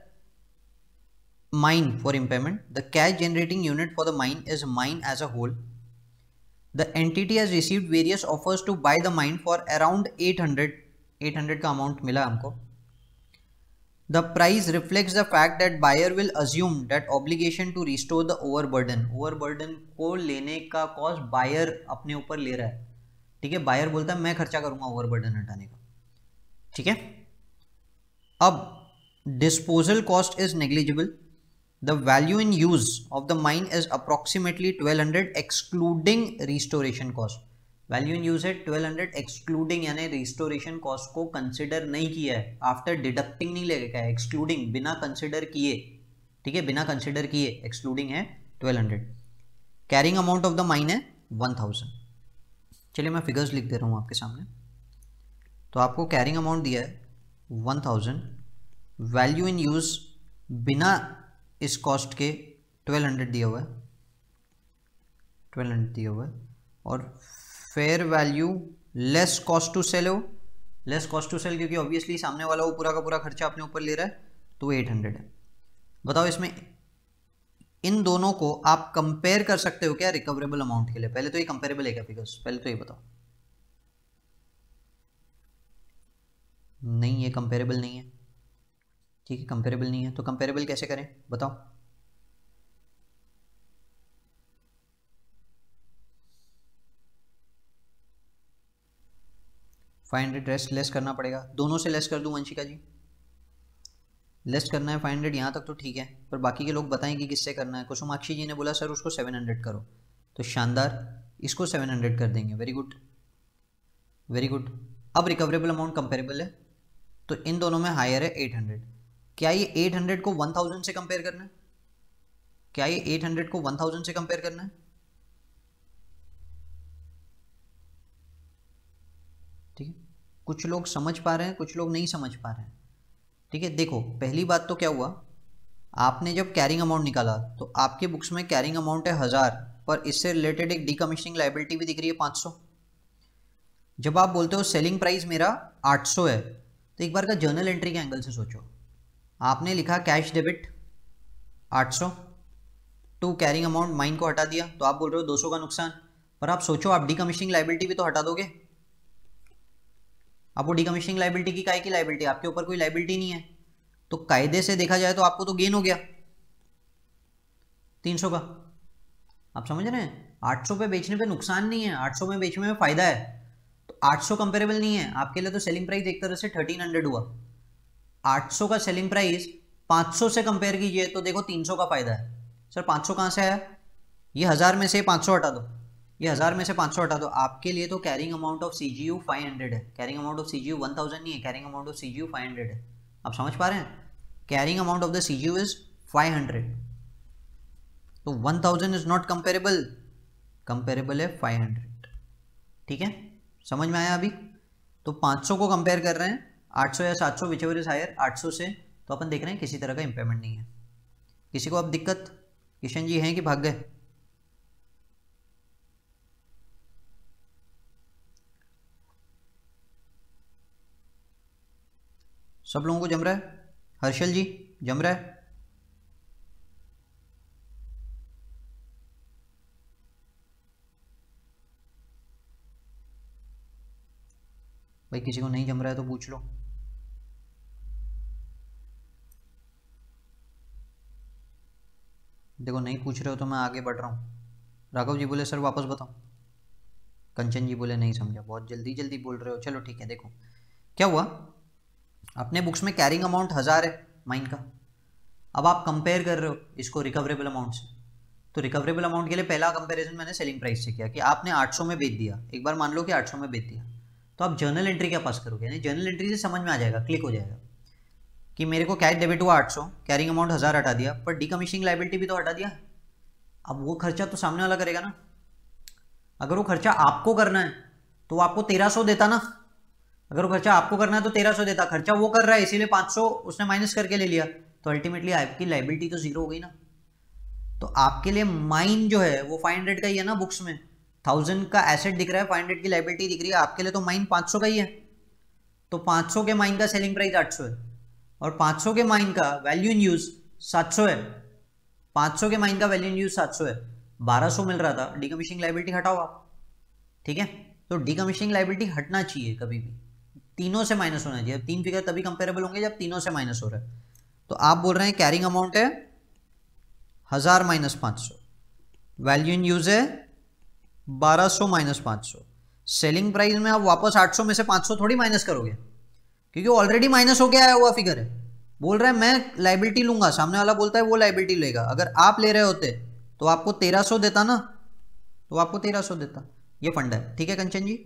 mine for impairment. The cash generating unit for the mine is mine as a whole. The entity has received various offers to buy the mine for around eight hundred. eight hundred का amount मिला हमको. The price reflects the fact that buyer will assume that obligation to restore the overburden. Overburden को लेने का cost buyer अपने ऊपर ले रहा है, ठीक है। buyer बोलता है मैं खर्चा करूंगा overburden हटाने का, ठीक है। अब disposal cost is negligible. The value in use of the mine is approximately twelve hundred excluding restoration cost. Value in use है ट्वेल्व हंड्रेड एक्सक्लूडिंग, यानी रिस्टोरेशन कॉस्ट को कंसिडर नहीं किया है, आफ्टर डिडक्टिंग नहीं लेगा है, एक्सक्लूडिंग बिना कंसिडर किए, ठीक है, बिना कंसिडर किए एक्सक्लूडिंग है twelve hundred. Carrying amount of the mine है वन थाउजेंड। चलिए मैं फिगर्स लिख दे रहा हूँ आपके सामने। तो आपको कैरिंग अमाउंट दिया है one thousand, value in use बिना इस कॉस्ट के ट्वेल्व हंड्रेड दिया हुआ है, ट्वेल्व हंड्रेड दिया हुआ है, और fair value less cost to sell हो, लेस कॉस्ट टू सेल क्योंकि ऑब्वियसली सामने वाला वो पूरा का पूरा खर्चा अपने ऊपर ले रहा है, तो एट हंड्रेड है। बताओ इसमें इन दोनों को आप कंपेयर कर सकते हो क्या रिकवरेबल अमाउंट के लिए? पहले तो ये कंपेरेबल है क्या फिगर्स? पहले तो ये बताओ। नहीं, ये कंपेरेबल नहीं है, ठीक है, कंपेरेबल नहीं है। तो कंपेरेबल कैसे करें बताओ? फाइव हंड्रेड रेस्ट लेस करना पड़ेगा, दोनों से लेस कर दूं वंशिका जी? लेस करना है फाइव हंड्रेड, यहाँ तक तो ठीक है, पर बाकी के लोग बताएं कि किससे करना है। कुसुमाक्षी जी ने बोला सर उसको सेवन हंड्रेड करो, तो शानदार, इसको सेवन हंड्रेड कर देंगे, वेरी गुड वेरी गुड। अब रिकवरेबल अमाउंट कंपेरेबल है, तो इन दोनों में हायर है एट हंड्रेड। क्या ये एट हंड्रेड को वन थाउजेंड से कंपेयर करना है? क्या ये एट हंड्रेड को वन थाउजेंड से कंपेयर करना है? ठीक है, कुछ लोग समझ पा रहे हैं, कुछ लोग नहीं समझ पा रहे हैं, ठीक है। देखो पहली बात तो क्या हुआ, आपने जब कैरिंग अमाउंट निकाला तो आपके बुक्स में कैरिंग अमाउंट है हज़ार, पर इससे रिलेटेड एक डीकमिशनिंग लायबिलिटी भी दिख रही है पाँच सौ। जब आप बोलते हो सेलिंग प्राइस मेरा आठ सौ है, तो एक बार का जर्नल एंट्री के एंगल से सोचो, आपने लिखा कैश डेबिट आठ सौ टू कैरिंग अमाउंट, माइन को हटा दिया, तो आप बोल रहे हो दो सौ का नुकसान, पर आप सोचो आप डीकमिशनिंग लायबिलिटी भी तो हटा दोगे। आपको डीकमिशनिंग लायबिलिटी की काय की लायबिलिटी, आपके ऊपर कोई लायबिलिटी नहीं है, तो कायदे से देखा जाए तो आपको तो गेन हो गया तीन सौ का। आप समझ रहे हैं, आठ सौ पे बेचने पे नुकसान नहीं है, आठ सौ में बेचने में फायदा है। तो आठ सौ कंपेरेबल नहीं है आपके लिए, तो सेलिंग प्राइस एक तरह से थर्टीन हंड्रेड हुआ। आठ सौ का सेलिंग प्राइस पाँच सौ से कंपेयर कीजिए तो देखो तीन सौ का फायदा है। सर पाँच सौ कहाँ से आया? ये हज़ार में से पाँच सौ हटा दो, ये हज़ार में से पाँच सौ हटा दो, आपके लिए तो carrying amount of C G U five hundred है। Carrying amount of C G U one thousand नहीं है, carrying amount of C G U five hundred है। आप समझ पा रहे हैं, carrying amount of the C G U is five hundred, तो one thousand is not comparable, comparable है फाइव हंड्रेड, ठीक है, समझ में आया अभी? तो पाँच सौ को कंपेयर कर रहे हैं, आठ सौ या सात सौ विच एवर इज हायर, आठ सौ से, तो अपन देख रहे हैं किसी तरह का इम्पेयरमेंट नहीं है। किसी को अब दिक्कत? किशन जी हैं कि भाग गए? सब लोगों को जम रहा है? हर्षल जी जम रहा है? भाई किसी को नहीं जम रहा है तो पूछ लो। देखो नहीं पूछ रहे हो तो मैं आगे बढ़ रहा हूँ। राघव जी बोले सर वापस बताओ। कंचन जी बोले नहीं समझा, बहुत जल्दी जल्दी बोल रहे हो। चलो ठीक है, देखो क्या हुआ, अपने बुक्स में कैरिंग अमाउंट हज़ार है माइन का। अब आप कंपेयर कर रहे हो इसको रिकवरेबल अमाउंट से, तो रिकवरेबल अमाउंट के लिए पहला कंपैरिजन मैंने सेलिंग प्राइस से किया कि आपने आठ सौ में बेच दिया, एक बार मान लो कि आठ सौ में बेच दिया, तो आप जर्नल एंट्री क्या पास करोगे, यानी जर्नल एंट्री से समझ में आ जाएगा, क्लिक हो जाएगा कि मेरे को कैश डेबिट हुआ आठ सौ, कैरिंग अमाउंट हज़ार हटा दिया, पर डीकमीशनिंग लायबिलिटी भी तो हटा दिया। अब वो खर्चा तो सामने वाला करेगा ना। अगर वो खर्चा आपको करना है तो वो आपको तेरह सौ देता ना, अगर वो खर्चा आपको करना है तो तेरह सौ देता, खर्चा वो कर रहा है इसीलिए पाँच सौ उसने माइनस करके ले लिया, तो अल्टीमेटली आपकी लायबिलिटी तो जीरो हो गई ना। तो आपके लिए माइन जो है वो फाइव हंड्रेड का ही है ना, बुक्स में थाउजेंड का एसेट दिख रहा है, फाइव हंड्रेड की लायबिलिटी दिख रही है, आपके लिए तो माइन पाँच सौ का ही है। तो पाँच सौ के माइन का सेलिंग प्राइस आठ सौ है और पाँच सौ के माइन का वैल्यू इन यूज सात सौ है, पाँच सौ के माइन का वैल्यू इन यूज सात सौ है, बारह सौ मिल रहा था, डीकमीशनिंग लायबिलिटी हटाओ आप, ठीक है। तो डीकमीशनिंग लायबिलिटी हटना चाहिए कभी भी, तीनों से माइनस होना चाहिए। तीन फिगर तभी कंपेरेबल होंगे जब तीनों से माइनस हो रहा है। तो आप बोल रहे हैं कैरिंग अमाउंट है हजार माइनस पाँच सौ, वैल्यू इन यूज है बारह सौ माइनस पाँच सौ, सेलिंग प्राइस में आप वापस आठ सौ में से पाँच सौ थोड़ी माइनस करोगे क्योंकि ऑलरेडी माइनस होके आया हुआ फिगर है। बोल रहा है मैं लायबिलिटी लूंगा, सामने वाला बोलता है वो लायबिलिटी लेगा। अगर आप ले रहे होते तो आपको तेरह सौ देता ना, तो आपको तेरह सौ देता। ये फंडा है, ठीक है कंचन जी।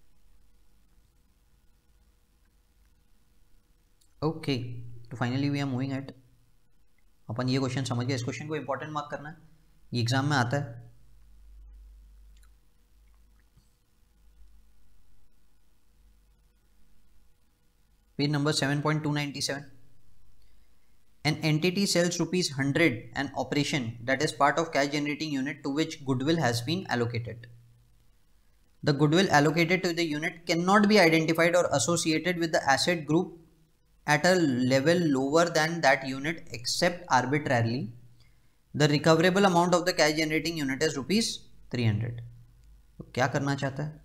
ओके, तो finally we are moving at, अपन ये क्वेश्चन समझ गए। इस क्वेश्चन को इंपॉर्टेंट मार्क करना है, ये एग्जाम में आता है। Page number seven point two ninety seven. An entity sells rupees one hundred an operation that is part of cash generating unit to which goodwill has been allocated. The goodwill allocated to the unit cannot be identified or associated with the asset group at a level lower than that unit except arbitrarily. The recoverable amount of the cash generating unit is rupees three hundred. तो क्या करना चाहता है?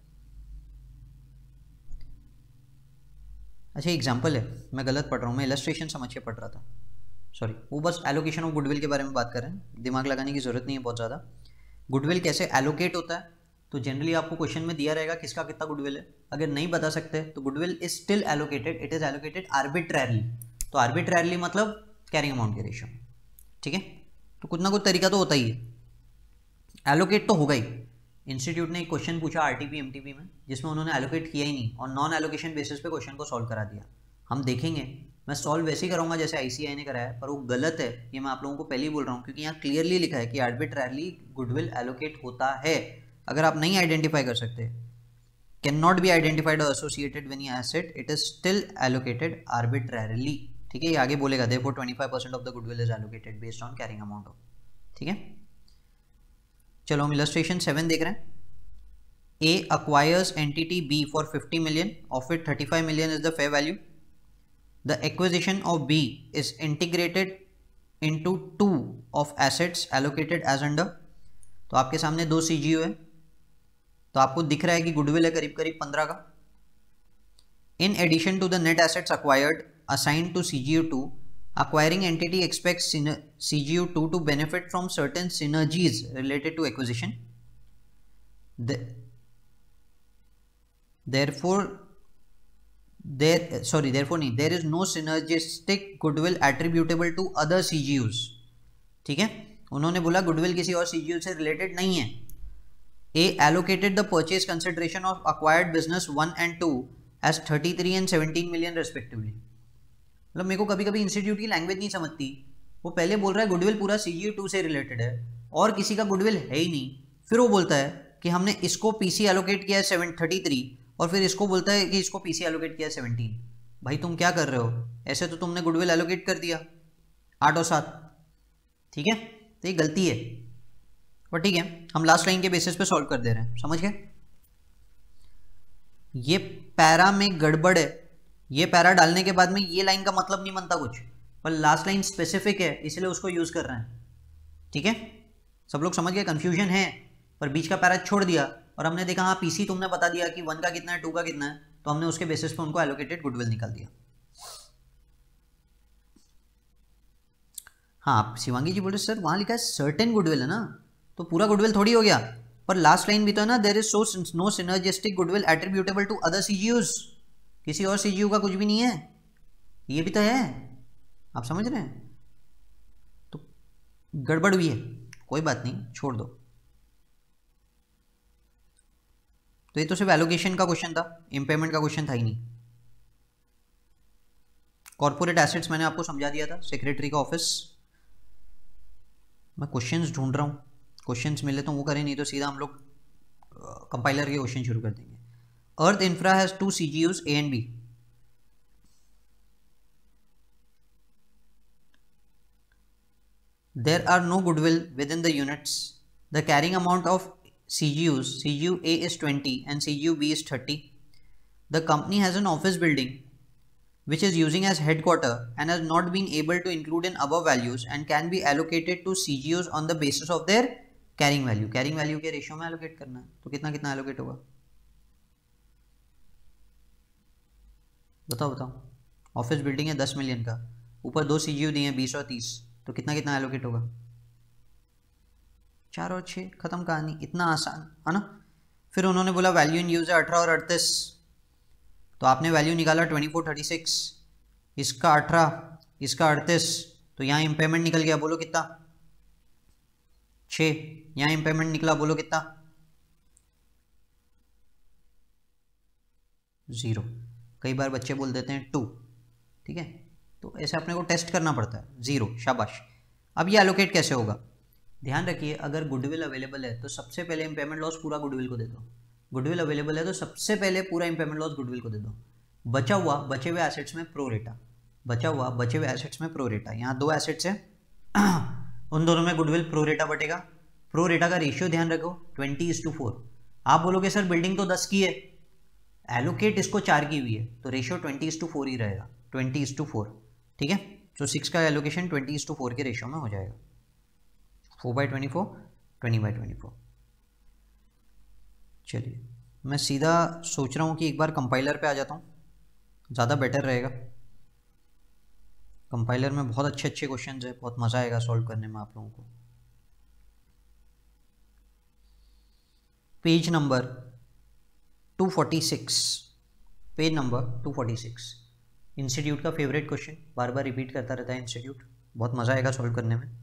अच्छा example है, मैं गलत पढ़ रहा हूँ, मैं इलस्ट्रेशन समझ के पढ़ रहा था, सॉरी। वो बस एलोकेशन ऑफ गुडविल के बारे में बात कर रहे हैं, दिमाग लगाने की जरूरत नहीं है बहुत ज़्यादा। गुडविल कैसे एलोकेट होता है, तो जनरली आपको क्वेश्चन में दिया रहेगा किसका कितना गुडविल है। अगर नहीं बता सकते तो goodwill is still allocated, it is allocated arbitrarily. तो आर्बिट्रैरली मतलब कैरिंग अमाउंट के रेशियो में, ठीक है। तो कुछ ना कुछ तरीका तो होता ही है, एलोकेट तो होगा ही। इंस्टीट्यूट ने एक क्वेश्चन पूछा आरटीपी एमटीपी में जिसमें उन्होंने एलोकेट किया ही नहीं और नॉन एलोकेशन बेसिस पे क्वेश्चन को सॉल्व करा दिया। हम देखेंगे, मैं सॉल्व वैसे ही कराऊंगा जैसे आईसीआई ने कराया, पर वो गलत है, ये मैं आप लोगों को पहले ही बोल रहा हूँ क्योंकि यहाँ क्लियरली लिखा है कि आर्बिट्रैरली गुडविल एलोकेट होता है। अगर आप नहीं आइडेंटिफाई कर सकते, कैन नॉट बी आइडेंटिफाइड और एसोसिएटेड व्हेन ये asset, it is still allocated arbitrarily, ठीक है। ये आगे बोलेगा therefore twenty five percent of the goodwill is allocated based on carrying amount of, ठीक है। चलो हम इलस्ट्रेशन सेवन देख रहे हैं। A acquires entity B for fifty million, of which thirty-five million is the fair value. The acquisition of B is integrated into two of assets allocated as under. तो आपके सामने दो C G U है, तो आपको दिख रहा है कि गुडविल है करीब करीब पंद्रह का। In addition to the net assets acquired assigned to C G U two, acquiring entity expects C G U two to benefit from certain synergies related to acquisition. The Therefore, there sorry therefore नहीं, there is no synergistic goodwill attributable to other C G Us, ठीक है। उन्होंने बोला goodwill किसी और C G U से related नहीं है। A allocated the purchase consideration of acquired business one and two as thirty-three and seventeen million respectively. मतलब मेरे को कभी कभी इंस्टीट्यूट की लैंग्वेज नहीं समझती, वो पहले बोल रहा है गुडविल पूरा C G U टू से रिलेटेड है और किसी का गुडविल है ही नहीं, फिर वो बोलता है कि हमने इसको पीसी एलोकेट किया है सेवन थर्टी थ्री और फिर इसको बोलता है कि इसको पीसी एलोकेट किया है सेवनटीन। भाई तुम क्या कर रहे हो, ऐसे तो तुमने गुडविल एलोकेट कर दिया आठ और सात, ठीक है। तो ये गलती है, और ठीक है हम लास्ट लाइन के बेसिस पे सॉल्व कर दे रहे हैं, समझ गए। ये पैरा में गड़बड़ है, ये पैरा डालने के बाद में ये लाइन का मतलब नहीं बनता कुछ, पर लास्ट लाइन स्पेसिफिक है इसलिए उसको यूज कर रहे हैं, ठीक है। सब लोग समझ गए, कंफ्यूजन है, पर बीच का पैरा छोड़ दिया और हमने देखा हाँ पीसी तुमने बता दिया कि वन का कितना है, टू का कितना है, तो हमने उसके बेसिस पे उनको एलोकेटेड गुडविल निकाल दिया। हाँ शिवांगी जी बोल रहे सर वहां लिखा है सर्टेन गुडविल है ना, तो पूरा गुडविल थोड़ी हो गया, पर लास्ट लाइन भी तो है ना, there is so no synergistic goodwill attributable to other CGUs, किसी और सीजीयू का कुछ भी नहीं है, ये भी तो है, आप समझ रहे हैं, तो गड़बड़ हुई है, कोई बात नहीं, छोड़ दो। तो ये तो सिर्फ एलोकेशन का क्वेश्चन था, इम्पेयरमेंट का क्वेश्चन था ही नहीं। कॉर्पोरेट एसेट्स मैंने आपको समझा दिया था, सेक्रेटरी का ऑफिस। मैं क्वेश्चंस ढूंढ रहा हूँ, क्वेश्चंस मिले तो वो करें, नहीं तो सीधा हम लोग कंपाइलर के क्वेश्चन शुरू कर देंगे। Earth Infra has two CGUs A and B. There are no goodwill within the units. The carrying amount of C G Us, C G U A is twenty and C G U B is thirty. The company has an office building which is using as headquarter and has not been able to include in above values and can be allocated to C G Us on the basis of their carrying value. Carrying value के ratio में allocate करना है, तो कितना कितना allocate होगा, बताओ बताओ। ऑफिस बिल्डिंग है दस मिलियन का, ऊपर दो सी जी यू दिए हैं बीस और तीस, तो कितना कितना एलोकेट होगा, चार और छः, खत्म कहानी, इतना आसान है ना। फिर उन्होंने बोला वैल्यू इन यूज है अठारह और अड़तीस, तो आपने वैल्यू निकाला ट्वेंटी फोर थर्टी सिक्स, इसका अठारह इसका अड़तीस, तो यहाँ इम्पेयरमेंट निकल गया, बोलो कितना, छः, यहाँ इम्पेयरमेंट निकला, बोलो कितना, ज़ीरो। कई बार बच्चे बोल देते हैं टू, ठीक है, तो ऐसे अपने को टेस्ट करना पड़ता है, ज़ीरो, शाबाश। अब ये एलोकेट कैसे होगा, ध्यान रखिए, अगर गुडविल अवेलेबल है तो सबसे पहले इम्पेयरमेंट लॉस पूरा गुडविल को दे दो, गुडविल अवेलेबल है तो सबसे पहले पूरा इम्पेयरमेंट लॉस गुडविल को दे दो, बचा हुआ बचे हुए एसेट्स में प्रो रेटा, बचा हुआ बचे हुए एसेट्स में प्रो रेटा, यहाँ दो एसेट्स हैं उन दोनों में गुडविल प्रो रेटा बटेगा। प्रो रेटा का रेशियो ध्यान रखो ट्वेंटी इज टू फोर। आप बोलोगे सर बिल्डिंग तो दस की है, एलोकेट इसको चार की हुई है, तो ratio twenty is to four ही रहेगा, ट्वेंटी इज टू फोर, ठीक है। तो सिक्स का allocation twenty is to four के रेशियो में हो जाएगा, four by twenty four, twenty by twenty four. चलिए मैं सीधा सोच रहा हूँ कि एक बार कंपाइलर पे आ जाता हूँ, ज़्यादा बेटर रहेगा। कंपाइलर में बहुत अच्छे अच्छे क्वेश्चंस है, बहुत मज़ा आएगा सॉल्व करने में आप लोगों को। Page number two forty six, page number two forty six, institute का फेवरेट क्वेश्चन, बार बार रिपीट करता रहता है इंस्टीट्यूट, बहुत मज़ा आएगा सॉल्व करने में।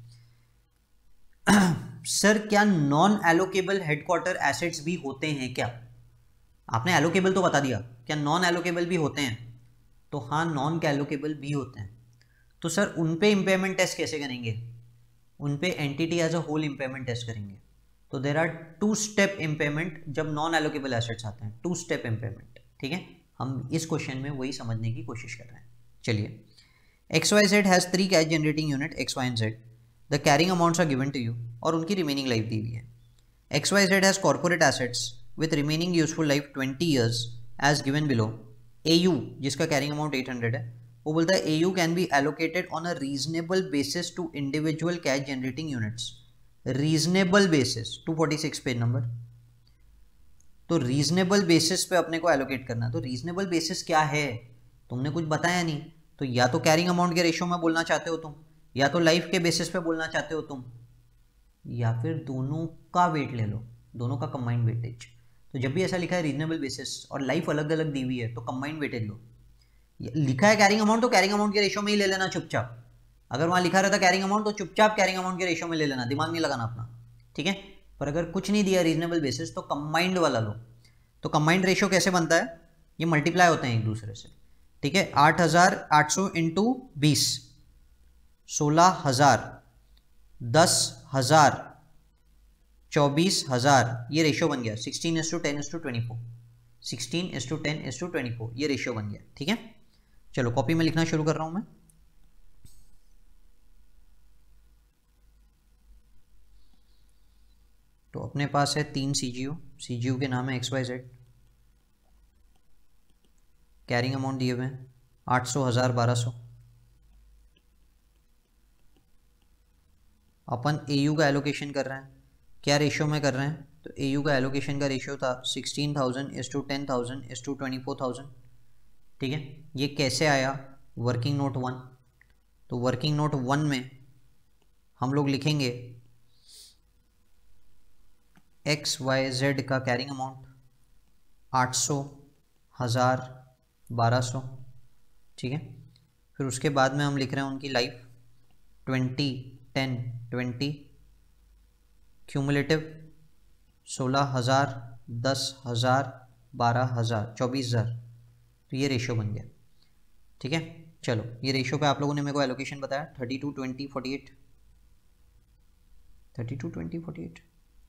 सर क्या नॉन एलोकेबल हेडक्वार्टर एसेट्स भी होते हैं क्या? आपने एलोकेबल तो बता दिया, क्या नॉन एलोकेबल भी होते हैं? तो हाँ, नॉन एलोकेबल भी होते हैं। तो सर उन पे इम्पेयरमेंट टेस्ट कैसे करेंगे? उन पे entity as a whole impairment test करेंगे। तो there are two step impairment जब नॉन एलोकेबल एसेट्स आते हैं, टू स्टेप इम्पेयरमेंट, ठीक है। हम इस क्वेश्चन में वही समझने की कोशिश कर रहे हैं। चलिए, X Y Z has three cash generating unit X Y and Z, the carrying amounts are given to you, और उनकी रिमेनिंग लाइफ दी हुई है। X Y Z has corporate assets with remaining useful life twenty years as given below. A U जिसका carrying amount eight hundred है, वो बोलता है A U can be allocated on a reasonable basis to individual cash generating units. Reasonable basis, two forty six page number. तो reasonable basis पे अपने को allocate करना है। तो रीजनेबल बेसिस क्या है तुमने कुछ बताया नहीं, तो या तो कैरिंग अमाउंट के रेशियो में बोलना चाहते हो तुम, या तो लाइफ के बेसिस पे बोलना चाहते हो तुम, या फिर दोनों का वेट ले लो, दोनों का कंबाइंड वेटेज। तो जब भी ऐसा लिखा है रीजनेबल बेसिस और लाइफ अलग अलग दी हुई है तो कंबाइंड वेटेज लो। लिखा है कैरिंग अमाउंट तो कैरिंग अमाउंट के रेशियो में ही ले लेना चुपचाप। अगर वहां लिखा रहता कैरिंग अमाउंट तो चुपचाप कैरिंग अमाउंट के रेशियो में ले लेना, दिमाग नहीं लगाना अपना, ठीक है। पर अगर कुछ नहीं दिया रीजनेबल बेसिस तो कंबाइंड वाला लो। तो कंबाइंड रेशियो कैसे बनता है? ये मल्टीप्लाई होते हैं एक दूसरे से, ठीक है। आठ हजार आठ सौ इंटू बीस, सोलह हजार, दस हजार, चौबीस हजार, ये रेशियो बन गया। Sixteen is to ten is to twenty four, sixteen is to ten is to twenty four, ये रेशियो बन गया, ठीक है। चलो कॉपी में लिखना शुरू कर रहा हूं मैं। तो अपने पास है तीन सीजीयू, सीजीयू के नाम है X Y Z, carrying amount दिए हुए हैं आठ सौ, हजार, बारह सौ। अपन एयू का एलोकेशन कर रहे हैं, क्या रेशियो में कर रहे हैं? तो एयू का एलोकेशन का रेशियो था sixteen thousand is to ten thousand is to twenty four thousand, ठीक है। ये कैसे आया? Working note one. तो वर्किंग नोट वन में हम लोग लिखेंगे एक्स वाई जेड का कैरिंग अमाउंट आठ सौ, हजार, बारह सौ, ठीक है। फिर उसके बाद में हम लिख रहे हैं उनकी life, twenty ten twenty, cumulative सोलह हज़ार, दस हज़ार, बारह हज़ार, चौबीस हज़ार। तो ये रेशियो बन गया। ठीक है, चलो ये रेशियो पे आप लोगों ने मेरे को एलोकेशन बताया, thirty two twenty forty eight, thirty two twenty forty eight,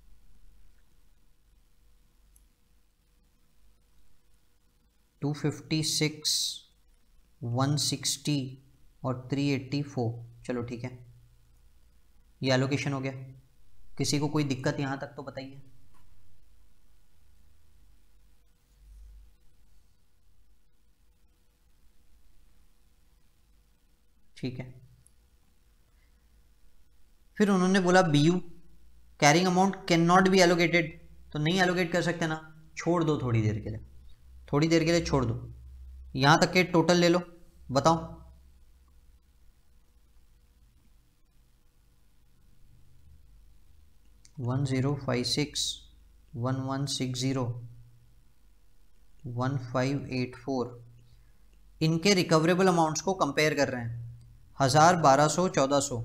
two fifty six, one sixty और थ्री एट्टी फोर। चलो ठीक है, ये एलोकेशन हो गया। किसी को कोई दिक्कत यहाँ तक तो बताइए। ठीक है, फिर उन्होंने बोला B U carrying amount can not be allocated, तो नहीं एलोकेट कर सकते ना, छोड़ दो थोड़ी देर के लिए, थोड़ी देर के लिए छोड़ दो। यहां तक के टोटल ले लो, बताओ। One zero five six, one one six zero, one five eight four, इनके रिकवरेबल अमाउंट्स को कंपेयर कर रहे हैं, हजार, बारह सौ, चौदह सौ।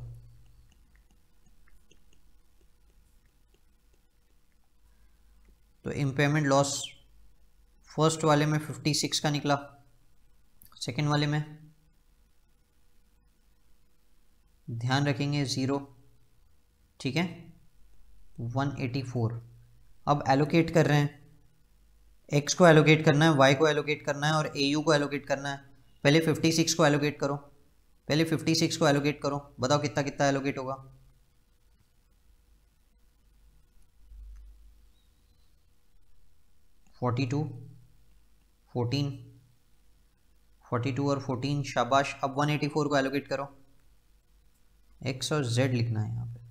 तो इम्पेयरमेंट लॉस फर्स्ट वाले में फिफ्टी सिक्स का निकला, सेकेंड वाले में ध्यान रखेंगे ज़ीरो। ठीक है, वन एटी फोर। अब एलोकेट कर रहे हैं, एक्स को एलोकेट करना है, वाई को एलोकेट करना है और ए यू को एलोकेट करना है। पहले फिफ्टी सिक्स को एलोकेट करो, पहले फिफ्टी सिक्स को एलोकेट करो, बताओ कितना कितना एलोकेट होगा। Forty two, fourteen, forty two और फोर्टीन, शाबाश। अब वन एटी फोर को एलोकेट करो, एक्स और जेड लिखना है यहाँ पे।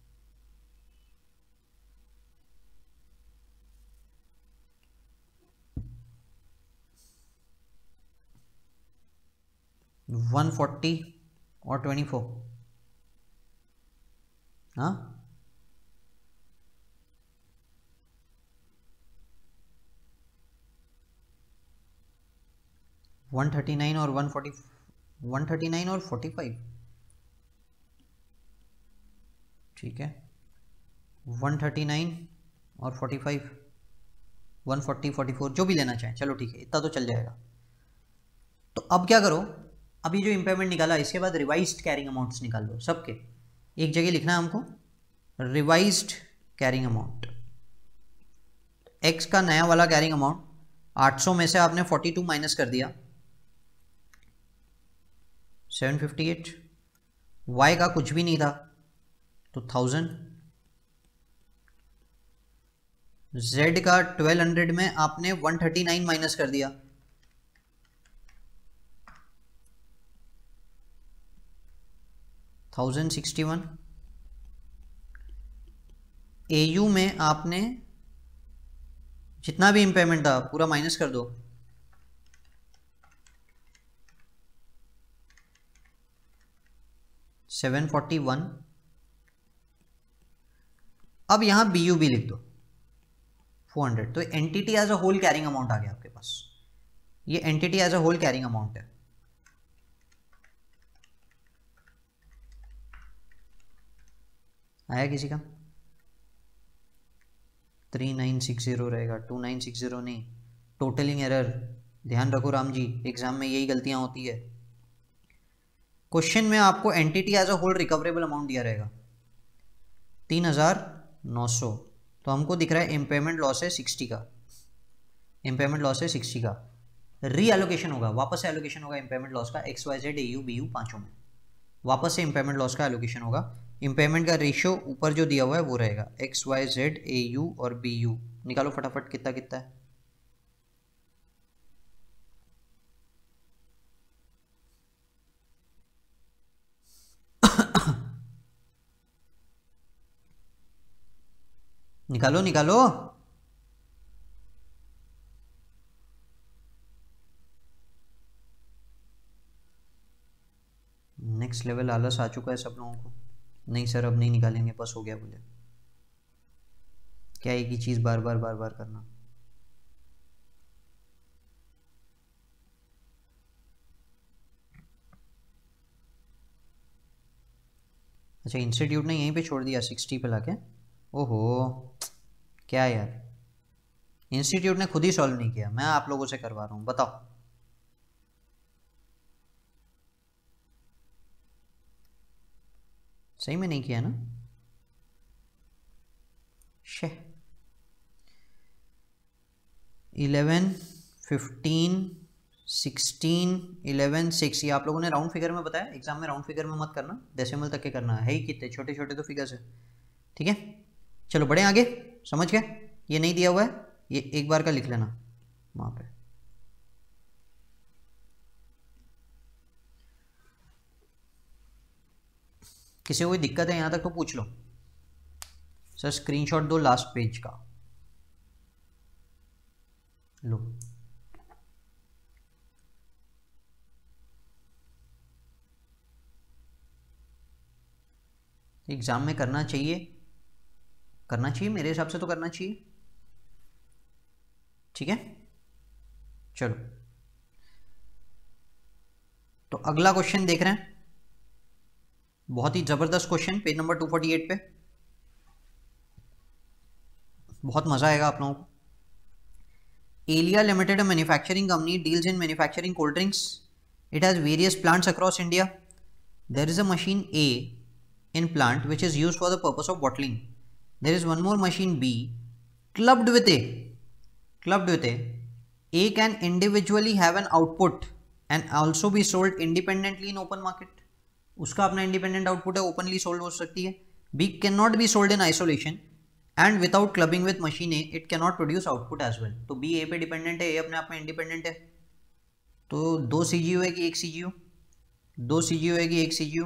वन फोर्टी और ट्वेंटी फोर, हाँ वन थर्टी नाइन और one forty, one thirty nine और फोर्टी फाइव। ठीक है, वन थर्टी नाइन और forty five, one forty, forty four, जो भी लेना चाहें। चलो ठीक है, इतना तो चल जाएगा। तो अब क्या करो, अभी जो इम्पेयरमेंट निकाला इसके बाद रिवाइज्ड कैरिंग अमाउंट्स निकाल दो सबके। एक जगह लिखना है हमको रिवाइज्ड कैरिंग अमाउंट। एक्स का नया वाला कैरिंग अमाउंट आठ सौ में से आपने फोर्टी टू माइनस कर दिया, सेवन फिफ्टी एट। वाई का कुछ भी नहीं था तो थाउजेंड। जेड का ट्वेल्व हंड्रेड में आपने वन थर्टी नाइन माइनस कर दिया, थाउजेंड सिक्सटी वन। एयू में आपने जितना भी इम्पेयरमेंट था पूरा माइनस कर दो, सेवन फोर्टी वन। अब यहां बी यू भी लिख दो, फोर हंड्रेड। तो entity as a whole carrying amount आ गया आपके पास, ये entity as a whole carrying amount है। आया किसी का? थ्री नाइन सिक्स जीरो रहेगा, टू नाइन सिक्स जीरो नहीं। टोटलिंग एरर, ध्यान रखो राम जी, एग्जाम में यही गलतियां होती है। क्वेश्चन में आपको entity as a whole recoverable amount दिया रहेगा तीन हजार नौ सौ, तो हमको दिख रहा है इम्पेयरमेंट लॉस है सिक्सटी का, इम्पेयरमेंट लॉस है सिक्सटी का। री एलोकेशन होगा, वापस से एलोकेशन होगा इम्पेयरमेंट लॉस का, X Y Z A U B U पांचों में वापस से इम्पेयरमेंट लॉस का एलोकेशन होगा। इम्पेयरमेंट का रेशियो ऊपर जो दिया हुआ है वो रहेगा, X Y Z A U और बी यू। निकालो फटाफट कितना कितना है। निकालो निकालो, नेक्स्ट लेवल आलस आ चुका है सब लोगों को। नहीं सर अब नहीं निकालेंगे, बस हो गया बोले, क्या एक ही चीज बार बार बार बार करना। अच्छा इंस्टीट्यूट ने यहीं पे छोड़ दिया सिक्सटी पे लाके। ओहो क्या यार, इंस्टीट्यूट ने खुद ही सॉल्व नहीं किया, मैं आप लोगों से करवा रहा हूँ, बताओ। सही में नहीं किया ना, शे। Eleven fifteen sixteen eleven six, ये आप लोगों ने राउंड फिगर में बताया, एग्जाम में राउंड फिगर में मत करना, डेसिमल तक के करना है ही, कितने छोटे छोटे तो फिगर्स है। ठीक है चलो बढ़े आगे, समझ गए। ये नहीं दिया हुआ है, ये एक बार का लिख लेना वहां पे। किसी को कोई दिक्कत है यहां तक तो पूछ लो। सर स्क्रीनशॉट दो लास्ट पेज का, लो। एग्जाम में करना चाहिए, करना चाहिए मेरे हिसाब से तो करना चाहिए। ठीक है चलो, तो अगला क्वेश्चन देख रहे हैं, बहुत ही जबरदस्त question, page number two forty eight पे, बहुत मजा आएगा आप लोगों को। Alia limited, a manufacturing company, deals in manufacturing cold drinks. It has various plants across India. There is a machine A in plant which is used for the purpose of bottling. There is one more machine B clubbed with A. Clubbed with A. A can individually have an output and also be sold independently in open market. उसका अपना independent output है, openly sold हो सकती है. B cannot be sold in isolation. And without clubbing with machine A it can not produce output as well. तो B A पे dependent है, ए अपने आप में इंडिपेंडेंट है। तो दो सी जी यू है कि एक सी जी यू, दो सी जी यू है कि एक सी जी यू,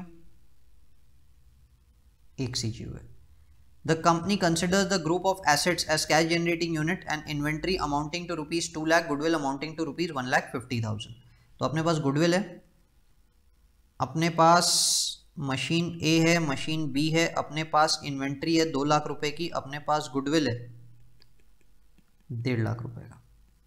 एक सी जी यू है। The company considers the group of assets as cash generating unit and inventory amounting to rupees two lakh, goodwill amounting to rupees one lakh fifty thousand. तो अपने पास goodwill है, अपने पास machine ए है, machine B है, अपने पास inventory है दो लाख रुपए की, अपने पास गुडविल है डेढ़ लाख रुपए का।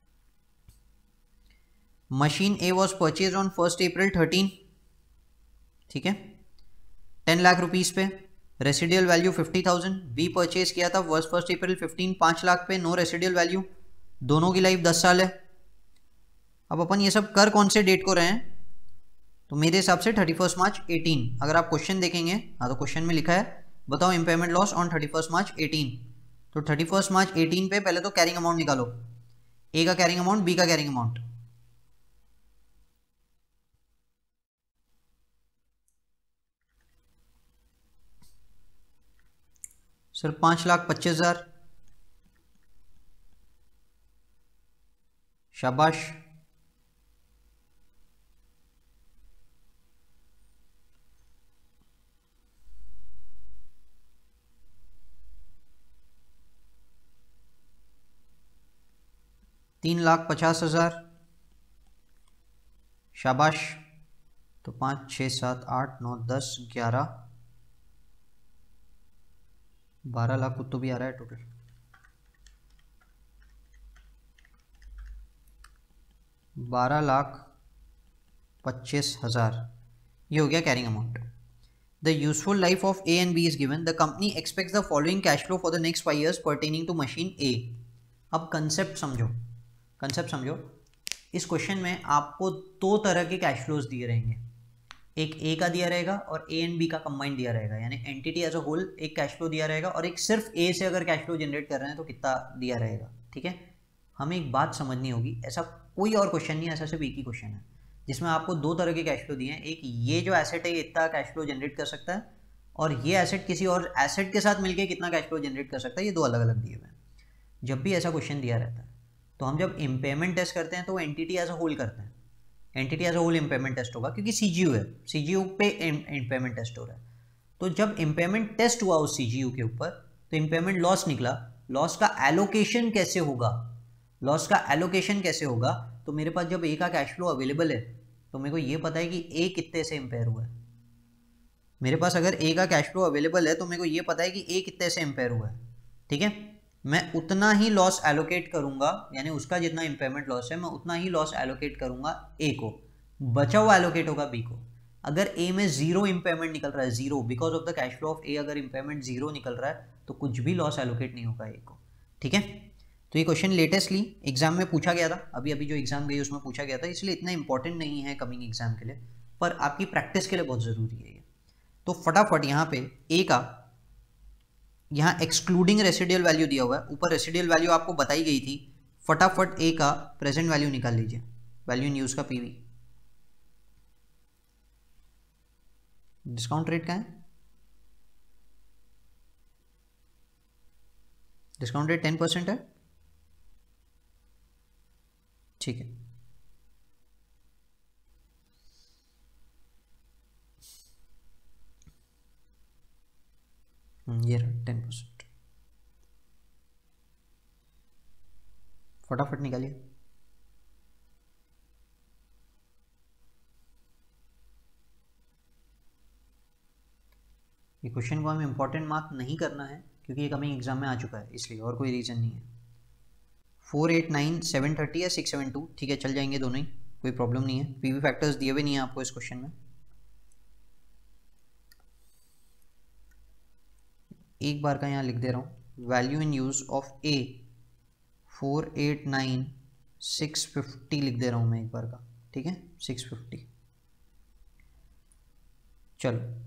Machine A was purchase on first April thirteen, ठीक है, टेन लाख रुपीस पे, residual value fifty thousand. B purchase किया था वर्ष फर्स्ट अप्रैल फिफ्टीन, पांच लाख पे, नो रेसिडियल वैल्यू, दोनों की लाइफ दस साल है। अब अपन ये सब कर कौन से डेट को रहे हैं, तो मेरे हिसाब से थर्टी फर्स्ट मार्च एटीन। अगर आप क्वेश्चन देखेंगे, हाँ तो क्वेश्चन में लिखा है बताओ impairment loss on thirty first March eighteen. तो थर्टी फर्स्ट मार्च एटीन पे पहले तो कैरिंग अमाउंट निकालो, ए का कैरिंग अमाउंट, बी का कैरिंग अमाउंट। सर पांच लाख पच्चीस हजार, शाबाश। तीन लाख पचास हजार, शाबाश। तो पाँच छः सात आठ नौ दस ग्यारह बारह लाख तो भी आ रहा है टोटल। बारह लाख पच्चीस हजार, ये हो गया carrying amount. The useful life of A and B is given. The company expects the following cash flow for the next five years pertaining to machine A. अब कंसेप्ट समझो, कंसेप्ट समझो। इस क्वेश्चन में आपको दो तरह के कैश फ्लोज दिए रहेंगे, एक ए का दिया रहेगा और ए एंड बी का कंबाइंड दिया रहेगा, यानी एंटिटी एज अ होल एक कैश फ्लो दिया रहेगा, और एक सिर्फ ए से अगर कैश फ्लो जनरेट कर रहे हैं तो कितना दिया रहेगा। ठीक है, हमें एक बात समझनी होगी, ऐसा कोई और क्वेश्चन नहीं है, ऐसा सिर्फ एक ही क्वेश्चन है जिसमें आपको दो तरह के कैश फ्लो दिए हैं। एक ये जो एसेट है इतना कैश फ्लो जनरेट कर सकता है, और ये एसेट किसी और एसेट के साथ मिलकर कितना कैश फ्लो जनरेट कर सकता है, ये दो अलग अलग दिए हुए हैं। जब भी ऐसा क्वेश्चन दिया रहता है तो हम जब इम्पेयरमेंट टेस्ट करते हैं तो वो एंटिटी एज अ होल करते हैं, entity as a whole impairment test होगा क्योंकि सीजीयू है, सीजीयू पे इम्पेयरमेंट टेस्ट हो रहा है। तो जब इम्पेयरमेंट टेस्ट हुआ उस सीजीयू के ऊपर तो इम्पेयरमेंट लॉस निकला, लॉस का एलोकेशन कैसे होगा, लॉस का एलोकेशन कैसे होगा, तो मेरे पास जब ए का कैश फ्लो अवेलेबल है तो मेरे को ये पता है कि ए कितने से इम्पेयर हुआ है। मेरे पास अगर ए का कैश फ्लो अवेलेबल है तो मेरे को ये पता है कि ए कितने से इम्पेयर हुआ है। ठीक है, मैं उतना ही लॉस एलोकेट करूंगा, यानी उसका जितना इम्पेयरमेंट लॉस है मैं उतना ही लॉस एलोकेट करूंगा ए को, बचा हुआ एलोकेट होगा बी को। अगर ए में जीरो इम्पेयरमेंट निकल रहा है, zero because of the cash flow of A, अगर इम्पेयरमेंट जीरो निकल रहा है तो कुछ भी लॉस एलोकेट नहीं होगा ए को। ठीक है, तो ये क्वेश्चन लेटेस्टली एग्जाम में पूछा गया था, अभी अभी जो एग्जाम गई उसमें पूछा गया था, इसलिए इतना इंपॉर्टेंट नहीं है कमिंग एग्जाम के लिए, पर आपकी प्रैक्टिस के लिए बहुत ज़रूरी है ये। तो फटाफट यहाँ पे ए का, यहाँ एक्सक्लूडिंग रेसिडियल वैल्यू दिया हुआ है, ऊपर रेसिडियल वैल्यू आपको बताई गई थी, फटाफट ए का प्रेजेंट वैल्यू निकाल लीजिए, वैल्यू इन यूज का पीवी। डिस्काउंट रेट क्या है? डिस्काउंट रेट टेन परसेंट है, ठीक है। ये रहा टेन परसेंट, फटाफट निकालिए। ये क्वेश्चन को हमें इंपॉर्टेंट मार्क नहीं करना है क्योंकि ये कमिंग एग्जाम में आ चुका है, इसलिए, और कोई रीज़न नहीं है। Four eight nine seven thirty या सिक्स सेवन टू, ठीक है, चल जाएंगे दोनों ही, कोई प्रॉब्लम नहीं है। पीवी फैक्टर्स दिए हुए नहीं है आपको इस क्वेश्चन में। एक बार का यहाँ लिख दे रहा हूँ, value in use of A four eight nine six fifty लिख दे रहा हूँ मैं एक बार का, ठीक है, सिक्स फिफ्टी। चलो,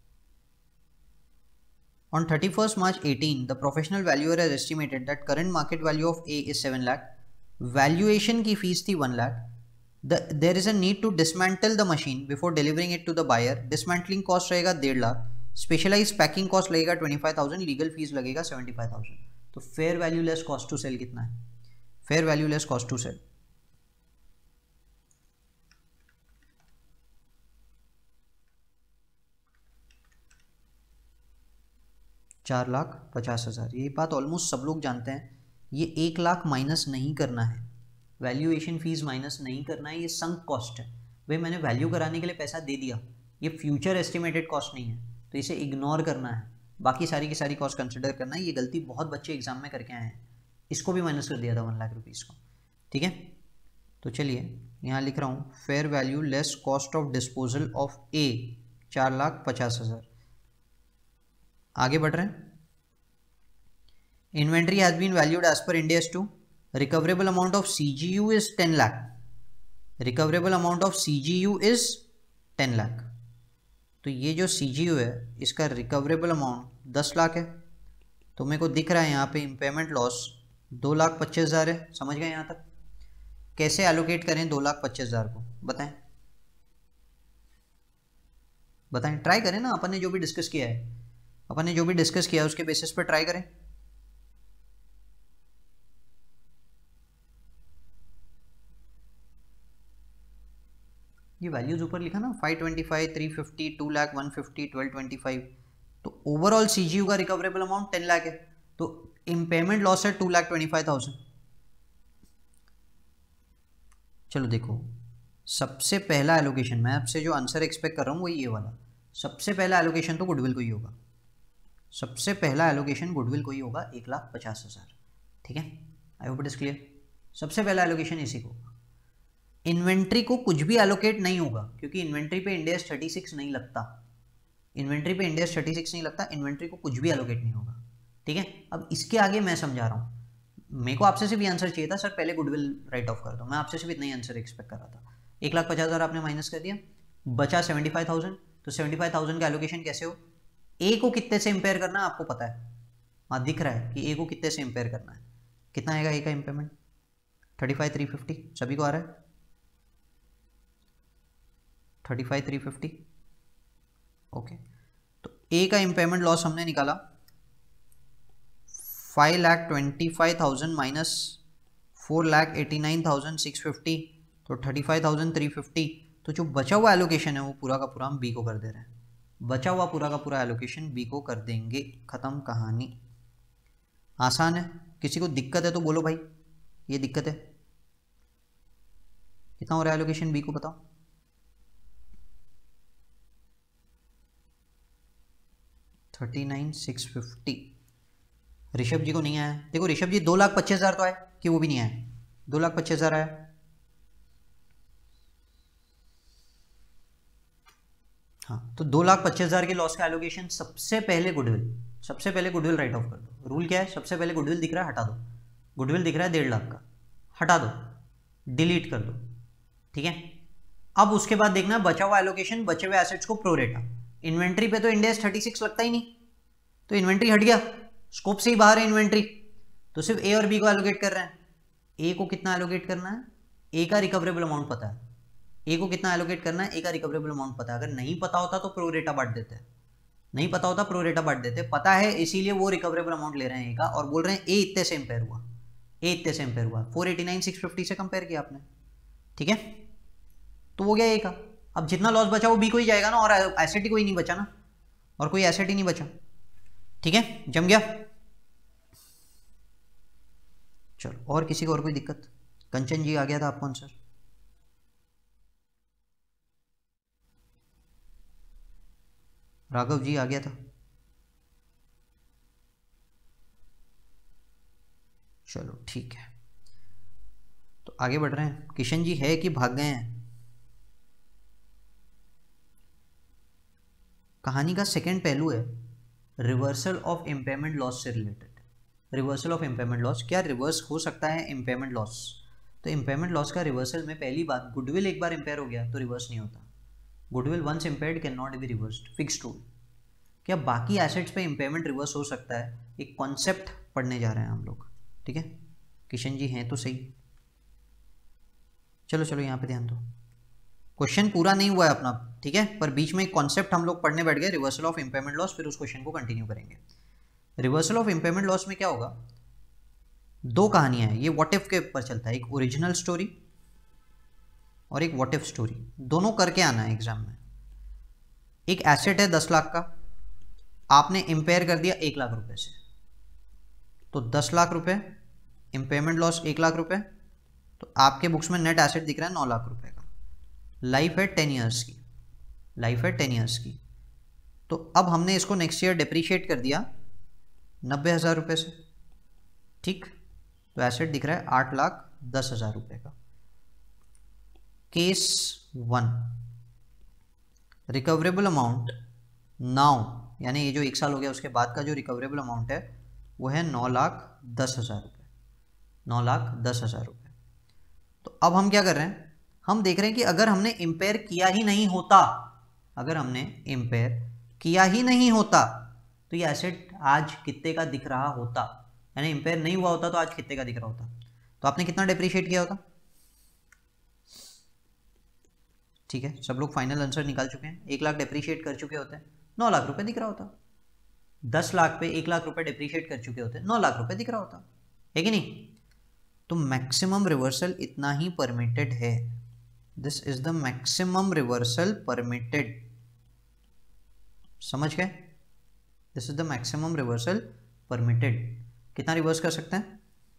on thirty-first March eighteen, the professional valuer has estimated that current market value of A is seven lakh. Valuation की फीस थी one lakh. The, there is a need to dismantle the machine before delivering it to the buyer. Dismantling cost रहेगा डेढ़ lakh. Specialized packing cost लगेगा twenty-five thousand. Legal fees लगेगा seventy-five thousand. तो fair value less cost to sell कितना है? Fair value less cost to sell. चार लाख पचास हज़ार। ये बात ऑलमोस्ट सब लोग जानते हैं, ये एक लाख माइनस नहीं करना है, वैल्यूएशन फीस माइनस नहीं करना है, ये संक कॉस्ट है। भाई मैंने वैल्यू कराने के लिए पैसा दे दिया, ये फ्यूचर एस्टिमेटेड कॉस्ट नहीं है, तो इसे इग्नोर करना है, बाकी सारी की सारी कॉस्ट कंसिडर करना है। ये गलती बहुत बच्चे एग्जाम में करके आए हैं, इसको भी माइनस कर दिया था वन लाख रुपीज़ को। ठीक है, तो चलिए यहाँ लिख रहा हूँ, fair value less cost of disposal of A चार लाख पचास हज़ार। आगे बढ़ रहे हैं। Inventory has been valued as per Ind AS two, recoverable amount of CGU is ten lakh, recoverable amount of CGU is ten lakh. तो ये जो सीजीयू है इसका रिकवरेबल अमाउंट दस लाख है, तो मेरे को दिख रहा है यहाँ पे इम्पेयरमेंट लॉस दो लाख पच्चीस हज़ार है। समझ गए यहाँ तक? कैसे एलोकेट करें दो लाख पच्चीस हज़ार को, बताएं बताएं ट्राई करें ना, अपन ने जो भी डिस्कस किया है अपन ने जो भी डिस्कस किया है उसके बेसिस पर ट्राई करें। ये वैल्यूज ऊपर लिखा ना, five twenty five, three fifty, two lakh, one fifty, twelve twenty five, तो ओवरऑल सीजीयू का रिकवरेबल अमाउंट टेन लाख है, तो इम्पेयरमेंट लॉस है two lakh twenty five thousand. चलो देखो, सबसे पहला एलोकेशन, मैं आपसे जो आंसर एक्सपेक्ट कर रहा हूँ वही ये वाला। सबसे पहला एलोकेशन तो गुडविल को ही होगा, सबसे पहला एलोकेशन गुडविल को ही होगा, एक लाख पचास हज़ार। ठीक है, I hope it is clear. सबसे पहला एलोकेशन इसी को होगा। इन्वेंट्री को कुछ भी एलोकेट नहीं होगा क्योंकि इन्वेंट्री पे इंड एस थर्टी सिक्स नहीं लगता, इन्वेंट्री पे इंड एस थर्टी सिक्स नहीं लगता, इन्वेंट्री को कुछ भी एलोकेट नहीं होगा। ठीक है, अब इसके आगे मैं समझा रहा हूँ। मेरे को आपसे सिर्फ भी आंसर चाहिए था सर पहले गुडविल राइट ऑफ कर दो, मैं आपसे सिर्फ इतना ही आंसर एक्सपेक्ट कर रहा था। एक लाख पचास हज़ार आपने माइनस कर दिया, बचा सेवेंटी फाइव थाउजेंड। तो सेवेंटी फाइव थाउजेंड का एलोकेशन कैसे हो? ए को कितने से इंपेयर करना है आपको पता है, हाँ दिख रहा है कि ए को कितने से इंपेयर करना है। कितना आएगा ए का impairment? Thirty five three fifty, सभी को आ रहा है? Thirty five three fifty, okay. तो ए का इम्पेयरमेंट लॉस हमने निकाला five lakh twenty five thousand minus four lakh eighty nine thousand six fifty, तो thirty five thousand three fifty. तो जो बचा हुआ एलोकेशन है वो पूरा का पूरा हम बी को कर दे रहे हैं, बचा हुआ पूरा का पूरा एलोकेशन बी को कर देंगे, खत्म कहानी। आसान है, किसी को दिक्कत है तो बोलो भाई ये दिक्कत है। कितना हो रहा है एलोकेशन बी को बताओ? Thirty nine six fifty. Rishabh ji को नहीं आया, देखो ऋषभ जी दो लाख पच्चीस हजार तो आए कि वो भी नहीं आया? दो लाख पच्चीस हजार आया। हाँ, तो दो लाख पच्चीस हजार के लॉस का एलोकेशन सबसे पहले गुडविल, सबसे पहले गुडविल राइट ऑफ कर दो। रूल क्या है, सबसे पहले गुडविल दिख रहा है हटा दो, गुडविल दिख रहा है डेढ़ लाख का, हटा दो, डिलीट कर दो, ठीक है। अब उसके बाद देखना बचा हुआ एलोकेशन, बचे हुए एसेट्स को प्रोरेटा। इन्वेंट्री पे तो इंड एस थर्टी सिक्स लगता ही नहीं, तो इन्वेंट्री हट गया, स्कोप से ही बाहर है इन्वेंट्री, तो सिर्फ ए और बी को एलोकेट कर रहे हैं। ए को कितना एलोकेट करना है, ए का रिकवरेबल अमाउंट पता है, ए को कितना एलोकेट करना है, ए का रिकवरेबल अमाउंट पता है। अगर नहीं पता होता तो प्रोरेटा बांट देते हैं, नहीं पता होता प्रोरेटा बांट देते, पता है इसीलिए वो रिकवरेबल अमाउंट ले रहे हैं ए का, और बोल रहे हैं ए इतने से इंपेयर हुआ, ए इतने से इंपेयर हुआ, four eighty nine six fifty से कंपेयर किया आपने, ठीक है, तो वो गया ए का। अब जितना लॉस बचा वो बी को ही जाएगा ना, और एसेट ही कोई नहीं बचा ना, और कोई एसेट ही नहीं बचा, ठीक है, जम गया। चलो, और किसी को और कोई दिक्कत? कंचन जी आ गया था आपको आंसर। राघव जी आ गया था। चलो ठीक है, तो आगे बढ़ रहे हैं। किशन जी है कि भाग गए हैं? कहानी का सेकंड पहलू है रिवर्सल ऑफ इम्पेयरमेंट लॉस से related. Reversal of impairment loss, क्या रिवर्स हो सकता है इम्पेयरमेंट लॉस? तो इम्पेयरमेंट लॉस का रिवर्सल में पहली बात, गुडविल एक बार इम्पेयर हो गया तो रिवर्स नहीं होता। Goodwill once impaired can not be reversed, fixed rule. क्या बाकी एसेट्स पे इम्पेयरमेंट रिवर्स हो सकता है? एक कॉन्सेप्ट पढ़ने जा रहे हैं हम लोग, ठीक है। किशन जी हैं तो सही। चलो चलो यहाँ पे ध्यान दो, क्वेश्चन पूरा नहीं हुआ है अपना, ठीक है, पर बीच में एक कॉन्सेप्ट हम लोग पढ़ने बैठ गए, रिवर्सल ऑफ इम्पेयरमेंट लॉस, फिर उस क्वेश्चन को कंटिन्यू करेंगे। रिवर्सल ऑफ इम्पेयरमेंट लॉस में क्या होगा, दो कहानियां हैं, ये व्हाट इफ के ऊपर चलता है, एक ओरिजिनल स्टोरी और एक व्हाट इफ स्टोरी, दोनों करके आना है एग्जाम में। एक एसेट है दस लाख का, आपने इम्पेयर कर दिया एक लाख रुपए से, तो दस लाख रुपए, इम्पेयरमेंट लॉस एक लाख रुपए, तो आपके बुक्स में नेट एसेट दिख रहा है नौ लाख रुपए का। लाइफ है टेन ईयर्स की, लाइफ है टेन ईयर्स की, तो अब हमने इसको नेक्स्ट ईयर डिप्रीशिएट कर दिया नब्बे हज़ार रुपये से, ठीक, तो एसेट दिख रहा है आठ लाख दस हज़ार रुपये का। Case one, recoverable amount now, यानी ये जो एक साल हो गया उसके बाद का जो रिकवरेबल अमाउंट है वो है नौ लाख दस हज़ार रुपये, नौ लाख दस हज़ार रुपये। तो अब हम क्या कर रहे हैं, हम देख रहे हैं कि अगर हमने इम्पेयर किया ही नहीं होता, अगर हमने इम्पेयर किया ही नहीं होता तो ये एसेट आज कितने का दिख रहा होता, यानी इम्पेयर नहीं हुआ होता तो आज कितने का दिख रहा होता। तो आपने कितना डिप्रीशिएट किया होता? ठीक है, सब लोग फाइनल आंसर निकाल चुके हैं, एक लाख डिप्रीशिएट कर चुके होते हैं, नौ लाख रुपए दिख रहा होता। दस लाख पे एक लाख रुपए डिप्रीशिएट कर चुके होते, नौ लाख रुपए दिख रहा होता, है कि नहीं? तो मैक्सिमम रिवर्सल इतना ही परमिटेड है, this is the maximum reversal permitted, समझ गए? This is the maximum reversal permitted. कितना रिवर्स कर सकते हैं?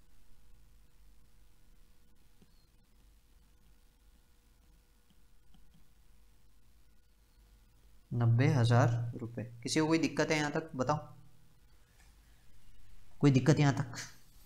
नब्बे हजार रुपए। किसी को कोई दिक्कत है यहां तक? बताओ, कोई दिक्कत यहां तक?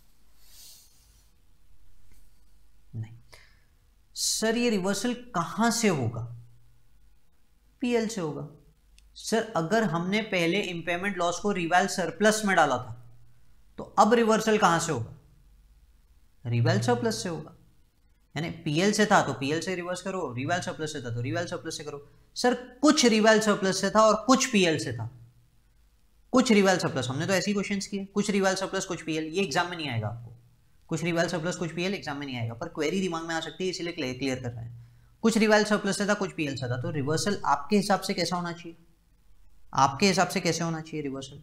नहीं सर, ये रिवर्सल कहां से होगा? पीएल से होगा। सर अगर हमने पहले इम्पेयरमेंट लॉस को रिवैल सरप्लस में डाला था तो अब रिवर्सल कहां से होगा? रिवैल सरप्लस से होगा, यानी पीएल से था तो पीएल से रिवर्स करो, रिवैल सरप्लस से था तो रिवैल सरप्लस से करो। सर कुछ रिवैल सरप्लस से था और कुछ पीएल से था, कुछ रिवैल सरप्लस, हमने तो ऐसे ही क्वेश्चंस किए, कुछ रिवैल सरप्लस कुछ पीएल, ये एग्जाम में नहीं आएगा आपको, कुछ रिवैल सरप्लस कुछ पीएल एग्जाम में नहीं आएगा, पर क्वेरी दिमाग में आ सकती है इसीलिए क्लियर कर रहे हैं। कुछ रिवैल सरप्लस से था कुछ पीएल से था, तो रिवर्सल आपके हिसाब से कैसा होना चाहिए? आपके हिसाब से कैसे होना चाहिए रिवर्सल?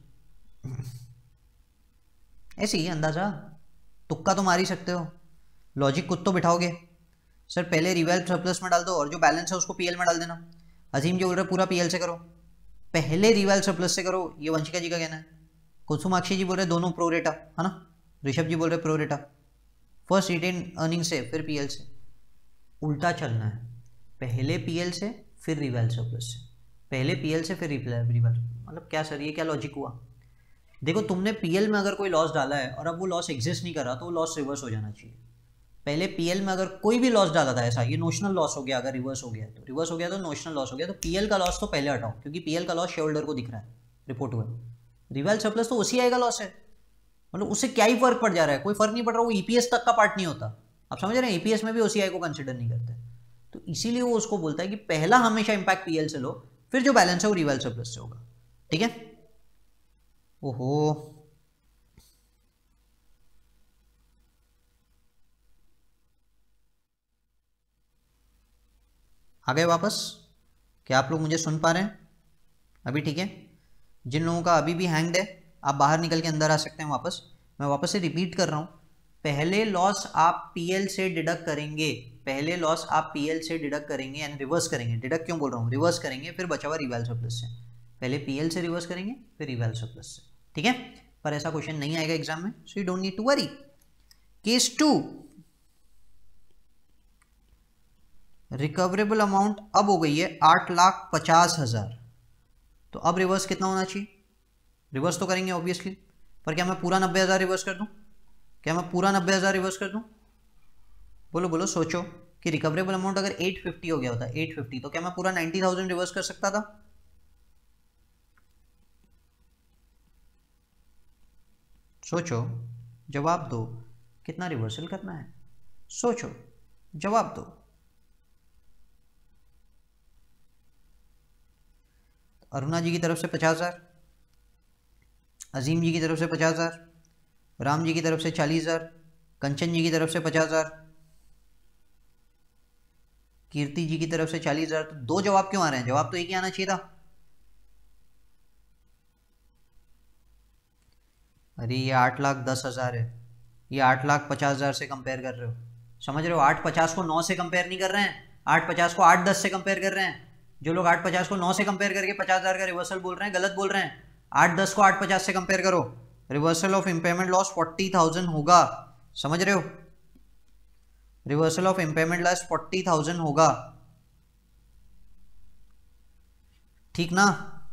ऐसे ही अंदाजा, तुक्का तो मार ही सकते हो, लॉजिक कुछ तो बिठाओगे। सर पहले रिवैल सरप्लस में डाल दो और जो बैलेंस है उसको पीएल में डाल देना। अजीम जी बोल रहे पूरा पीएल से करो, पहले रिवैल सरप्लस से करो, ये वंशिका जी का कहना है। कुसुमाक्षी जी बोल रहे दोनों प्रोरेटा, है ना? ऋषभ जी बोल रहे प्रोरेटा, फर्स्ट रिटेन अर्निंग से फिर पीएल से। उल्टा चलना है, पहले पीएल से फिर रिवैल सरप्लस से, पहले पीएल से फिर रिवैल। मतलब क्या सर, ये क्या लॉजिक हुआ? देखो तुमने पीएल में अगर कोई लॉस डाला है और अब वो लॉस एग्जिस्ट नहीं कर रहा तो वो लॉस रिवर्स हो जाना चाहिए। पहले पीएल में अगर कोई भी लॉस डाला था ऐसा, ये नोशनल लॉस हो गया, अगर रिवर्स हो गया तो रिवर्स हो गया तो नोशनल लॉस हो गया, तो पीएल का लॉस तो पहले हटाओ, क्योंकि पीएल का लॉस शेयर होल्डर को दिख रहा है रिपोर्ट हुआ। रिवाइल्ड सरप्लस तो ओसीआई का लॉस है, मतलब उससे क्या ही फर्क पड़ जा रहा है, कोई फर्क नहीं पड़ रहा, वो ईपीएस तक का पार्ट नहीं होता। आप समझ रहे हैं, ईपीएस में भी ओसीआई को कंसिडर नहीं करते, तो इसीलिए वो उसको बोलता है कि पहला हमेशा इंपैक्ट पीएल से लो, फिर जो बैलेंस है वो रिवाइल्ड सरप्लस से होगा। ठीक है। ओहो, आ गए वापस? क्या आप लोग मुझे सुन पा रहे हैं अभी? ठीक है। जिन लोगों का अभी भी हैंग्ड है, आप बाहर निकल के अंदर आ सकते हैं वापस। मैं वापस से रिपीट कर रहा हूं, पहले लॉस आप पीएल से डिडक्ट करेंगे, पहले लॉस आप पीएल से डिडक्ट करेंगे यानी रिवर्स करेंगे। डिडक्ट क्यों बोल रहा हूँ, रिवर्स करेंगे, फिर बचा हुआ रिवाइल्ड सरप्लस से। पहले पीएल से रिवर्स करेंगे, फिर रिवाइल्ड सरप्लस से। ठीक है, पर ऐसा क्वेश्चन नहीं आएगा एग्जाम में, so you don't need to worry. Case two, recoverable amount अब हो गई है आठ लाख पचास हजार, तो अब रिवर्स कितना होना चाहिए? रिवर्स तो करेंगे ऑब्वियसली, पर क्या मैं पूरा नब्बे हजार रिवर्स कर दूं? क्या मैं पूरा नब्बे हजार रिवर्स कर दूं? बोलो बोलो, सोचो कि रिकवरेबल अमाउंट अगर आठ सौ पचास हो गया होता, आठ सौ पचास, तो क्या मैं पूरा नब्बे हज़ार रिवर्स कर सकता था? सोचो, जवाब दो, कितना रिवर्सल करना है? सोचो, जवाब दो। अरुणा जी की तरफ से पचास हजार, अजीम जी की तरफ से पचास हजार, राम जी की तरफ से चालीस हजार, कंचन जी की तरफ से पचास हजार, कीर्ति जी की तरफ से चालीस हजार। तो दो जवाब क्यों आ रहे हैं? जवाब तो एक ही आना चाहिए था। अरे ये आठ लाख दस हजार है, ये आठ लाख पचास हजार से कंपेयर कर रहे हो, समझ रहे हो? आठ पचास को नौ से कंपेयर नहीं कर रहे हैं, आठ पचास को आठ दस से कंपेयर कर रहे हैं। जो लोग आठ पचास को नौ से कंपेयर करके पचास हजार का रिवर्सल बोल रहे हैं, गलत बोल रहे हैं। आठ दस को आठ पचास से कंपेयर करो, reversal of impairment loss forty thousand होगा, समझ रहे हो? Reversal of impairment loss forty thousand होगा, ठीक ना?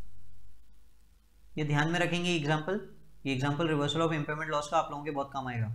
ये ध्यान में रखेंगे एग्जाम्पल, ये example reversal of impairment loss का आप लोगों के बहुत काम आएगा।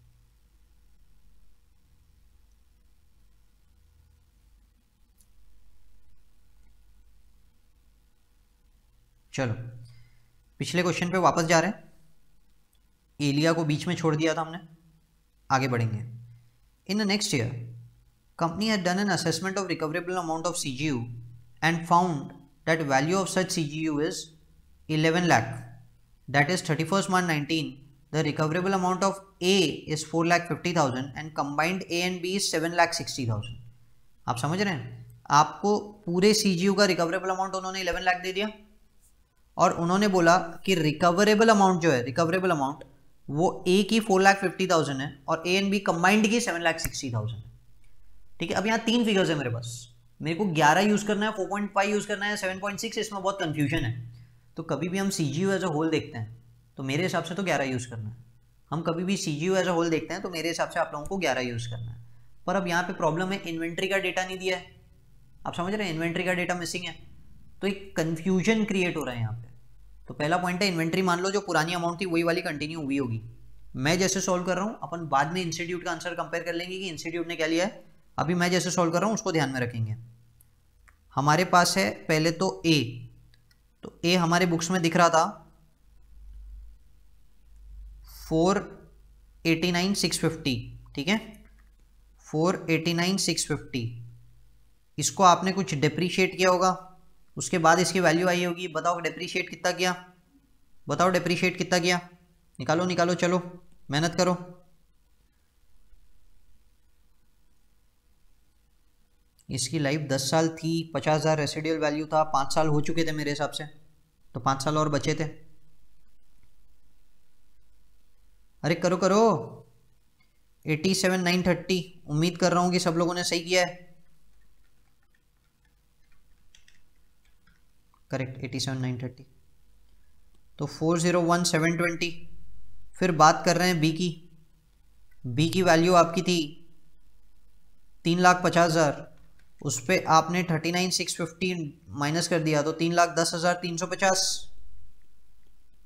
चलो पिछले क्वेश्चन पे वापस जा रहे हैं, एलिया को बीच में छोड़ दिया था हमने, आगे बढ़ेंगे। In the next year company had done an assessment of recoverable amount of CGU and found that value of such CGU is eleven lakh, that is thirty first March nineteen the recoverable amount of A is four lakh fifty thousand and combined A and B is seven lakh sixty thousand. आप समझ रहे हैं, आपको पूरे CGU का recoverable amount उन्होंने eleven lakh दे दिया, और उन्होंने बोला कि रिकवरेबल अमाउंट जो है, रिकवरेबल अमाउंट वो ए की फोर लाख फिफ्टी थाउजेंड है और ए एंड बी कंबाइंड की सेवन लाख सिक्सटी थाउजेंड। ठीक है, अब यहाँ तीन फिगर्स है मेरे पास, मेरे को ग्यारह यूज करना है, फोर पॉइंट फाइव यूज करना है, सेवन पॉइंट सिक्स, इसमें बहुत कंफ्यूजन है। तो कभी भी हम सीजीयू एज अ होल देखते हैं तो मेरे हिसाब से तो ग्यारह यूज करना है। हम कभी भी सीजीयू एज अ होल देखते हैं तो मेरे हिसाब से आप लोगों को ग्यारह यूज करना है। पर अब यहाँ पे प्रॉब्लम है, इन्वेंट्री का डेटा नहीं दिया है, आप समझ रहे हैं, इन्वेंट्री का डेटा मिसिंग है, तो एक कंफ्यूजन क्रिएट हो रहा है यहाँ पे। तो पहला पॉइंट है, इन्वेंट्री मान लो जो पुरानी अमाउंट थी वही वाली कंटिन्यू हुई होगी। मैं जैसे सॉल्व कर रहा हूँ, अपन बाद में इंस्टीट्यूट का आंसर कंपेयर कर लेंगे कि इंस्टीट्यूट ने क्या लिया है। अभी मैं जैसे सॉल्व कर रहा हूँ उसको ध्यान में रखेंगे। हमारे पास है पहले तो ए, तो ए हमारे बुक्स में दिख रहा था four eighty nine six fifty, ठीक है, four eighty nine six fifty. इसको आपने कुछ डिप्रीशिएट किया होगा, उसके बाद इसकी वैल्यू आई होगी। बताओ डिप्रीशिएट कितना किया, बताओ डिप्रीशिएट कितना किया, निकालो निकालो, चलो मेहनत करो। इसकी लाइफ दस साल थी, पचास हजार रेसिडुअल वैल्यू था, पाँच साल हो चुके थे मेरे हिसाब से, तो पाँच साल और बचे थे। अरे करो करो, एटी सेवन नाइन थर्टी, उम्मीद कर रहा हूं कि सब लोगों ने सही किया है। Correct, eighty seven nine thirty, तो four zero one seven twenty. फिर बात कर रहे हैं बी की, बी की वैल्यू आपकी थी तीन लाख पचास हजार, उस पर आपने thirty nine six fifty minus कर दिया तो तीन लाख दस हजार तीन सौ पचास।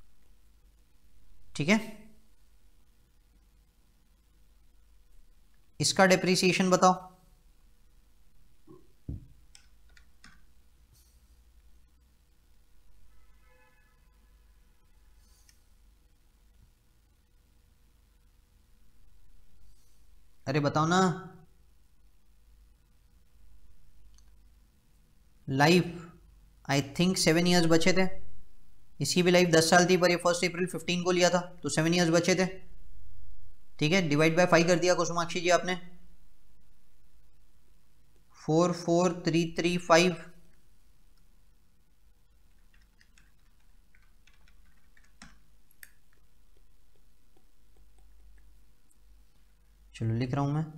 ठीक है, इसका डेप्रीसिएशन बताओ। अरे बताओ ना। Life I think seven years बचे थे, इसकी भी लाइफ दस साल थी, पर ये फर्स्ट अप्रैल फिफ्टीन को लिया था, तो सेवन ईयर्स बचे थे। ठीक है, डिवाइड बाय फाइव कर दिया कुसुमाक्षी जी आपने, four four three three five, चलो लिख रहा हूं मैं।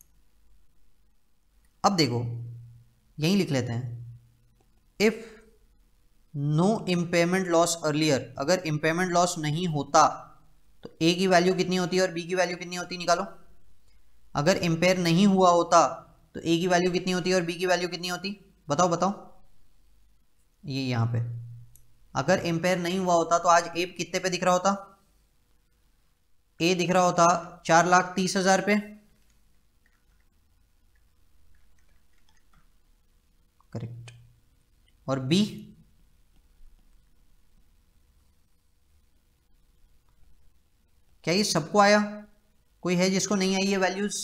अब देखो यही लिख लेते हैं, if no impairment loss earlier, अगर इम्पेयरमेंट लॉस नहीं होता तो ए की वैल्यू कितनी होती है और बी की वैल्यू कितनी होती है, निकालो। अगर इम्पेयर नहीं हुआ होता तो ए की वैल्यू कितनी होती है और बी की वैल्यू कितनी होती, बताओ बताओ। ये यहां पे अगर इम्पेयर नहीं हुआ होता तो आज ए कितने पे दिख रहा होता, ए दिख रहा होता चार लाख तीस हजार पे, करेक्ट, और बी क्या ये सबको आया, कोई है जिसको नहीं आई ये वैल्यूज?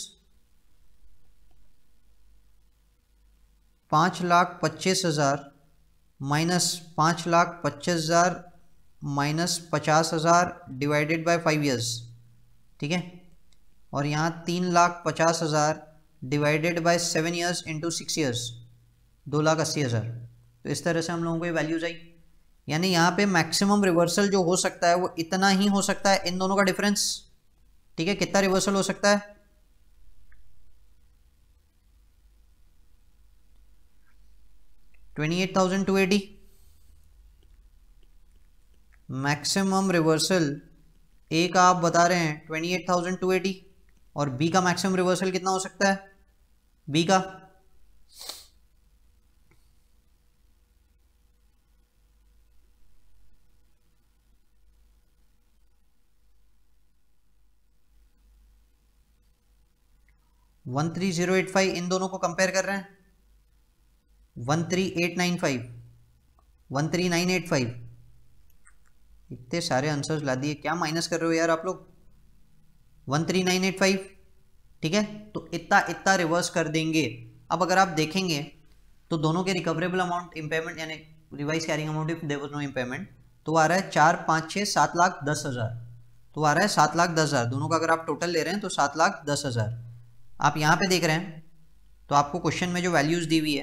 पांच लाख पच्चीस हजार माइनस पांच लाख पच्चीस हजार माइनस पचास हजार डिवाइडेड बाय फाइव ईयर्स, ठीक है, और यहाँ तीन लाख पचास हजार divided by seven years into six years, दो लाख अस्सी हजार। तो इस तरह से हम लोगों को ये वैल्यूज आई। यानी यहाँ पे मैक्सिमम रिवर्सल जो हो सकता है वो इतना ही हो सकता है, इन दोनों का डिफरेंस। ठीक है, कितना रिवर्सल हो सकता है? Twenty eight thousand two eighty maximum reversal A का आप बता रहे हैं twenty eight thousand two eighty, और बी का मैक्सिमम रिवर्सल कितना हो सकता है? बी का one three zero eight five, इन दोनों को कंपेयर कर रहे हैं, one three eight nine five, one three nine eight five, इतने सारे आंसर्स ला दिए, क्या माइनस कर रहे हो यार आप लोग? One three nine eight five, ठीक है, तो इतना इतना रिवर्स कर देंगे। अब अगर आप देखेंगे तो दोनों के रिकवरेबल अमाउंट इम्पेयरमेंट यानी revise carrying amount if there was no impairment, तो आ रहा है चार पाँच छः सात लाख दस हज़ार, तो आ रहा है सात लाख दस हज़ार, दोनों का अगर आप टोटल ले रहे हैं तो सात लाख दस हज़ार। आप यहाँ पे देख रहे हैं तो आपको क्वेश्चन में जो वैल्यूज दी हुई है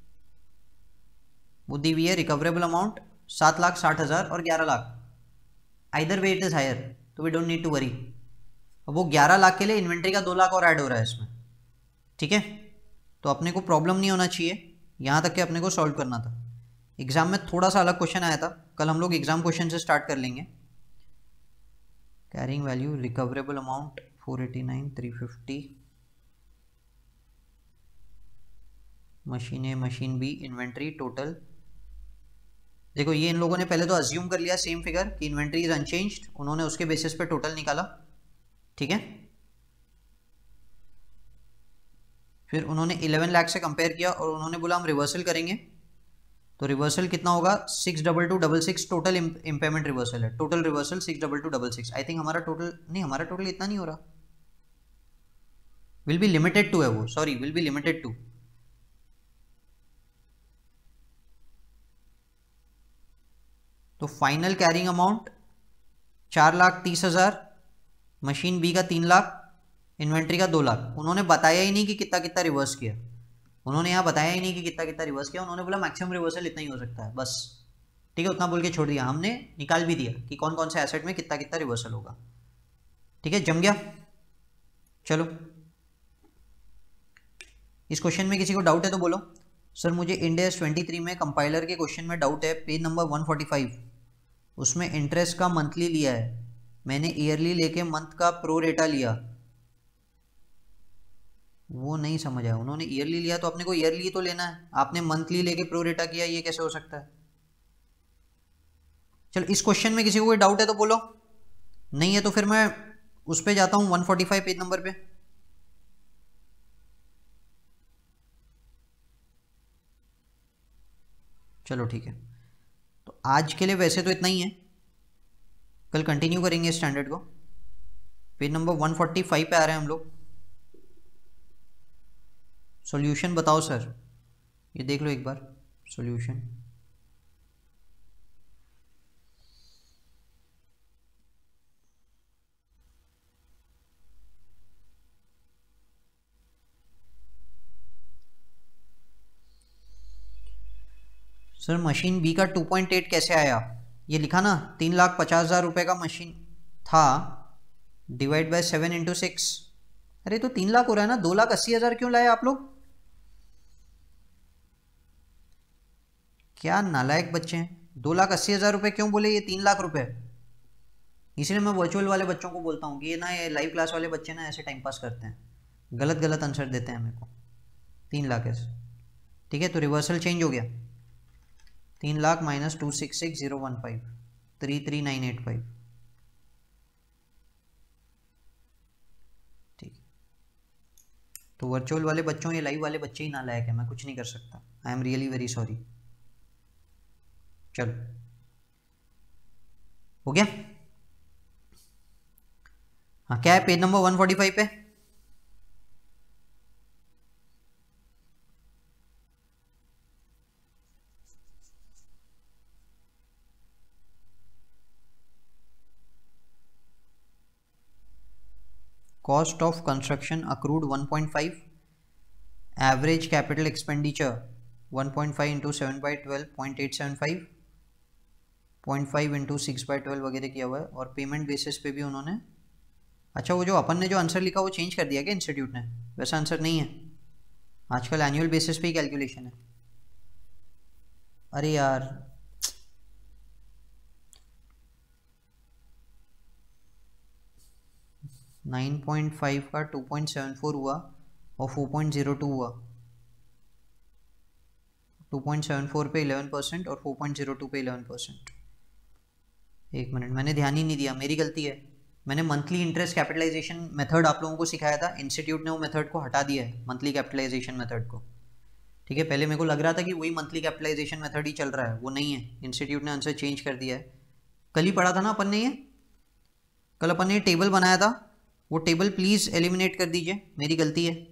वो दी हुई है रिकवरेबल अमाउंट सात लाख साठ हज़ार और ग्यारह lakh, either way it is higher, तो we don't need to worry. अब वो ग्यारह लाख के लिए इन्वेंट्री का दो लाख और ऐड हो रहा है इसमें, ठीक है, तो अपने को प्रॉब्लम नहीं होना चाहिए, यहाँ तक कि अपने को सॉल्व करना था। एग्जाम में थोड़ा सा अलग क्वेश्चन आया था, कल हम लोग एग्जाम क्वेश्चन से स्टार्ट कर लेंगे। Carrying value recoverable amount four eighty nine three fifty, machine A machine B inventory total. देखो ये इन लोगों ने पहले तो अज्यूम कर लिया सेम फिगर कि इन्वेंट्री इज अनचेंज्ड, उन्होंने उसके बेसिस पे टोटल निकाला, ठीक है, फिर उन्होंने इलेवन लाख से कंपेयर किया और उन्होंने बोला हम रिवर्सल करेंगे, तो रिवर्सल कितना होगा six double two double six, total impairment reversal है, total reversal six double two double six. I think हमारा टोटल नहीं, हमारा टोटल इतना नहीं हो रहा, विल बी लिमिटेड टू है वो, sorry will be limited to. तो फाइनल कैरिंग अमाउंट चार लाख तीस हजार, मशीन बी का तीन लाख, इन्वेंट्री का दो लाख। उन्होंने बताया ही नहीं कि कितना कितना रिवर्स किया, उन्होंने यहाँ बताया ही नहीं कि कितना कितना रिवर्स किया, उन्होंने बोला मैक्सिमम रिवर्सल इतना ही हो सकता है बस, ठीक है, उतना बोल के छोड़ दिया। हमने निकाल भी दिया कि कौन कौन से एसेट में कितना कितना रिवर्सल होगा, ठीक है, जम गया। चलो इस क्वेश्चन में किसी को डाउट है तो बोलो। सर मुझे इंडेस ट्वेंटी थ्री में कंपाइलर के क्वेश्चन में डाउट है, page number one forty five, उसमें इंटरेस्ट का मंथली लिया है, मैंने ईयरली लेके मंथ का प्रो रेटा लिया, वो नहीं समझ आया। उन्होंने ईयरली लिया तो अपने को ईयरली तो लेना है, आपने मंथली लेके प्रो रेटा किया, ये कैसे हो सकता है? चलो इस क्वेश्चन में किसी को कोई डाउट है तो बोलो, नहीं है तो फिर मैं उस पे जाता हूँ one forty five page number पे। चलो ठीक है, तो आज के लिए वैसे तो इतना ही है, कल कंटिन्यू करेंगे स्टैंडर्ड को। Page number one forty five पे आ रहे हैं हम लोग। सॉल्यूशन बताओ सर, ये देख लो एक बार सॉल्यूशन। सर मशीन बी का टू पॉइंट एट कैसे आया? ये लिखा ना, तीन लाख पचास हज़ार रुपये का मशीन था, divide by seven into six. अरे तो तीन लाख हो रहा है ना, दो लाख अस्सी हज़ार क्यों लाए आप लोग? क्या नालायक बच्चे हैं, दो लाख अस्सी हज़ार रुपये क्यों बोले, ये तीन लाख रुपए। इसलिए मैं वर्चुअल वाले बच्चों को बोलता हूँ कि ये ना, ये लाइव क्लास वाले बच्चे ना ऐसे टाइम पास करते हैं, गलत गलत आंसर देते हैं मेरे को। तीन लाख ऐसे, ठीक है, तो रिवर्सल चेंज हो गया। तीन lakh minus two six six zero one five, three three nine eight five, ठीक। तो वर्चुअल वाले बच्चों, ये लाइव वाले बच्चे ही नालायक है, मैं कुछ नहीं कर सकता। I am really very sorry. चलो हो गया। हाँ क्या है page number one forty five पे? Cost of construction accrued one point five, average capital expenditure one point five into seven by twelve point eight seven five, point five into six by twelve वगैरह किया हुआ है। और payment basis पे भी उन्होंने, अच्छा वो जो अपन ने जो आंसर लिखा वो चेंज कर दिया क्या इंस्टीट्यूट ने? वैसा आंसर नहीं है, आजकल एनुअल बेसिस पे ही कैलकुलेशन है। अरे यार नाइन पॉइंट फाइव का टू पॉइंट सेवन फोर हुआ और फोर पॉइंट ज़ीरो टू हुआ। टू पॉइंट सेवन फोर पे इलेवन परसेंट और फोर पॉइंट ज़ीरो टू पे इलेवन परसेंट। एक मिनट, मैंने ध्यान ही नहीं दिया, मेरी गलती है। मैंने मंथली इंटरेस्ट कैपिटलाइजेशन मेथड आप लोगों को सिखाया था, इंस्टीट्यूट ने वो मेथड को हटा दिया है, मंथली कैपिटलाइजेशन मेथड को, ठीक है। पहले मेरे को लग रहा था कि वही मंथली कैपिटलाइजेशन मेथड ही चल रहा है, वो नहीं है, इंस्टीट्यूट ने आंसर चेंज कर दिया है। कल ही पढ़ा था ना अपन ने, ये कल अपन ने टेबल बनाया था, वो टेबल प्लीज़ एलिमिनेट कर दीजिए, मेरी गलती है।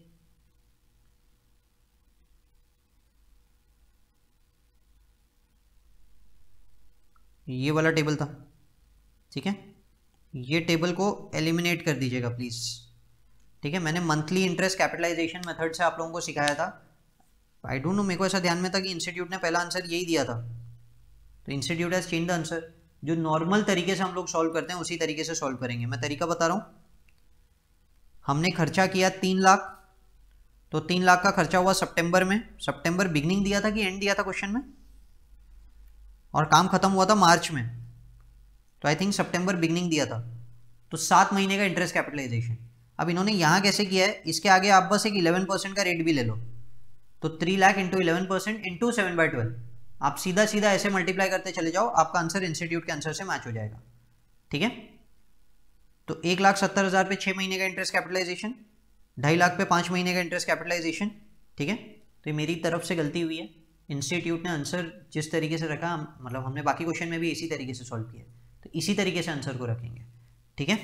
ये वाला टेबल था, ठीक है, ये टेबल को एलिमिनेट कर दीजिएगा प्लीज़, ठीक है। मैंने मंथली इंटरेस्ट कैपिटलाइजेशन मेथड से आप लोगों को सिखाया था। आई डोंट नो, मेरे को ऐसा ध्यान में था कि इंस्टीट्यूट ने पहला आंसर यही दिया था, तो institute has change the answer. जो नॉर्मल तरीके से हम लोग सॉल्व करते हैं उसी तरीके से सॉल्व करेंगे। मैं तरीका बता रहा हूँ। हमने खर्चा किया तीन लाख, तो तीन लाख का खर्चा हुआ सितंबर में। सितंबर बिगनिंग दिया था कि एंड दिया था क्वेश्चन में? और काम खत्म हुआ था मार्च में, तो आई थिंक सितंबर बिगनिंग दिया था। तो सात महीने का इंटरेस्ट कैपिटलाइजेशन। अब इन्होंने यहाँ कैसे किया है, इसके आगे आप बस एक इलेवन परसेंट का रेट भी ले लो, तो three lakh into eleven percent into seven by twelve, आप सीधा सीधा ऐसे मल्टीप्लाई करते चले जाओ, आपका आंसर इंस्टीट्यूट के आंसर से मैच हो जाएगा, ठीक है। तो एक लाख सत्तर हज़ार पे छः महीने का इंटरेस्ट कैपिटलाइजेशन, ढाई लाख पे पाँच महीने का इंटरेस्ट कैपिटलाइजेशन, ठीक है। तो ये मेरी तरफ से गलती हुई है, इंस्टीट्यूट ने आंसर जिस तरीके से रखा, मतलब हमने बाकी क्वेश्चन में भी इसी तरीके से सॉल्व किया, तो इसी तरीके से आंसर को रखेंगे, ठीक है।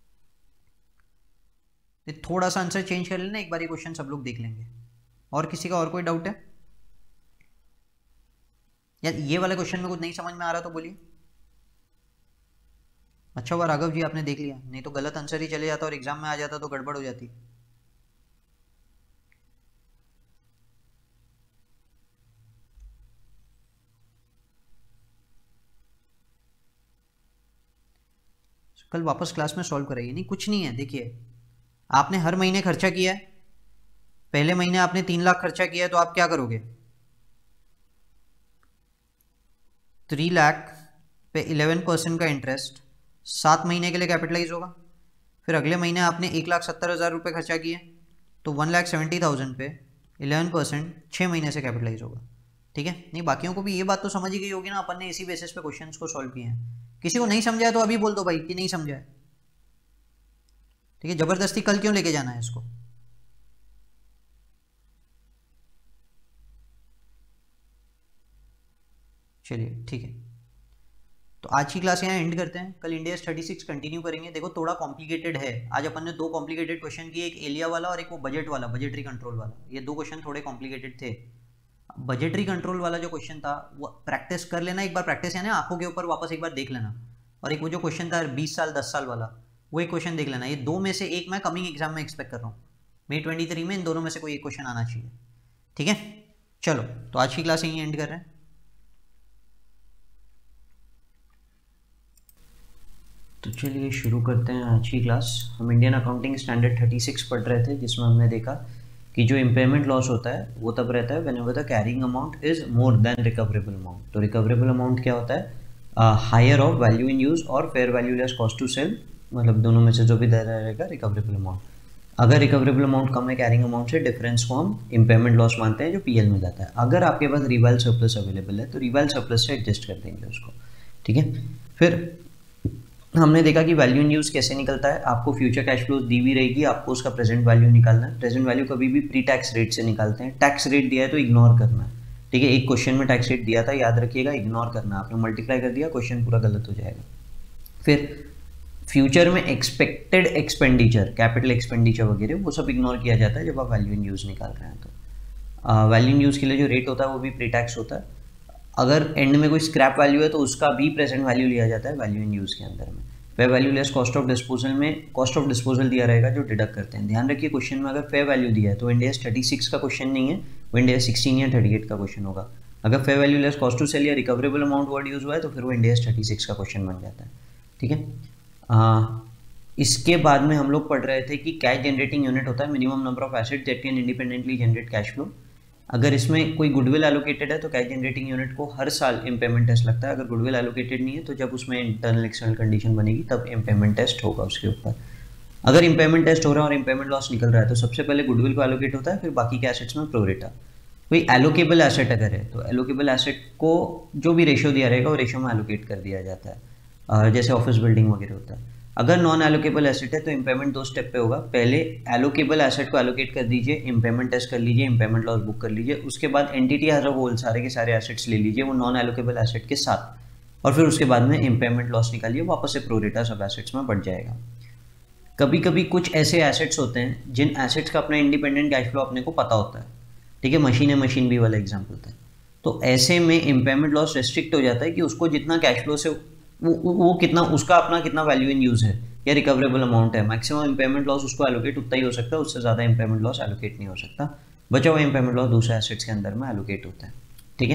तो थोड़ा सा आंसर चेंज कर लेना, एक बार ये क्वेश्चन सब लोग देख लेंगे। और किसी का और कोई डाउट है? या ये वाले क्वेश्चन में कुछ नहीं समझ में आ रहा तो बोलिए। अच्छा हुआ राघव जी आपने देख लिया, नहीं तो गलत आंसर ही चले जाता और एग्जाम में आ जाता तो गड़बड़ हो जाती। कल वापस क्लास में सॉल्व कराइए। नहीं कुछ नहीं है, देखिए आपने हर महीने खर्चा किया है, पहले महीने आपने तीन लाख खर्चा किया है, तो आप क्या करोगे, थ्री लाख पे इलेवन परसेंट का इंटरेस्ट सात महीने के लिए कैपिटलाइज होगा। फिर अगले महीने आपने एक लाख सत्तर हज़ार रुपये खर्चा किए, तो वन लाख सेवेंटी थाउजेंड पे इलेवन परसेंट छः महीने से कैपिटलाइज होगा, ठीक है। नहीं बाकियों को भी ये बात तो समझ ही गई होगी ना, अपन ने इसी बेसिस पे क्वेश्चंस को सॉल्व किए हैं। किसी को नहीं समझा है तो अभी बोल दो भाई कि नहीं समझा है, ठीक है। जबरदस्ती कल क्यों लेके जाना है इसको? चलिए ठीक है, तो आज की क्लास यहाँ एंड करते हैं, कल इंडिया थर्टी सिक्स कंटिन्यू करेंगे। देखो थोड़ा कॉम्प्लिकेटेड है, आज अपन ने दो कॉम्प्लिकेटेड क्वेश्चन किए, एक एलिया वाला और एक वो बजट वाला, बजटरी कंट्रोल वाला। ये दो क्वेश्चन थोड़े कॉम्प्लिकेटेड थे। बजटरी कंट्रोल वाला जो क्वेश्चन था वो प्रैक्टिस कर लेना एक बार, प्रैक्टिस यानी आंखों के ऊपर वापस एक बार देख लेना, और एक वो जो क्वेश्चन था बीस साल दस साल वाला, वो एक क्वेश्चन देख लेना। ये दो में से एक मैं कमिंग एग्जाम में एक्सपेक्ट कर रहा हूँ, मे ट्वेंटी थ्री में इन दोनों में से कोई एक क्वेश्चन आना चाहिए। ठीक है, चलो तो आज की क्लास यहीं एंड कर रहे हैं। तो चलिए शुरू करते हैं आज की क्लास। हम Indian accounting standard thirty six पढ़ रहे थे, जिसमें हमने देखा कि जो इम्पेयरमेंट लॉस होता है वो तब रहता है whenever the carrying amount is more than recoverable amount. तो रिकवरेबल अमाउंट क्या होता है? Higher of value in use और fair value less cost to sell, मतलब दोनों में से जो भी दे रहेगा रिकवरेबल अमाउंट। अगर रिकवरेबल अमाउंट कम है कैरिंग अमाउंट से, डिफरेंस को हम इम्पेयरमेंट लॉस मानते हैं जो पीएल में जाता है। अगर आपके पास रिवाइल सरप्लस अवेलेबल है तो रिवाइल सरप्लस से एडजस्ट कर देंगे उसको। ठीक है, फिर हमने देखा कि वैल्यू इन यूज कैसे निकलता है। आपको फ्यूचर कैश फ्लोज दी हुई रहेगी, आपको उसका प्रेजेंट वैल्यू निकालना है। प्रेजेंट वैल्यू कभी भी प्री टैक्स रेट से निकालते हैं। टैक्स रेट दिया है तो इग्नोर करना है। ठीक है, एक क्वेश्चन में टैक्स रेट दिया था, याद रखिएगा, इग्नोर करना। आपने मल्टीप्लाई कर दिया, क्वेश्चन पूरा गलत हो जाएगा। फिर फ्यूचर में एक्सपेक्टेड एक्सपेंडिचर, कैपिटल एक्सपेंडिचर वगैरह, वो सब इग्नोर किया जाता है जब आप वैल्यू इन यूज निकाल रहे हैं। तो वैल्यू इन यूज के लिए जो रेट होता है वो भी प्री टैक्स होता है। अगर एंड में कोई स्क्रैप वैल्यू है तो उसका भी प्रेजेंट वैल्यू लिया जाता है वैल्यू इन यूज के अंदर में। Fair value less cost of disposal में कॉस्ट ऑफ डिस्पोजल दिया रहेगा जो डिडक्ट करते हैं। ध्यान रखिए क्वेश्चन में अगर फेयर वैल्यू दिया है तो इंडिया थर्टी सिक्स का क्वेश्चन नहीं है, वो इंडिया सिक्सटीन या थर्टी एट का क्वेश्चन होगा। अगर fair value less cost to sell या रिकवरेबल अमाउंट वर्ड यूज हुआ है तो फिर वो इंडिया थर्टी सिक्स का क्वेश्चन बन जाता है। ठीक है, आ, इसके बाद में हम लोग पढ़ रहे थे कि कैश जनरेटिंग यूनिट होता है minimum number of asset that can independently generate cash flow. अगर इसमें कोई गुडविल एलोकेटेड है तो कैश जनरेटिंग यूनिट को हर साल इम्पेयरमेंट टेस्ट लगता है। अगर गुडविल एलोकेटेड नहीं है तो जब उसमें इंटरनल एक्सटर्नल कंडीशन बनेगी तब इम्पेयरमेंट टेस्ट होगा उसके ऊपर। अगर इम्पेयरमेंट टेस्ट हो रहा है और इम्पेयरमेंट लॉस निकल रहा है तो सबसे पहले गुडविल को एलोकेट होता है, फिर बाकी के एसेट्स में प्रोरेटा। कोई एलोकेबल एसेट अगर है तो एलोकेबल एसेट को जो भी रेशियो दिया रहेगा वो रेशियो में एलोकेट कर दिया जाता है, जैसे ऑफिस बिल्डिंग वगैरह होता है। अगर नॉन एलोकेबल एसेट है तो इम्पेयरमेंट दो स्टेप पे होगा। पहले एलोकेबल एसेट को एलोकेट कर दीजिए, इम्पेयरमेंट टेस्ट कर लीजिए, इम्पेयरमेंट लॉस बुक कर लीजिए। उसके बाद एंटिटी एज अ होल सारे के सारे एसेट्स ले लीजिए वो नॉन एलोकेबल एसेट के साथ, और फिर उसके बाद में इम्पेयरमेंट लॉस निकालिए, वापस से प्रोरेटा सब एसेट्स में बढ़ जाएगा। कभी कभी कुछ ऐसे एसेट्स होते हैं जिन एसेट्स का अपना इंडिपेंडेंट कैश फ्लो अपने को पता होता है। ठीक है, मशीन है मशीन भी वाला एग्जाम्पल था। तो ऐसे में इम्पेयरमेंट लॉस रेस्ट्रिक्ट हो जाता है कि उसको जितना कैश फ्लो से वो, वो कितना उसका अपना कितना वैल्यू इन यूज है या रिकवरेबल अमाउंट है, मैक्सिमम इम्पेयरमेंट लॉस उसको एलोकेट उतना ही हो सकता है, उससे ज़्यादा इम्पेयरमेंट लॉस एलोकेट नहीं हो सकता। बचा हुआ इम्पेयरमेंट लॉस दूसरे एसेट्स के अंदर में एलोकेट होता है। ठीक है,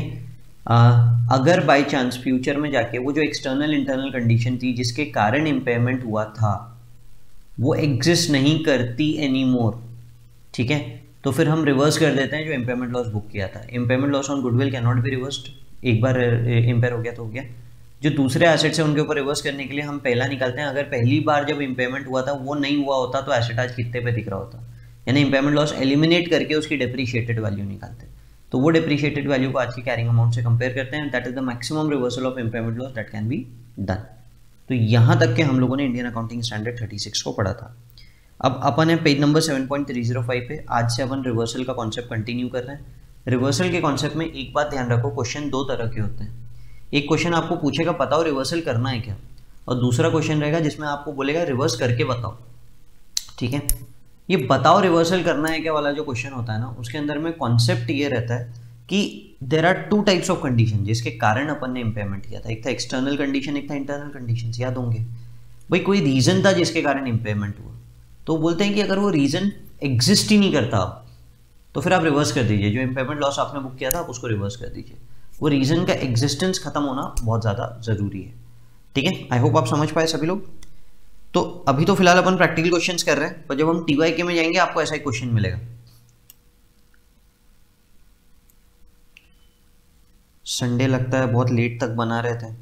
अगर बाय चांस फ्यूचर में जाके वो जो एक्सटर्नल इंटरनल कंडीशन थी जिसके कारण इम्पेयरमेंट हुआ था वो एग्जिस्ट नहीं करती एनी मोर, ठीक है, तो फिर हम रिवर्स कर देते हैं जो इम्पेयरमेंट लॉस बुक किया था। Impairment loss on goodwill can not be reversed, एक बार इम्पेयर हो गया तो हो गया। जो दूसरे एसेट्स हैं उनके ऊपर रिवर्स करने के लिए हम पहला निकालते हैं। अगर पहली बार जब इम्पेयरमेंट हुआ था वो नहीं हुआ होता तो एसेट आज कितने पे दिख रहा होता, यानी इम्पेयरमेंट लॉस एलिमिनेट करके उसकी डेप्रिशिएटेड वैल्यू निकालते हैं। तो वो डेप्रिशिएटेड वैल्यू को आज की कैरिंग अमाउंट से कंपेयर करते हैं। That is the maximum reversal of impairment loss that can be done. तो यहाँ तक के हम लोगों ने Indian accounting standard thirty six को पढ़ा था। अब अपन है page number seven point three zero five पे। आज से अपन रिवर्सल का कॉन्सेप्ट कंटिन्यू कर रहे हैं। रिवर्सल के कॉन्सेप्ट में एक बात ध्यान रखो, क्वेश्चन दो तरह के होते हैं। एक क्वेश्चन आपको पूछेगा बताओ रिवर्सल करना है क्या, और दूसरा क्वेश्चन रहेगा जिसमें आपको बोलेगा रिवर्स करके बताओ। ठीक है, ये बताओ रिवर्सल करना है क्या वाला जो क्वेश्चन होता है ना, उसके अंदर में कॉन्सेप्ट ये रहता है कि there are two types of condition जिसके कारण अपन ने इम्पेयरमेंट किया था। एक था एक्सटर्नल कंडीशन, एक था इंटरनल कंडीशन। याद होंगे भाई, कोई रीजन था जिसके कारण इम्पेयरमेंट हुआ, तो बोलते हैं कि अगर वो रीजन एग्जिस्ट ही नहीं करता तो फिर आप रिवर्स कर दीजिए। जो इम्पेयरमेंट लॉस आपने बुक किया था आप उसको रिवर्स कर दीजिए। वो रीजन का एग्जिस्टेंस खत्म होना बहुत ज़्यादा ज़रूरी है। ठीक है, आई होप आप समझ पाए सभी लोग। तो अभी तो फिलहाल अपन प्रैक्टिकल क्वेश्चंस कर रहे हैं, पर जब हम टीवाईके में जाएंगे आपको ऐसा ही क्वेश्चन मिलेगा। संडे लगता है बहुत लेट तक बना रहे थे,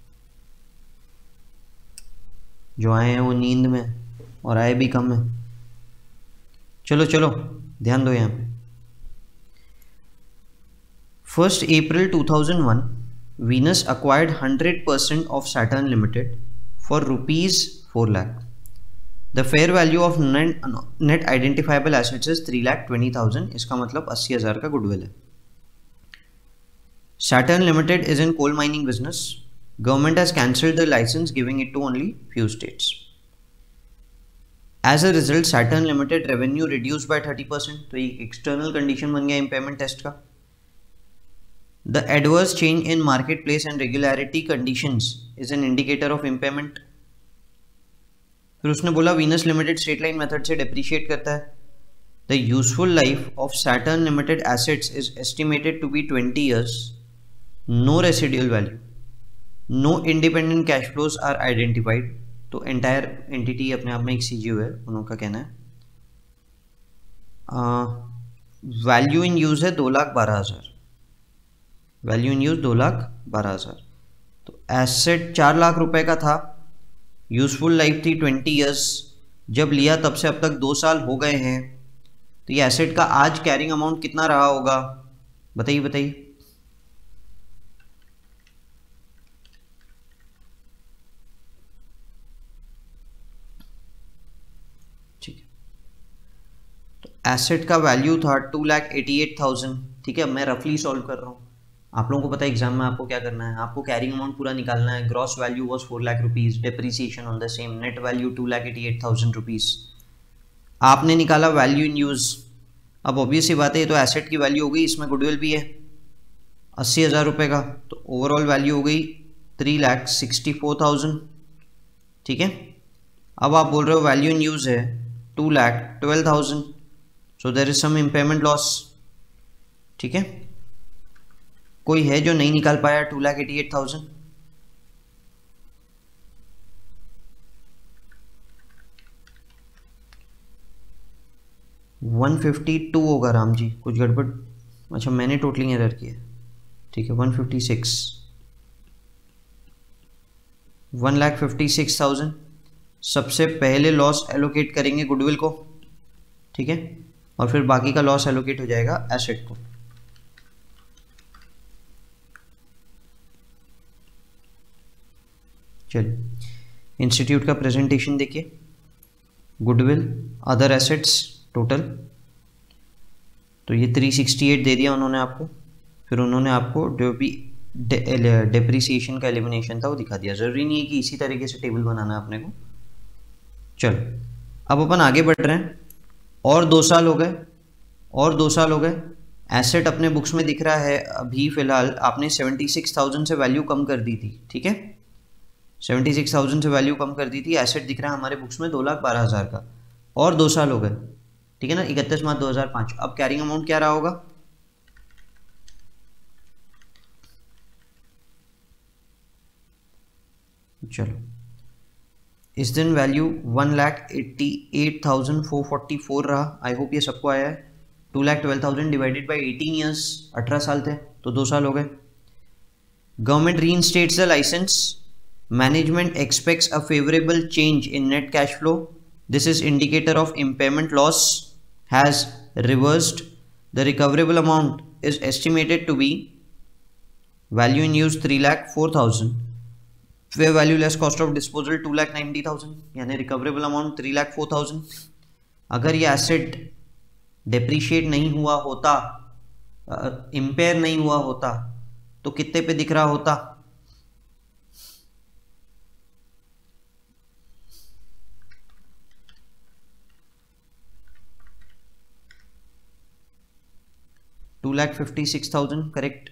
जो आए हैं वो नींद में और आए भी कम है। चलो चलो ध्यान दो यहाँ पे। First April two thousand one, Venus acquired one hundred percent of Saturn Limited for rupees four lakh. The fair value of net, net identifiable assets is three lakh twenty thousand. इसका मतलब अस्सी हज़ार का गुडविल है। Saturn Limited is in coal mining business. Government has cancelled the license, giving it to only few states. As a result, Saturn Limited revenue reduced by thirty percent. तो एक external condition बन गया impairment test का. The adverse change in marketplace and regularity conditions is an indicator of impairment. फिर उसने बोला Venus Limited straight line method से depreciate करता है. The useful life of Saturn Limited assets is estimated to be twenty years. No residual value. No independent cash flows are identified. तो entire entity अपने आप में एक सीजीओ है, उनका कहना है. वैल्यू इन यूज है दो लाख बारह हज़ार. वैल्यू इन यूज दो लाख बारह हज़ार. तो एसेट चार लाख रुपए का था. यूजफुल लाइफ थी ट्वेंटी इयर्स. जब लिया तब से अब तक दो साल हो गए हैं. तो ये एसेट का आज कैरिंग अमाउंट कितना रहा होगा? बताइए बताइए. ठीक है, तो एसेट का वैल्यू था two lakh eighty eight thousand. ठीक है, मैं रफली सॉल्व कर रहा हूँ. आप लोगों को पता है एग्जाम में आपको क्या करना है. आपको कैरिंग अमाउंट पूरा निकालना है. Gross value was four lakh rupees. Depreciation on the same. Net value two lakh eighty eight thousand rupees. आपने निकाला वैल्यू इन यूज. अब ऑब्वियस सी बात है, ये तो एसेट की वैल्यू हो गई. इसमें गुडविल भी है अस्सी हज़ार रुपये का. तो ओवरऑल वैल्यू हो गई three lakh sixty four thousand. ठीक है, अब आप बोल रहे हो वैल्यू इन यूज है two lakh twelve thousand. So there is some impairment loss. ठीक है, कोई है जो नहीं निकाल पाया two lakh eighty eight thousand? One fifty two होगा राम जी, कुछ गड़बड़. अच्छा, मैंने टोटलिंग एरर किया. ठीक है, one fifty six. One lakh fifty six thousand. सबसे पहले लॉस एलोकेट करेंगे गुडविल को. ठीक है, और फिर बाकी का लॉस एलोकेट हो जाएगा एसेट को. चलिए, इंस्टीट्यूट का प्रेजेंटेशन देखिए. Goodwill, other assets total. तो ये थ्री सिक्सटी एट दे दिया उन्होंने आपको. फिर उन्होंने आपको जो भी डेप्रिसिएशन का एलिमिनेशन था वो दिखा दिया. ज़रूरी नहीं है कि इसी तरीके से टेबल बनाना है अपने को. चलो, अब अपन आगे बढ़ रहे हैं. और दो साल हो गए. और दो साल हो गए. एसेट अपने बुक्स में दिख रहा है अभी फ़िलहाल आपने सेवेंटी सिक्स थाउजेंड से वैल्यू कम कर दी थी. ठीक है, सेवेंटी सिक्स थाउजेंड से वैल्यू कम कर दी थी. एसेट दिख रहा है हमारे बुक्स में दो लाख बारह हज़ार का. और दो साल हो गए. ठीक है ना, इकतीस मार्च दो हज़ार पाँच. अब कैरिंग अमाउंट क्या रहा होगा? चलो, इस दिन value one lakh eighty eight thousand four forty four रहा. आई होप ये सबको आया है. Two lakh twelve thousand divided by eighteen years, अठारह साल थे तो दो साल हो गए. Government reinstates the licence. Management expects a favorable change in net cash flow. This is indicator of impairment loss has reversed. The recoverable amount is estimated to be value in use three lakh four thousand. Fair value less cost of disposal two lakh ninety thousand. यानी recoverable amount three lakh four thousand. अगर ये asset depreciate नहीं हुआ होता, impair uh, नहीं हुआ होता, तो कितने पे दिख रहा होता? Two lakh fifty six thousand. Correct,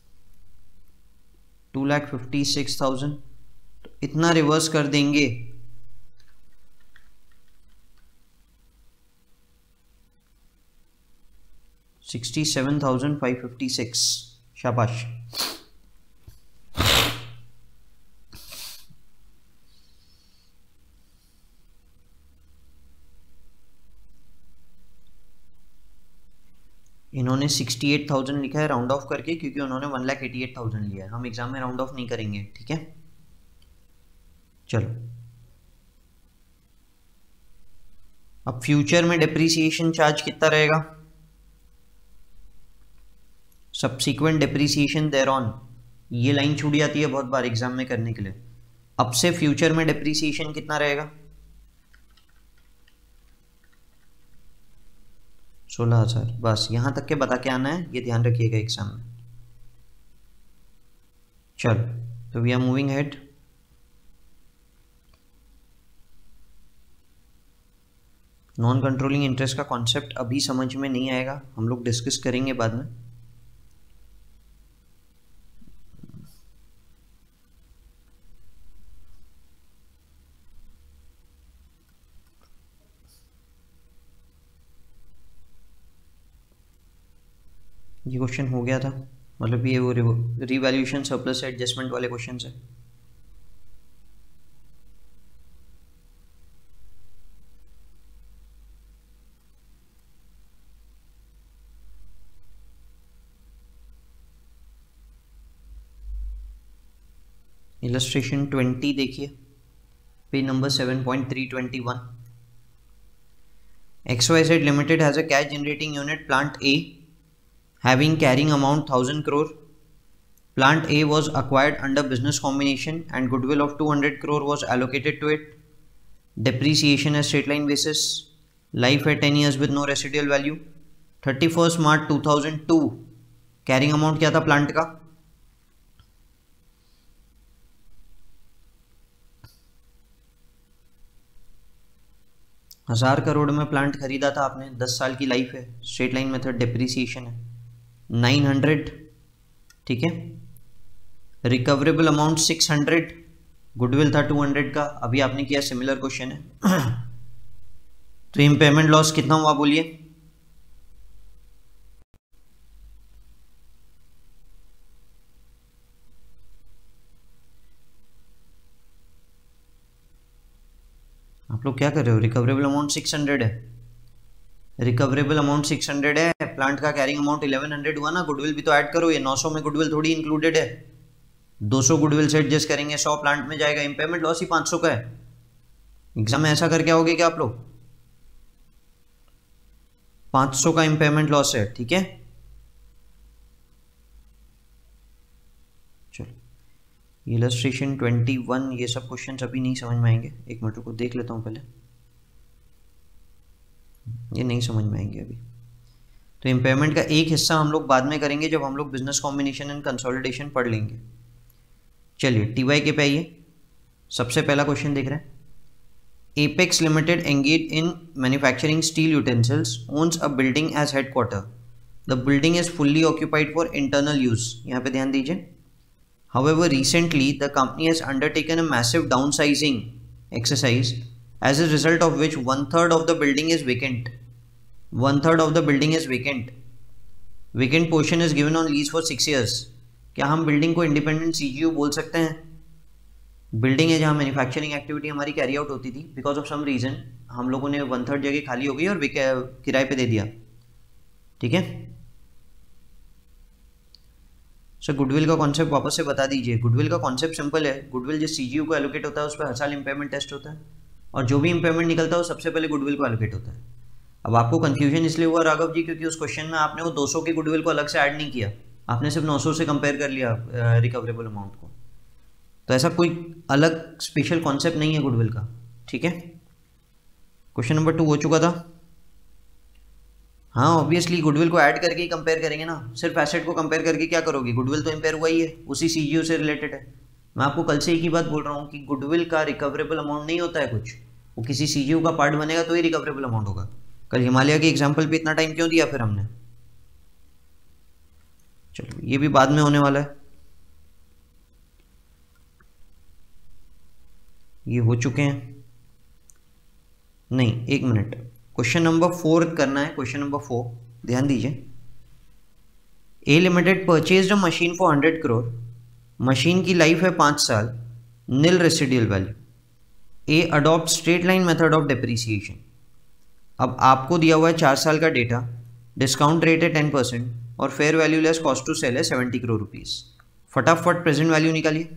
two lakh fifty six thousand. तो इतना रिवर्स कर देंगे. Sixty seven thousand five fifty six. शाबाश. इन्होंने सिक्सटी एट थाउजेंड लिखा है राउंड ऑफ करके, क्योंकि उन्होंने one lakh eighty eight thousand लिया है. हम एग्जाम में राउंड ऑफ नहीं करेंगे. ठीक है, चलो. अब फ्यूचर में डेप्रिसिएशन चार्ज कितना रहेगा? Subsequent depreciation thereon. ये लाइन छूट जाती है बहुत बार एग्जाम में करने के लिए. अब से फ्यूचर में डेप्रिसिएशन कितना रहेगा? सोलह हजार. बस यहाँ तक के बता के आना है, ये ध्यान रखिएगा एग्जाम में. चल, तो we are moving ahead. Non controlling interest का कॉन्सेप्ट अभी समझ में नहीं आएगा, हम लोग डिस्कस करेंगे बाद में। ये क्वेश्चन हो गया था, मतलब ये वो रिवैल्यूएशन सरप्लस एडजस्टमेंट वाले क्वेश्चन है। इलस्ट्रेशन ट्वेंटी देखिए, page number seven point three twenty one. X Y Z Limited has a cash generating unit, Plant A, having carrying amount one thousand crore. Plant A was acquired under business combination and goodwill of two hundred crore was allocated to it. Depreciation as straight line basis. Life at ten years with no residual value. thirty-first March two thousand two carrying amount क्या था plant का? हजार करोड़ में plant खरीदा था आपने, दस साल की लाइफ है, स्ट्रेट लाइन मेथड, डेप्रिसिएशन है नाइन हंड्रेड, ठीक है। Recoverable amount six hundred, goodwill था टू हंड्रेड का। अभी आपने किया सिमिलर क्वेश्चन है। तो इम्पेयरमेंट लॉस कितना हुआ बोलिए? आप लोग क्या कर रहे हो? रिकवरेबल अमाउंट सिक्स हंड्रेड है, रिकवरेबल अमाउंट सिक्स हंड्रेड है, प्लांट का कैरिंग अमाउंट इलेवन हंड्रेड हुआ ना, गुडविल भी तो ऐड करो। ये नौ सौ में गुडविल थोड़ी इंक्लूडेड है, दो सौ गुडविल से एडजस्ट करेंगे, सौ प्लांट में जाएगा। इम्पेयरमेंट लॉस ही पाँच सौ का है। एग्जाम में ऐसा करके आओगे क्या आप लोग? पाँच सौ का इम्पेयरमेंट लॉस है, ठीक है। चलो, इलस्ट्रेशन ट्वेंटी वन, ये सब क्वेश्चन अभी नहीं समझ में आएंगे, एक मिनट को देख लेता हूँ पहले, ये नहीं समझ में आएंगे अभी। तो इम्पेयरमेंट का एक हिस्सा हम लोग बाद में करेंगे जब हम लोग बिजनेस कॉम्बिनेशन एंड कंसोलिडेशन पढ़ लेंगे। चलिए टीवाई के पे आइए, सबसे पहला क्वेश्चन देख रहे हैं। Apex limited engage in manufacturing steel utensils, owns a building as headquarter, the building is fully occupied for internal use. यहाँ पे ध्यान दीजिए। However, recently the company has undertaken a massive downsizing exercise, as a result of which one third of the building is vacant. One third of the building is vacant. Vacant portion is given on lease for six years. क्या हम building को independent CGU बोल सकते हैं? Building है जहाँ manufacturing activity हमारी carry out होती थी, बिकॉज ऑफ सम रीजन हम लोगों ने वन थर्ड जगह खाली हो गई और किराए पे दे दिया, ठीक है। सर गुडविल का कॉन्सेप्ट वापस से बता दीजिए। गुडविल का कॉन्सेप्ट सिंपल है, गुडविल जिस सीजीयू को एलोकेट होता है उस पर हर साल इम्पेयरमेंट टेस्ट होता है, और जो भी इम्पेयरमेंट निकलता है वो सबसे पहले गुडविल को एलोकेट होता है। अब आपको कंफ्यूजन इसलिए हुआ राघव जी, क्योंकि उस क्वेश्चन में आपने वो दो सौ के गुडविल को अलग से ऐड नहीं किया, आपने सिर्फ नौ सौ से कंपेयर कर लिया रिकवरेबल अमाउंट को। तो ऐसा कोई अलग स्पेशल कॉन्सेप्ट नहीं है गुडविल का, ठीक है। क्वेश्चन नंबर टू हो चुका था। हाँ ऑब्वियसली गुडविल को ऐड करके ही कंपेयर करेंगे ना, सिर्फ एसेट को कंपेयर करके क्या करोगे? गुडविल तो इंपेयर हुआ ही है, उसी सीजीयू से रिलेटेड है। मैं आपको कल से एक ही बात बोल रहा हूँ कि गुडविल का रिकवरेबल अमाउंट नहीं होता है कुछ, वो किसी सीजीयू का पार्ट बनेगा तो ही रिकवरेबल अमाउंट होगा। कल हिमालय के एग्जाम्पल पे इतना टाइम क्यों दिया फिर हमने? चलो ये भी बाद में होने वाला है, ये हो चुके हैं। नहीं एक मिनट, क्वेश्चन नंबर फोर करना है। क्वेश्चन नंबर फोर ध्यान दीजिए। A limited purchased a machine for hundred crore, machine की लाइफ है पाँच साल, nil residual value. A adopt straight line method of depreciation. अब आपको दिया हुआ है चार साल का डेटा, डिस्काउंट रेट है टेन परसेंट और fair value less cost to sell है सेवेंटी करोड़ रुपीज। फटाफट प्रेजेंट वैल्यू निकालिए।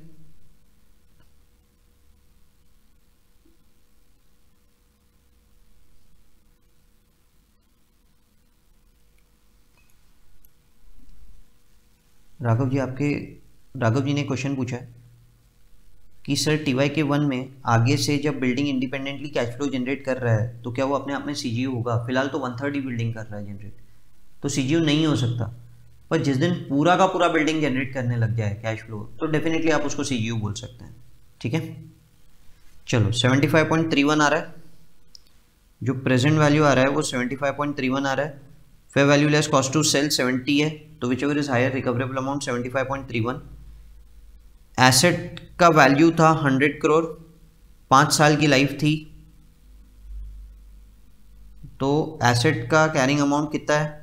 राघव जी आपके राघव जी ने क्वेश्चन पूछा है कि सर टीवाई के वन में आगे से जब building independently cash flow generate कर रहा है तो क्या वो अपने आप में सीजीयू होगा? फिलहाल तो वन थर्ड ही बिल्डिंग कर रहा है जनरेट, तो सीजीयू नहीं हो सकता। पर जिस दिन पूरा का पूरा बिल्डिंग जनरेट करने लग जाए कैश फ्लो, तो डेफिनेटली आप उसको सीजीयू बोल सकते हैं। ठीक है, चलो seventy five point three one आ रहा है, जो प्रेजेंट वैल्यू आ रहा है वो seventy five point three one आ रहा है। Fair value less cost to sell seventy है, तो whichever is higher recoverable amount seventy five point three one. Asset का वैल्यू था हंड्रेड करोड़, पाँच साल की लाइफ थी, तो एसेट का कैरिंग अमाउंट कितना है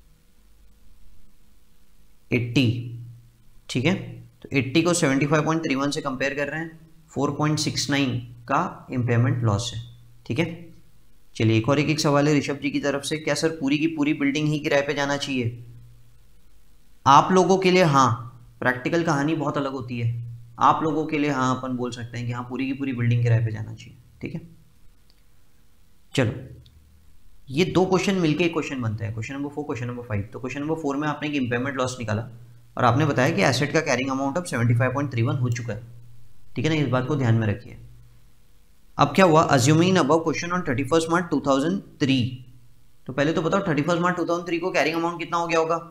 अस्सी। ठीक है, तो अस्सी को seventy five point three one से कंपेयर कर रहे हैं, फोर पॉइंट सिक्स नाइन का इम्पेयरमेंट लॉस है। ठीक है, चलिए एक और एक एक सवाल है ऋषभ जी की तरफ से, क्या सर पूरी की पूरी बिल्डिंग ही किराए पे जाना चाहिए? आप लोगों के लिए हाँ, प्रैक्टिकल कहानी बहुत अलग होती है। आप लोगों के लिए हाँ अपन बोल सकते हैं कि हाँ पूरी की पूरी बिल्डिंग किराए पे जाना चाहिए। ठीक है, चलो ये दो क्वेश्चन मिलके एक क्वेश्चन बनता है, question number four, question number five. तो क्वेश्चन नंबर फोर में आपने एक इम्पेयरमेंट लॉस निकाला और आपने बताया कि एसेट का कैरिंग अमाउंट अब seventy five point three one हो चुका है। ठीक है ना, इस बात को ध्यान में रखिए। अब क्या हुआ, assuming above question on thirty first March two thousand three, तो पहले तो बताओ thirty first March two thousand three को कैरिंग अमाउंट कितना हो गया होगा?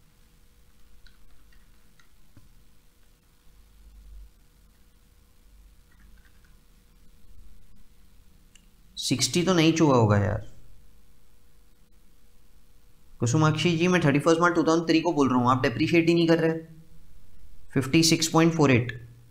सिक्सटी तो नहीं चुका होगा यार कुसुमाक्षी जी, मैं thirty first March two thousand three को बोल रहा हूँ, आप डेप्रीशिएट ही नहीं कर रहे। Fifty six point four eight.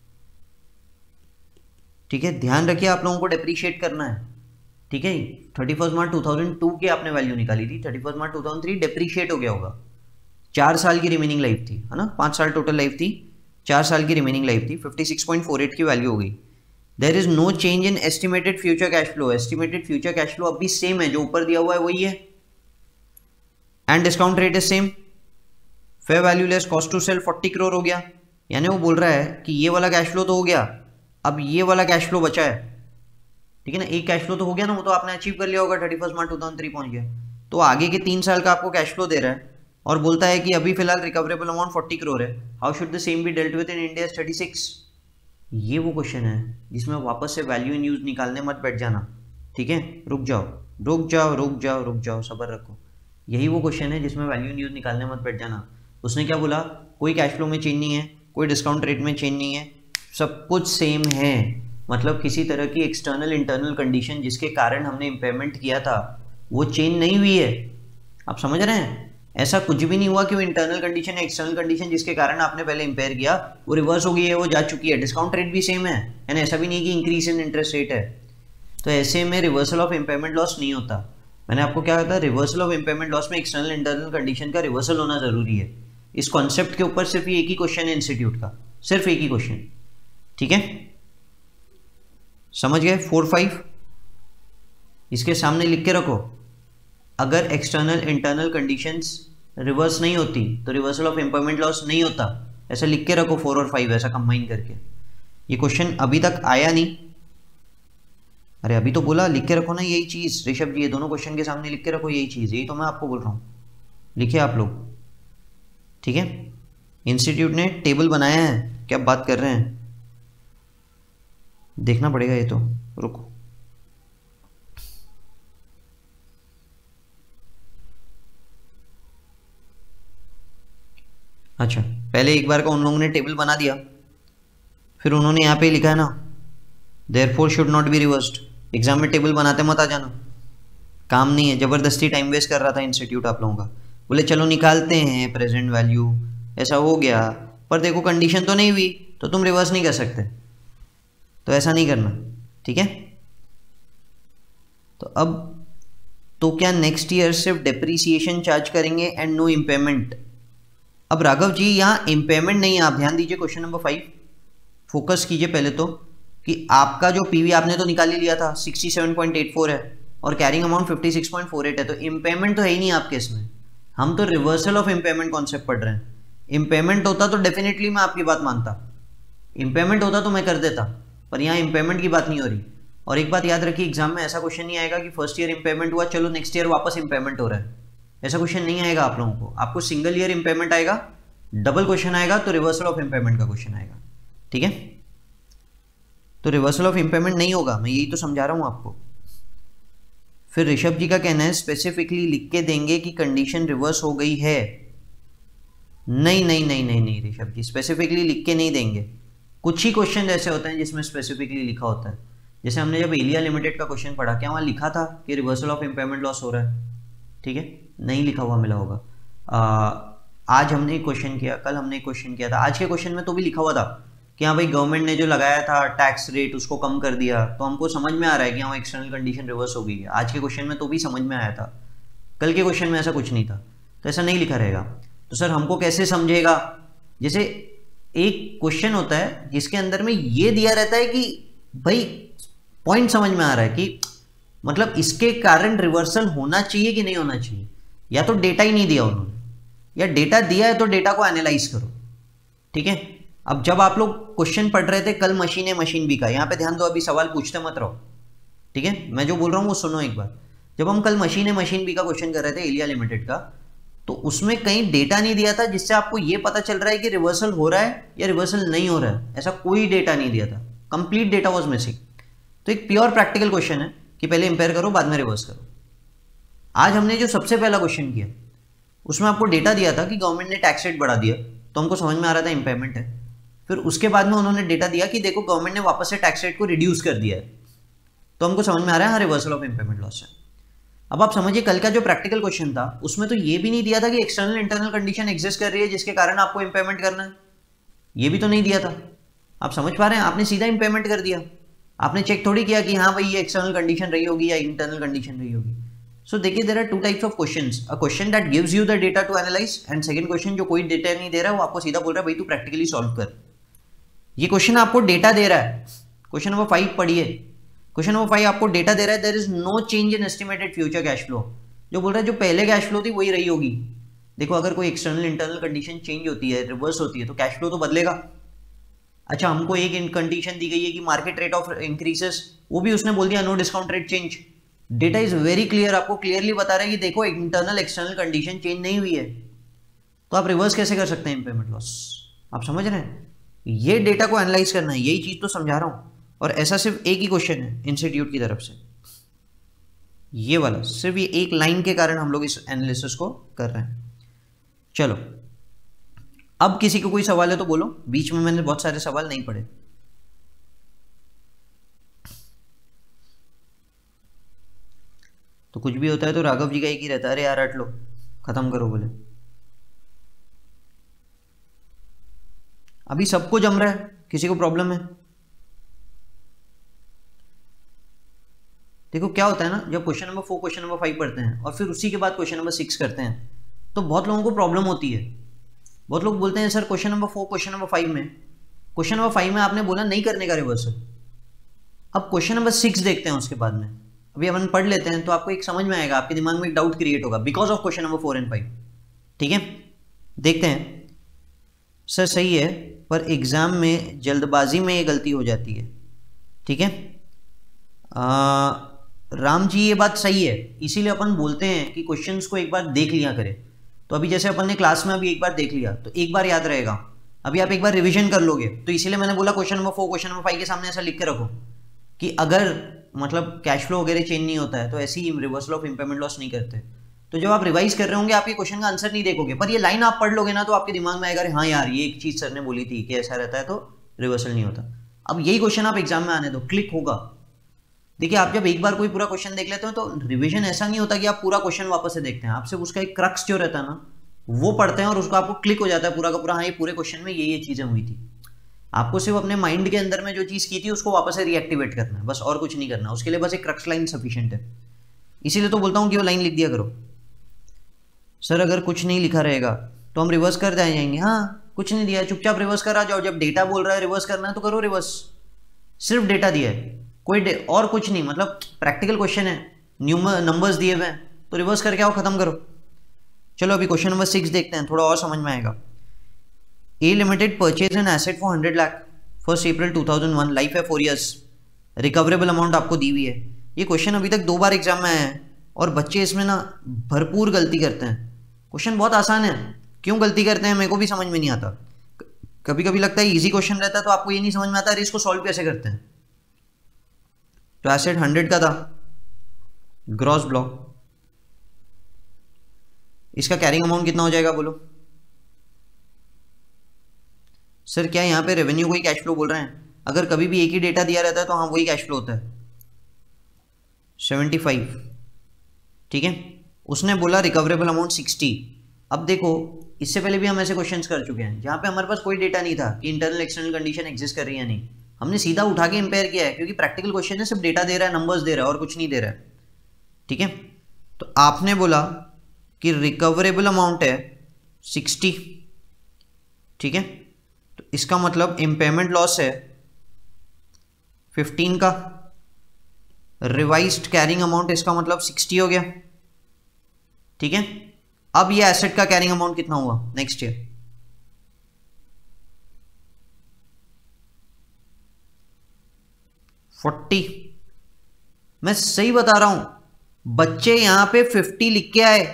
ठीक है, ध्यान रखिए आप लोगों को डेप्रीशिएट करना है। ठीक है, thirty first March two thousand two की आपने वैल्यू निकाली थी, thirty first March two thousand three depreciate हो गया होगा। चार साल की रिमेनिंग लाइफ थी, है ना, पाँच साल टोटल लाइफ थी, चार साल की रिमेनिंग लाइफ थी, fifty six point four eight की वैल्यू हो गई। There is no change in estimated future cash flow, estimated future cash flow अभी सेम है, जो ऊपर दिया हुआ है वही है, and discount rate is same. Fair value less cost to sell forty crore हो गया, यानी वो बोल रहा है कि ये वाला कैश फ्लो तो हो गया, अब ये वाला कैश फ्लो बचा है। ठीक है ना, एक कैश फ्लो तो हो गया ना, वो तो आपने अचीव कर लिया होगा, thirty first March two thousand three पहुंच गया। तो आगे के तीन साल का आपको कैश फ्लो दे रहा है और बोलता है कि अभी फिलहाल रिकवरेबल अमाउंट फोर्टी करोड़ है, how should the same be dealt with in India thirty six. ये वो क्वेश्चन है जिसमें वापस से वैल्यू इन यूज निकालने मत बैठ जाना। ठीक है, रुक जाओ रुक जाओ रुक जाओ रुक जाओ सब्र रखो। यही वो क्वेश्चन है जिसमें वैल्यू इन यूज निकालने मत बैठ जाना। उसने क्या बोला, कोई कैश फ्लो में चेंज नहीं है, कोई डिस्काउंट रेट में चेंज नहीं है, सब कुछ सेम है। मतलब किसी तरह की एक्सटर्नल इंटरनल कंडीशन जिसके कारण हमने इम्पेयरमेंट किया था वो चेंज नहीं हुई है। आप समझ रहे हैं, ऐसा कुछ भी नहीं हुआ कि वो इंटरनल कंडीशन या एक्सटर्नल कंडीशन जिसके कारण आपने पहले इंपेयर किया वो रिवर्स हो गई है, वो जा चुकी है। डिस्काउंट रेट भी सेम है, यानी ऐसा भी नहीं कि इंक्रीज इन इंटरेस्ट रेट है। तो ऐसे में रिवर्सल ऑफ इम्पेयरमेंट लॉस नहीं होता। मैंने आपको क्या कहा था, रिवर्सल ऑफ इम्पेयरमेंट लॉस में एक्सटर्नल इंटरनल कंडीशन का रिवर्सल होना जरूरी है। इस कॉन्सेप्ट के ऊपर सिर्फ एक ही क्वेश्चन है इंस्टीट्यूट का, सिर्फ एक ही क्वेश्चन। ठीक है, समझ गए? फोर फाइव इसके सामने लिख के रखो, अगर एक्सटर्नल इंटरनल कंडीशंस रिवर्स नहीं होती तो रिवर्सल ऑफ इम्पेयरमेंट लॉस नहीं होता। ऐसा लिख के रखो फोर और फाइव, ऐसा कंबाइन करके। ये क्वेश्चन अभी तक आया नहीं, अरे अभी तो बोला लिख के रखो ना यही चीज ऋषभ जी, ये दोनों क्वेश्चन के सामने लिख के रखो यही चीज, यही तो मैं आपको बोल रहा हूँ, लिखे आप लोग। ठीक है, इंस्टीट्यूट ने टेबल बनाया है, क्या बात कर रहे हैं, देखना पड़ेगा ये तो, रुको। अच्छा, पहले एक बार का उन लोगों ने टेबल बना दिया, फिर उन्होंने यहाँ पे लिखा है ना therefore should not be reversed. Exam में टेबल बनाते मत आ जाना, काम नहीं है। जबरदस्ती टाइम वेस्ट कर रहा था इंस्टीट्यूट आप लोगों का, बोले चलो निकालते हैं प्रेजेंट वैल्यू, ऐसा हो गया, पर देखो कंडीशन तो नहीं हुई तो तुम रिवर्स नहीं कर सकते, तो ऐसा नहीं करना। ठीक है, तो अब तो क्या नेक्स्ट ईयर सिर्फ डेप्रीसिएशन चार्ज करेंगे एंड नो इम्पेयरमेंट? अब राघव जी यहाँ इम्पेयरमेंट नहीं है, आप ध्यान दीजिए क्वेश्चन नंबर फाइव, फोकस कीजिए पहले तो कि आपका जो पीवी आपने तो निकाल ही लिया था sixty seven point eight four है और carrying amount fifty six point four eight है, तो इम्पेयरमेंट तो है ही नहीं आपके इसमें। हम तो रिवर्सल ऑफ इम्पेयरमेंट कॉन्सेप्ट पढ़ रहे हैं। इम्पेयरमेंट होता तो डेफिनेटली मैं आपकी बात मानता, इम्पेयरमेंट होता तो मैं कर देता, पर यहाँ इम्पेयरमेंट की बात नहीं हो रही। और एक बात याद रखिए, एग्जाम में ऐसा क्वेश्चन नहीं आएगा कि फर्स्ट ईयर इम्पेयरमेंट हुआ चलो नेक्स्ट ईयर वापस इम्पेयरमेंट हो रहा है, ऐसा क्वेश्चन नहीं आएगा आप लोगों को। आपको सिंगल ईयर इम्पेयरमेंट आएगा, डबल क्वेश्चन आएगा तो रिवर्सल ऑफ इम्पेयरमेंट का क्वेश्चन आएगा। ठीक है, तो रिवर्सल ऑफ इम्पेयरमेंट नहीं होगा, मैं यही तो समझा रहा हूं आपको। फिर ऋषभ जी का कहना है स्पेसिफिकली लिख के देंगे कि कंडीशन रिवर्स हो गई है, नहीं नहीं नहीं नहीं नहीं ऋषभ जी, स्पेसिफिकली लिख के नहीं देंगे। कुछ ही क्वेश्चन ऐसे होते हैं जिसमें स्पेसिफिकली लिखा होता है। जैसे हमने जब एलिया लिमिटेड का क्वेश्चन पढ़ा, क्या वहाँ लिखा था कि रिवर्सल ऑफ इम्पेयरमेंट लॉस हो रहा है? ठीक है, नहीं लिखा हुआ मिला होगा। आ, आज हमने क्वेश्चन किया, कल हमने क्वेश्चन किया था, आज के क्वेश्चन में तो भी लिखा हुआ था कि हाँ भाई गवर्नमेंट ने जो लगाया था टैक्स रेट उसको कम कर दिया, तो हमको समझ में आ रहा है कि हाँ एक्सटर्नल कंडीशन रिवर्स हो गई है। आज के क्वेश्चन में तो भी समझ में आया था, कल के क्वेश्चन में ऐसा कुछ नहीं था, तो ऐसा नहीं लिखा रहेगा। तो सर हमको कैसे समझेगा? जैसे एक क्वेश्चन होता है जिसके अंदर में ये दिया रहता है कि भाई पॉइंट समझ में आ रहा है कि मतलब इसके कारण रिवर्सल होना चाहिए कि नहीं होना चाहिए, या तो डेटा ही नहीं दिया उन्होंने, या डेटा दिया है तो डेटा को एनालाइज करो। ठीक है, अब जब आप लोग क्वेश्चन पढ़ रहे थे कल मशीन है मशीन बी का, यहाँ पे ध्यान दो, अभी सवाल पूछते मत रहो। ठीक है, मैं जो बोल रहा हूँ वो सुनो एक बार। जब हम कल मशीन है मशीन बी का क्वेश्चन कर रहे थे एलिया लिमिटेड का, तो उसमें कहीं डेटा नहीं दिया था जिससे आपको ये पता चल रहा है कि रिवर्सल हो रहा है या रिवर्सल नहीं हो रहा है, ऐसा कोई डेटा नहीं दिया था, कंप्लीट डेटा वाज मिसिंग। तो एक प्योर प्रैक्टिकल क्वेश्चन है कि पहले इंपेयर करो बाद में रिवर्स करो। आज हमने जो सबसे पहला क्वेश्चन किया उसमें आपको डेटा दिया था कि गवर्नमेंट ने टैक्स रेट बढ़ा दिया, तो हमको समझ में आ रहा था इंपेयरमेंट है। फिर उसके बाद में उन्होंने डेटा दिया कि देखो गवर्नमेंट ने वापस से टैक्स रेट को रिड्यूस कर दिया है, तो हमको समझ में आ रहा है हाँ रिवर्सल ऑफ इंपेयरमेंट लॉस है। अब आप समझिए कल का जो प्रैक्टिकल क्वेश्चन था उसमें तो ये भी नहीं दिया था कि एक्सटर्नल इंटरनल कंडीशन एग्जिस्ट कर रही है जिसके कारण आपको इंपेयरमेंट करना है, ये भी तो नहीं दिया था। आप समझ पा रहे हैं, आपने सीधा इंपेयरमेंट कर दिया, आपने चेक थोड़ी किया कि हाँ भाई ये एक्सटर्नल कंडीशन रही होगी या इंटरनल कंडीशन रही होगी। सो देखिए there are two types of questions, a question that gives you the data to analyse, and second question जो कोई डेटा नहीं दे रहा है वो आपको सीधा बोल रहा है भाई तू प्रैक्टिकली सॉल्व कर। ये क्वेश्चन आपको डेटा दे रहा है, क्वेश्चन नंबर फाइव पढ़िए, क्वेश्चन नंबर फाइव आपको डेटा दे रहा है, there is no change in estimated future cash flow, जो बोल रहा है जो पहले कैश फ्लो थी वही रही होगी। देखो अगर कोई एक्सटर्नल इंटरनल कंडीशन चेंज होती है, रिवर्स होती है, तो कैश फ्लो तो बदलेगा। अच्छा हमको एक कंडीशन दी गई है कि मार्केट रेट ऑफ इंक्रीजेस, वो भी उसने बोल दिया no discount rate change. Data is very clear, आपको क्लियरली बता रहा है कि देखो इंटरनल एक्सटर्नल कंडीशन चेंज नहीं हुई है, तो आप रिवर्स कैसे कर सकते हैं इंपेयरमेंट लॉस? आप समझ रहे हैं, ये डेटा को एनालाइज करना है, यही चीज तो समझा रहा हूं। और ऐसा सिर्फ एक ही क्वेश्चन है इंस्टीट्यूट की तरफ से, ये वाला, सिर्फ ये एक लाइन के कारण हम लोग इस एनालिसिस को कर रहे हैं। चलो अब किसी को कोई सवाल है तो बोलो, बीच में मैंने बहुत सारे सवाल नहीं पढ़े। तो कुछ भी होता है तो राघव जी का एक ही रहता है, अरे यार हट लो खत्म करो बोले। अभी सबको जम रहा है, किसी को प्रॉब्लम है? देखो क्या होता है ना, जब question number four question number five पढ़ते हैं और फिर उसी के बाद क्वेश्चन नंबर सिक्स करते हैं तो बहुत लोगों को प्रॉब्लम होती है। बहुत लोग बोलते हैं sir question number four question number five में क्वेश्चन नंबर फाइव में आपने बोला नहीं करने का रिवर्सल, अब क्वेश्चन नंबर सिक्स देखते हैं उसके बाद में, अभी अपन पढ़ लेते हैं तो आपको एक समझ में आएगा, आपके दिमाग में एक डाउट क्रिएट होगा because of question number four and five. ठीक है, देखते हैं। सर सही है पर एग्जाम में जल्दबाजी में ये गलती हो जाती है। ठीक है आ, राम जी ये बात सही है, इसीलिए अपन बोलते हैं कि क्वेश्चंस को एक बार देख लिया करें। तो अभी जैसे अपन ने क्लास में अभी एक बार देख लिया तो एक बार याद रहेगा, अभी आप एक बार रिवीजन कर लोगे, तो इसीलिए मैंने बोला question number four question number five के सामने ऐसा लिख के रखो कि अगर मतलब कैश फ्लो वगैरह चेंज नहीं होता है तो ऐसी रिवर्सल ऑफ इंपेयरमेंट लॉस नहीं करते। तो जब आप रिवाइज कर रहे होंगे आप ये क्वेश्चन का आंसर नहीं देखोगे, पर ये लाइन आप पढ़ लोगे ना तो आपके दिमाग में आएगा हाँ यार ये एक चीज सर ने बोली थी कि ऐसा रहता है तो रिवर्सल नहीं होता। अब यही क्वेश्चन आप एग्जाम में आने दो, क्लिक होगा। देखिए आप जब एक बार कोई पूरा क्वेश्चन देख लेते हो तो रिवीजन ऐसा नहीं होता कि आप पूरा क्वेश्चन वापस से देखते हैं, आप सिर्फ उसका एक क्रक्स जो रहता है ना वो पढ़ते हैं और उसको आपको क्लिक हो जाता है पूरा का पूरा, हाँ ये पूरे क्वेश्चन में ये ये चीजें हुई थी। आपको सिर्फ अपने माइंड के अंदर में जो चीज की थी उसको वापस से रिएक्टिवेट करना है, बस और कुछ नहीं करना, उसके लिए बस एक क्रक्स लाइन सफिशिएंट है। इसीलिए तो बोलता हूँ कि वो लाइन लिख दिया करो। सर अगर कुछ नहीं लिखा रहेगा तो हम रिवर्स कर जाएंगे, हाँ कुछ नहीं दिया चुपचाप रिवर्स करा जाओ, जब डेटा बोल रहा है रिवर्स करना है तो करो रिवर्स, सिर्फ डेटा दिया है कोई और कुछ नहीं, मतलब प्रैक्टिकल क्वेश्चन है, न्यूमर नंबर्स दिए हुए हैं तो रिवर्स करके आओ खत्म करो। चलो अभी क्वेश्चन नंबर सिक्स देखते हैं, थोड़ा और समझ में आएगा। A limited purchase an asset for hundred lakh first April two thousand one, life है फोर इयर्स, रिकवरेबल अमाउंट आपको दी हुई है। ये क्वेश्चन अभी तक दो बार एग्जाम में आया है और बच्चे इसमें ना भरपूर गलती करते हैं। क्वेश्चन बहुत आसान है, क्यों गलती करते हैं मेरे को भी समझ में नहीं आता। कभी कभी लगता है इजी क्वेश्चन रहता है तो आपको ये नहीं समझ में आता है इसको सॉल्व कैसे करते हैं। तो एसेट हंड्रेड का था, ग्रॉस ब्लॉक, इसका कैरिंग अमाउंट कितना हो जाएगा बोलो? सर क्या यहाँ पे रेवेन्यू को ही कैश फ्लो बोल रहे हैं? अगर कभी भी एक ही डेटा दिया रहता है तो हाँ वही कैश फ्लो होता है। सेवेंटी फाइव, ठीक है। उसने बोला रिकवरेबल अमाउंट सिक्सटी। अब देखो इससे पहले भी हम ऐसे क्वेश्चंस कर चुके हैं जहाँ पे हमारे पास कोई डेटा नहीं था कि इंटरनल एक्सटर्नल कंडीशन एग्जिस्ट कर रही है या नहीं, हमने सीधा उठा के इंपेयर किया है, क्योंकि प्रैक्टिकल क्वेश्चन है, सिर्फ डेटा दे रहा है, नंबर्स दे रहा है और कुछ नहीं दे रहा है, ठीक है। तो आपने बोला कि रिकवरेबल अमाउंट है सिक्सटी, ठीक है। तो इसका मतलब इम्पेयरमेंट लॉस है फिफ्टीन का, रिवाइज्ड कैरिंग अमाउंट इसका मतलब सिक्सटी हो गया, ठीक है। अब ये एसेट का कैरिंग अमाउंट कितना हुआ नेक्स्ट ईयर? फोर्टी। मैं सही बता रहा हूं, बच्चे यहां पे फिफ्टी लिख के आए।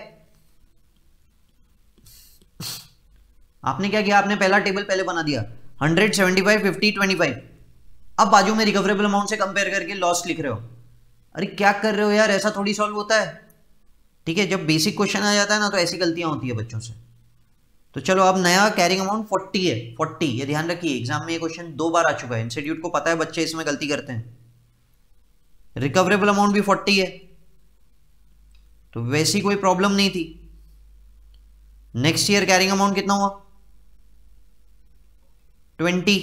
आपने क्या किया, आपने पहला टेबल पहले बना दिया, hundred, seventy five, fifty, twenty five. अब बाजू में रिकवरेबल अमाउंट से कंपेयर करके लॉस लिख रहे हो। अरे क्या कर रहे हो यार, ऐसा थोड़ी सॉल्व होता है, ठीक है। जब बेसिक क्वेश्चन आ जाता है ना तो ऐसी गलतियां होती है बच्चों से। तो चलो अब नया कैरिंग अमाउंट फोर्टी है, फोर्टी, ये ध्यान रखिए एग्जाम में ये क्वेश्चन दो बार आ चुका है, इंस्टीट्यूट को पता है बच्चे इसमें गलती करते हैं। रिकवरेबल अमाउंट भी फोर्टी है, तो वैसी कोई प्रॉब्लम नहीं थी। नेक्स्ट ईयर कैरिंग अमाउंट कितना हुआ? ट्वेंटी।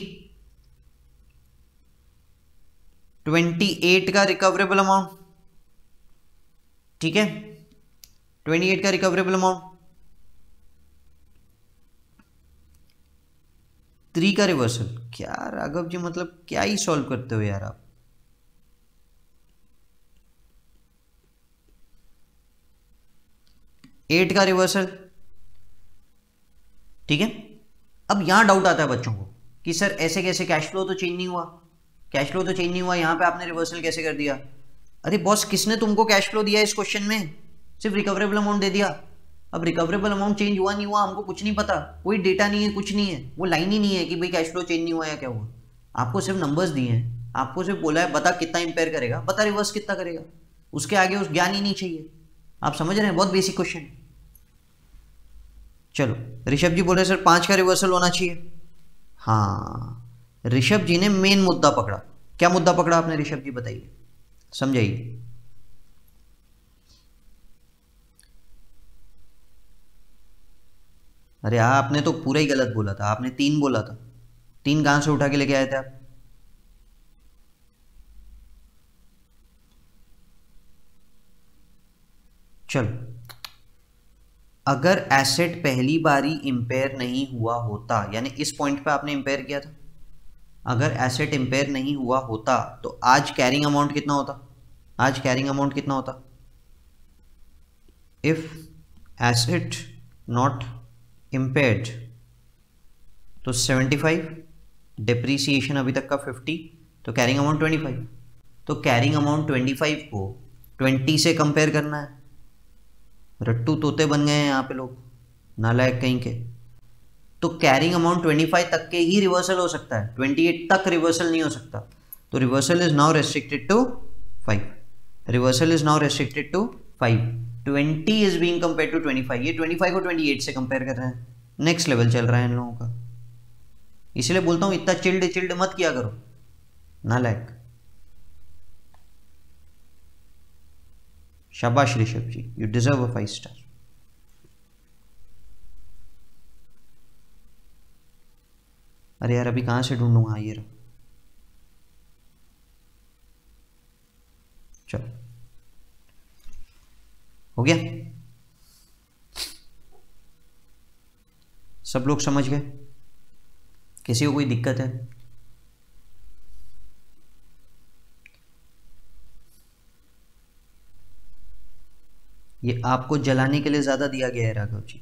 ट्वेंटी एट का रिकवरेबल अमाउंट, ठीक है, ट्वेंटी एट का रिकवरेबल अमाउंट, थ्री का रिवर्सल। क्या राघव जी मतलब क्या ही सॉल्व करते हो यार आप। एट का रिवर्सल, ठीक है। अब यहां डाउट आता है बच्चों को कि सर ऐसे कैसे, कैश फ्लो तो चेंज नहीं हुआ, कैश फ्लो तो चेंज नहीं हुआ, यहां पे आपने रिवर्सल कैसे कर दिया? अरे बॉस किसने तुमको कैश फ्लो दिया इस क्वेश्चन में? सिर्फ रिकवरेबल अमाउंट दे दिया। अब रिकवरेबल अमाउंट चेंज हुआ नहीं हुआ हमको कुछ नहीं पता, कोई डेटा नहीं है, कुछ नहीं है, वो लाइन ही नहीं है कि भाई कैश फ्लो चेंज नहीं हुआ या क्या हुआ। आपको सिर्फ नंबर्स दिए हैं, आपको सिर्फ बोला है बता कितना इंपेयर करेगा, बता रिवर्स कितना करेगा, उसके आगे उस ज्ञान ही नहीं चाहिए। आप समझ रहे हैं, बहुत बेसिक क्वेश्चन। चलो ऋषभ जी बोल रहे सर पांच का रिवर्सल होना चाहिए। हाँ ऋषभ जी ने मेन मुद्दा पकड़ा। क्या मुद्दा पकड़ा आपने ऋषभ जी, बताइए, समझाइए। अरे आपने तो पूरा ही गलत बोला था, आपने तीन बोला था। तीन कहां से उठा के लेके आए थे आप? चलो अगर एसेट पहली बारी इंपेयर नहीं हुआ होता, यानी इस पॉइंट पे आपने इंपेयर किया था, अगर एसेट इंपेयर नहीं हुआ होता तो आज कैरिंग अमाउंट कितना होता? आज कैरिंग अमाउंट कितना होता? इफ एसेट नॉट impaired तो सेवेंटी फाइव, डिप्रीसिएशन अभी तक का फिफ्टी, तो कैरिंग अमाउंट ट्वेंटी फाइव। तो कैरिंग अमाउंट ट्वेंटी फाइव को ट्वेंटी से कंपेयर करना है। रट्टू तोते बन गए हैं यहाँ पे लोग, नालायक कहीं के। तो कैरिंग अमाउंट ट्वेंटी फाइव तक के ही रिवर्सल हो सकता है, ट्वेंटी एट तक रिवर्सल नहीं हो सकता। तो reversal is now restricted to five, reversal is now restricted to five. Twenty is being compare to twenty five, ये ट्वेंटी फाइव को ट्वेंटी एट से कंपेयर कर रहे हैं। नेक्स्ट लेवल चल रहा है इन लोगों का, इसलिए बोलता हूं इतना चिल्ड चिल्ड मत किया करो, नालायक। शाबाश Rishabh ji, you deserve a five star. अरे यार अभी कहां से ढूंढूंगा, ये रहा। चलो हो गया, सब लोग समझ गए? किसी को कोई दिक्कत है? ये आपको जलाने के लिए ज्यादा दिया गया है राघव जी।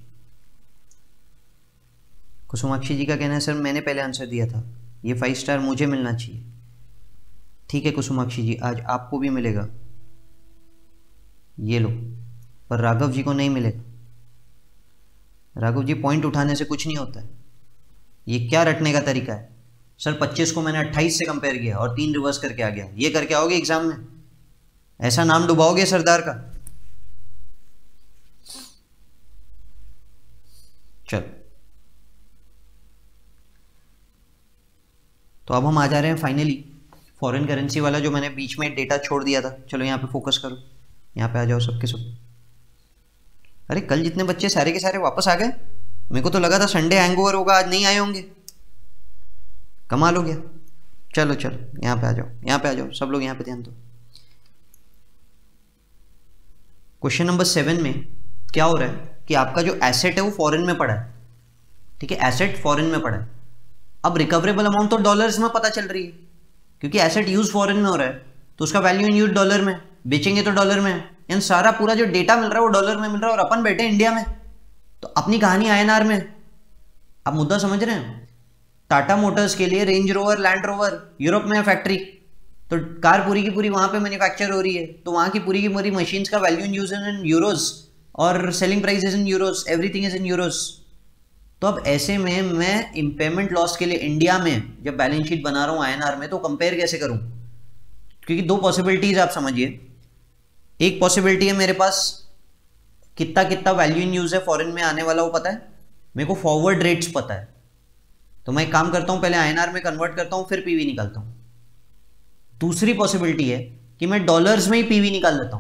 कुसुमाक्षी जी का कहना है सर मैंने पहले आंसर दिया था, ये फाइव स्टार मुझे मिलना चाहिए। ठीक है कुसुमाक्षी जी, आज आपको भी मिलेगा, ये लो, पर राघव जी को नहीं मिलेगा। राघव जी पॉइंट उठाने से कुछ नहीं होता है, ये क्या रटने का तरीका है? सर पच्चीस को मैंने अट्ठाईस से कंपेयर किया और तीन रिवर्स करके आ गया, ये करके आओगे एग्जाम में? ऐसा नाम डुबाओगे सरदार का? चलो तो अब हम आ जा रहे हैं फाइनली फॉरेन करेंसी वाला जो मैंने बीच में डेटा छोड़ दिया था। चलो यहाँ पे फोकस करो, यहाँ पे आ जाओ सबके सब। अरे कल जितने बच्चे सारे के सारे वापस आ गए, मेरे को तो लगा था संडे हैंगओवर होगा, आज नहीं आए होंगे। कमाल हो गया। चलो चलो यहाँ पे आ जाओ, यहाँ पे आ जाओ सब लोग, यहाँ पे ध्यान दो। क्वेश्चन नंबर सेवन में क्या हो रहा है कि आपका जो एसेट है वो फॉरेन में पड़ा है, ठीक है, एसेट फॉरेन में पड़ा है। अब रिकवरेबल अमाउंट तो डॉलर्स में पता चल रही है, क्योंकि एसेट यूज फॉरेन में हो रहा है, तो उसका वैल्यू इन यूज डॉलर में, बेचेंगे तो डॉलर में, इन सारा पूरा जो डेटा मिल रहा है वो डॉलर में मिल रहा है, और अपन बैठे इंडिया में, तो अपनी कहानी आईएनआर में। आप मुद्दा समझ रहे हैं? टाटा मोटर्स के लिए Range Rover, Land Rover Europe में है फैक्ट्री, तो कार पूरी की पूरी वहां पे मैन्युफैक्चर हो रही है, तो वहां की पूरी की पूरी मशीन्स का value in use in euros और selling price is in euros, everything is in euros. तो अब ऐसे में मैं इम्पेयरमेंट लॉस के लिए इंडिया में जब बैलेंस शीट बना रहा हूँ आईएनआर में, तो कंपेयर कैसे करूं? क्योंकि दो पॉसिबिलिटीज आप समझिए। एक पॉसिबिलिटी है मेरे पास कितना कितना वैल्यू इन यूज है फॉरेन में आने वाला, वो पता है मेरे को, फॉरवर्ड रेट्स पता है, तो मैं एक काम करता हूं, पहले आईएनआर में कन्वर्ट करता हूं, फिर पीवी निकालता हूं। दूसरी पॉसिबिलिटी है कि मैं डॉलर्स में ही पीवी निकाल लेता हूं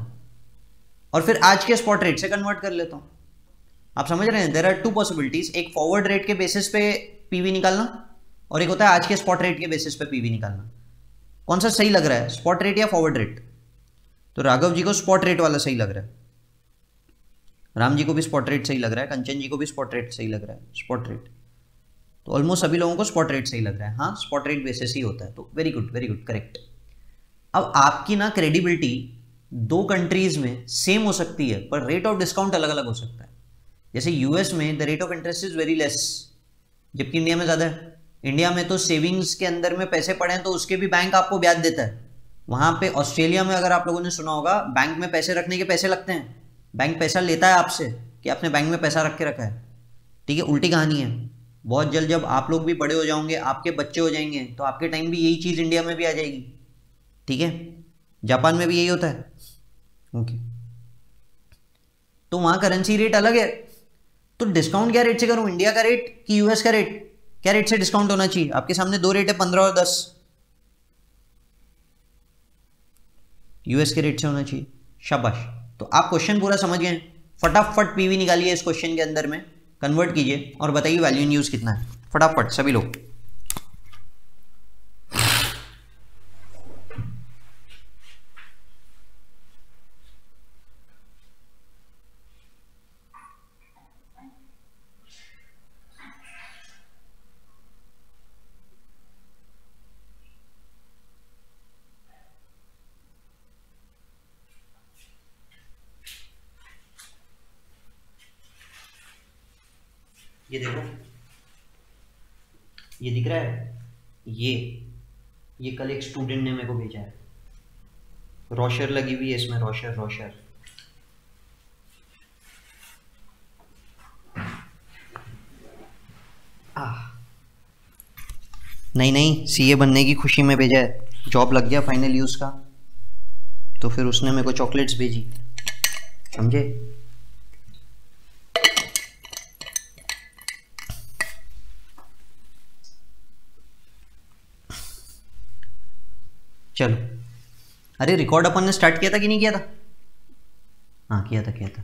और फिर आज के स्पॉट रेट से कन्वर्ट कर लेता हूं। आप समझ रहे हैं? देयर आर टू पॉसिबिलिटीज, एक फॉरवर्ड रेट के बेसिस पे पीवी निकालना और एक होता है आज के स्पॉट रेट के बेसिस पे पीवी निकालना। कौन सा सही लग रहा है, स्पॉट रेट या फॉरवर्ड रेट? तो राघव जी को स्पॉट रेट वाला सही लग रहा है, राम जी को भी स्पॉट रेट सही लग रहा है, कंचन जी को भी स्पॉट रेट सही लग रहा है, स्पॉट रेट। तो ऑलमोस्ट सभी लोगों को स्पॉट रेट सही लग रहा है। हाँ, स्पॉट रेट बेसिस ही होता है, तो very good very good, correct. अब आपकी ना क्रेडिबिलिटी दो कंट्रीज में सेम हो सकती है, पर रेट ऑफ डिस्काउंट अलग अलग हो सकता है। जैसे यूएस में the rate of interest is very less, जबकि इंडिया में ज्यादा है। इंडिया में तो सेविंग्स के अंदर में पैसे पड़े हैं तो उसके भी बैंक आपको ब्याज देता है। वहां पे ऑस्ट्रेलिया में अगर आप लोगों ने सुना होगा, बैंक में पैसे रखने के पैसे लगते हैं, बैंक पैसा लेता है आपसे कि आपने बैंक में पैसा रख के रखा है, ठीक है। उल्टी कहानी है। बहुत जल्द जब आप लोग भी बड़े हो जाओगे, आपके बच्चे हो जाएंगे, तो आपके टाइम भी यही चीज इंडिया में भी आ जाएगी, ठीक है। जापान में भी यही होता है, ओके। तो वहां करेंसी रेट अलग है, तो डिस्काउंट क्या रेट से करूं, इंडिया का रेट कि यूएस का रेट? क्या रेट से डिस्काउंट होना चाहिए? आपके सामने दो रेट है, पंद्रह और दस। यूएस के रेट से होना चाहिए, शाबाश। तो आप क्वेश्चन पूरा समझ गए, फटाफट पीवी निकालिए इस क्वेश्चन के अंदर में, कन्वर्ट कीजिए और बताइए वैल्यू इन यूज कितना है, फटाफट सभी लोग। ये देखो, ये दिख रहा है, ये ये कल एक स्टूडेंट ने मेरे को भेजा है, रोशर लगी हुई है इसमें, रोशर रोशर आह नहीं नहीं, सीए बनने की खुशी में भेजा है, जॉब लग गया फाइनली उसका, तो फिर उसने मेरे को चॉकलेट्स भेजी, समझे। चलो, अरे रिकॉर्ड अपन ने स्टार्ट किया था कि नहीं किया था? हाँ किया था, किया था।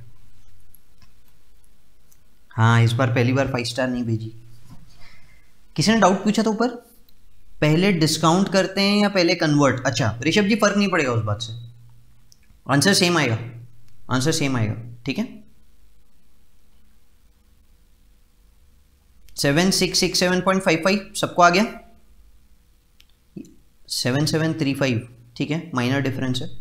हाँ, इस बार पहली बार फाइव स्टार नहीं भेजी। किसी ने डाउट पूछा था ऊपर, पहले डिस्काउंट करते हैं या पहले कन्वर्ट? अच्छा ऋषभ जी, फर्क नहीं पड़ेगा उस बात से, आंसर सेम आएगा, आंसर सेम आएगा, ठीक है। Seven six six seven point five five सबको आ गया, सेवन सेवन थ्री फाइव, ठीक है, माइनर डिफरेंस है।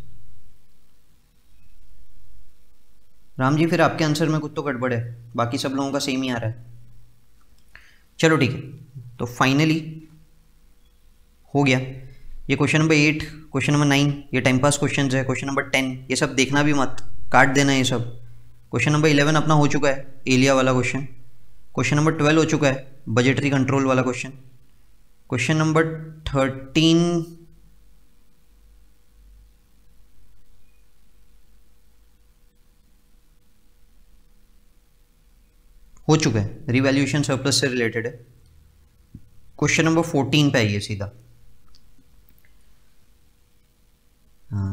राम जी फिर आपके आंसर में कुछ तो गड़बड़ है, बाकी सब लोगों का सेम ही आ रहा है। चलो ठीक है, तो फाइनली हो गया ये question number eight, question number nine ये टाइम पास क्वेश्चन है, क्वेश्चन नंबर टेन ये सब देखना भी मत, काट देना ये सब। क्वेश्चन नंबर इलेवन अपना हो चुका है, एलिया वाला क्वेश्चन। क्वेश्चन नंबर ट्वेल्व हो चुका है, बजटरी कंट्रोल वाला क्वेश्चन। क्वेश्चन नंबर थर्टीन हो चुका है, रिवैल्यूएशन सरप्लस से रिलेटेड है। क्वेश्चन नंबर फोर्टीन पे आइए सीधा,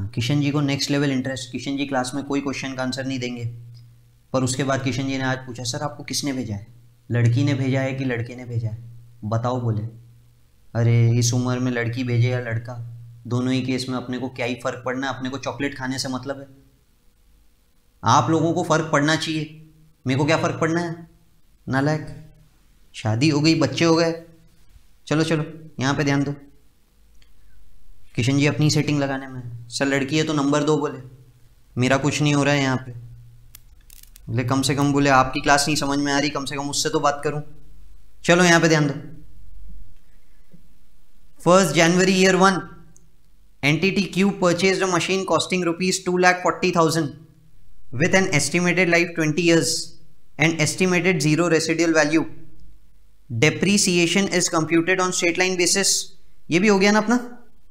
हाँ, किशन जी को next level interest. Kishan ji class में कोई क्वेश्चन का आंसर नहीं देंगे, पर उसके बाद किशन जी ने आज पूछा, सर आपको किसने भेजा है, लड़की ने भेजा है कि लड़के ने भेजा है, बताओ। बोले अरे इस उम्र में लड़की भेजे या लड़का, दोनों ही केस में अपने को क्या ही फ़र्क पड़ना है, अपने को चॉकलेट खाने से मतलब है। आप लोगों को फ़र्क पड़ना चाहिए, मेरे को क्या फ़र्क पड़ना है, नालायक। शादी हो गई, बच्चे हो गए, चलो चलो यहाँ पे ध्यान दो। किशन जी अपनी सेटिंग लगाने में, सर लड़की है तो नंबर दो। बोले मेरा कुछ नहीं हो रहा है यहाँ पे। बोले कम से कम, बोले आपकी क्लास नहीं समझ में आ रही, कम से कम उससे तो बात करूँ। चलो यहाँ पे ध्यान दो। First January year one, entity Q purchased a machine costing rupees two lakh forty thousand with an estimated life twenty years and estimated zero residual value. Depreciation is computed on straight line basis. ये भी हो गया ना अपना।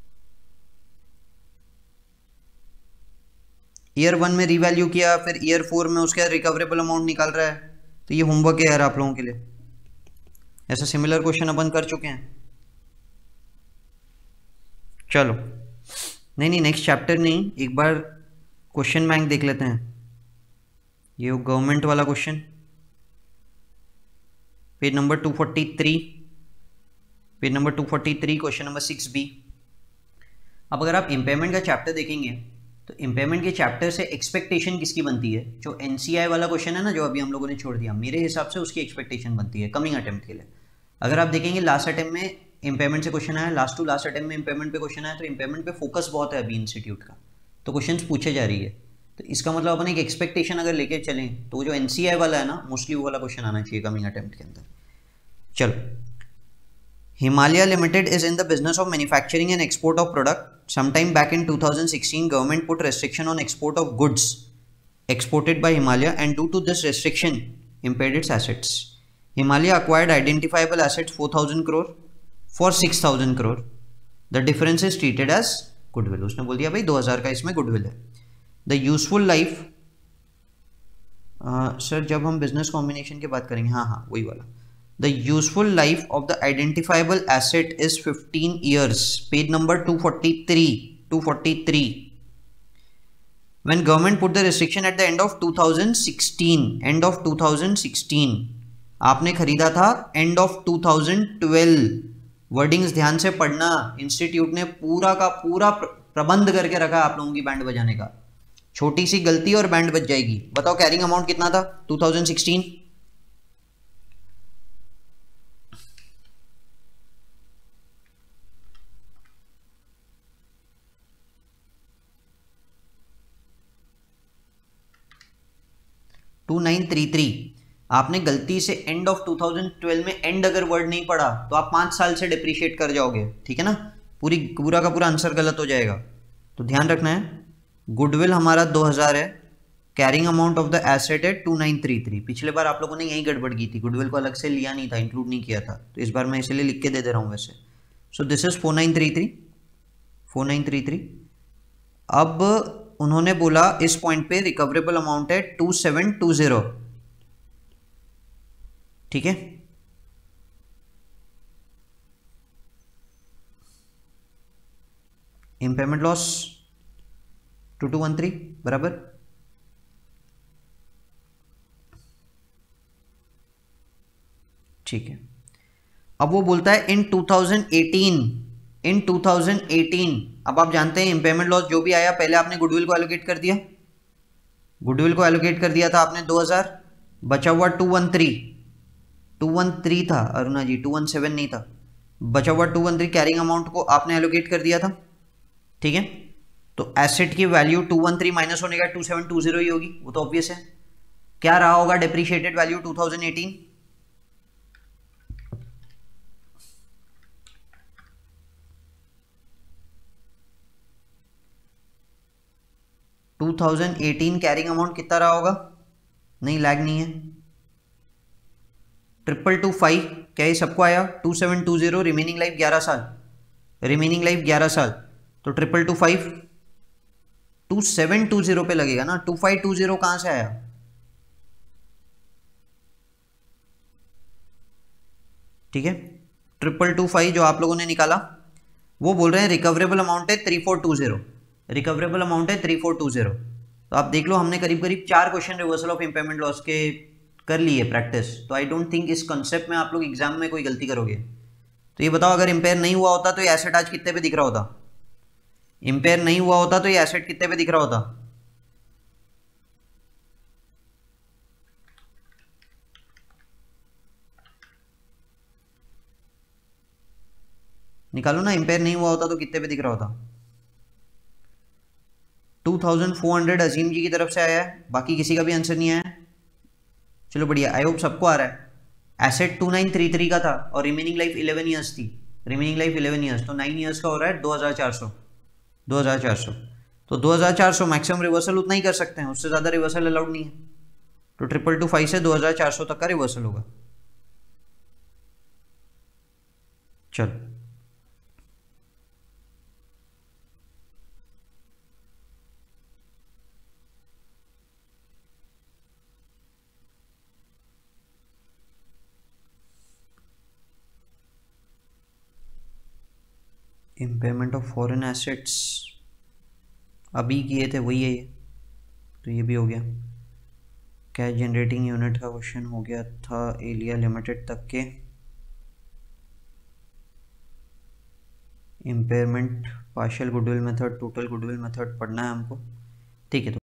Year one में revalue किया, फिर year four में उसका रिकवरेबल अमाउंट निकाल रहा है। तो ये होमवर्क है यार आप लोगों के लिए, ऐसा सिमिलर क्वेश्चन अपन कर चुके हैं। चलो नहीं नहीं नेक्स्ट चैप्टर नहीं, एक बार क्वेश्चन बैंक देख लेते हैं। ये गवर्नमेंट वाला question, page number two forty three, page number two forty three, question number six B. अब अगर आप इम्पेयरमेंट का चैप्टर देखेंगे तो इम्पेयरमेंट के चैप्टर से एक्सपेक्टेशन किसकी बनती है, जो एनसीआई वाला क्वेश्चन है ना, जो अभी हम लोगों ने छोड़ दिया, मेरे हिसाब से उसकी एक्सपेक्टेशन बनती है कमिंग अटेम्प्ट के लिए। अगर आप देखेंगे लास्ट अटेम्प्ट में इम्पेयरमेंट से क्वेश्चन आया, लास्ट टू लास्ट अटेम्प्ट में इम्पेयरमेंट पे क्वेश्चन आया, तो इम्पेयरमेंट पे फोकस बहुत है अभी इंस्टीट्यूट का, तो क्वेश्चन पूछे जा रही है। तो इसका मतलब अपन एक एक्सपेक्टेशन अगर लेके चलें तो जो एनसीआई वाला है ना, मोस्टली वो वाला क्वेश्चन आना चाहिए कमिंग अटेम्प्ट के अंदर। चलो, Himalaya limited is in the business of manufacturing and export of product. Sometime back in two thousand sixteen, government put restriction on export of goods exported by Himalaya, and due to this restriction, impaired its assets. Himalaya acquired identifiable assets four thousand crore for six thousand crore. The difference is treated as goodwill. उसने बोल दिया भाई दो हज़ार का इसमें goodwill है। The useful life, sir uh, जब हम business combination की बात करेंगे, हाँ हाँ वही वाला। The useful life of the identifiable asset is fifteen years. Page number two forty-three. two forty-three. When government put the restriction at the end of two thousand sixteen. End of two thousand sixteen. आपने खरीदा था end of two thousand twelve. Wordings ध्यान से पढ़ना, institute ने पूरा का पूरा प्रबंध करके रखा आप लोगों की बैंड बजाने का। छोटी सी गलती और बैंड बज जाएगी। बताओ कैरिंग अमाउंट कितना था two thousand sixteen? Two nine three three. आपने गलती से end of two thousand twelve में एंड अगर वर्ड नहीं पढ़ा तो आप पाँच साल से डिप्रिशिएट कर जाओगे, ठीक है ना, पूरी पूरा का पूरा आंसर गलत हो जाएगा। तो ध्यान रखना है, गुडविल हमारा दो हज़ार है, carrying amount of the asset है टू नाइन थ्री थ्री। पिछले बार आप लोगों ने यही गड़बड़ की थी, गुडविल को अलग से लिया नहीं था, इंक्लूड नहीं किया था, तो इस बार मैं इसलिए लिख के दे दे रहा हूँ वैसे। So this is four nine three three four nine three three. अब उन्होंने बोला इस पॉइंट पे रिकवरेबल अमाउंट है टू सेवन टू जीरो, ठीक है। Impairment loss two two one three बराबर। ठीक है, अब वो बोलता है in two thousand eighteen, in two thousand eighteen. अब आप जानते हैं इम्पेयरमेंट लॉस जो भी आया, पहले आपने गुडविल को एलोकेट कर दिया, गुडविल को एलोकेट कर दिया था आपने दो हज़ार, बचा हुआ two one three, two one three था Aruna ji, two one seven नहीं था, बचा हुआ two one three carrying amount को आपने एलोकेट कर दिया था, ठीक है। तो एसेट की value two one three minus होने का टू सेवन टू जीरो ही होगी, वो तो ऑब्वियस है। क्या रहा होगा depreciated value two thousand eighteen? Two thousand eighteen carrying amount कितना रहा होगा? नहीं लैग नहीं है, ट्रिपल टू फाइव, क्या ये सबको आया? Two seven two zero, remaining life ग्यारह साल, रिमेनिंग लाइफ ग्यारह साल, तो triple two five two seven two zero पे लगेगा ना, टू फाइव टू जीरो कहां से आया? ठीक है, ट्रिपल टू फाइव जो आप लोगों ने निकाला वो बोल रहे हैं रिकवरेबल अमाउंट है three four two zero. Recoverable amount है थ्री फोर टू जीरो। तो आप देख लो हमने करीब करीब चार question reversal of impairment loss के कर लिए प्रैक्टिस। तो आई डोंट थिंक इस कॉन्सेप्ट में आप लोग एग्जाम में कोई गलती करोगे। तो ये बताओ अगर इम्पेयर नहीं हुआ होता तो ये एसेट आज कितने पे दिख रहा होता? इम्पेयर नहीं हुआ होता तो ये एसेट कितने पे दिख रहा होता? निकालो ना, इम्पेयर नहीं हुआ होता तो कितने पे दिख रहा होता? Two thousand four hundred Azeem ji की तरफ से आया है, बाकी किसी का भी आंसर नहीं आया। चलो बढ़िया, आई होप सबको आ रहा है। Asset two nine three three का था और रिमेनिंग लाइफ इलेवन ईयर्स थी। रिमेनिंग लाइफ इलेवन ईयर्स, तो नाइन ईयर्स का हो रहा है दो हज़ार चार सौ। दो हज़ार चार सौ तो दो हज़ार चार सौ मैक्सिमम रिवर्सल उतना ही कर सकते हैं, उससे ज़्यादा रिवर्सल अलाउड नहीं है। तो ट्रिपल टू फाइव से दो हज़ार चार सौ तक का रिवर्सल होगा। चलो इम्पेयरमेंट ऑफ फॉरेन एसेट्स अभी किए थे, वही है ये। तो ये भी हो गया। कैश जनरेटिंग यूनिट का क्वेश्चन हो गया था एलिया लिमिटेड तक के। Impairment, partial goodwill method, total goodwill method पढ़ना है हमको। ठीक है, तो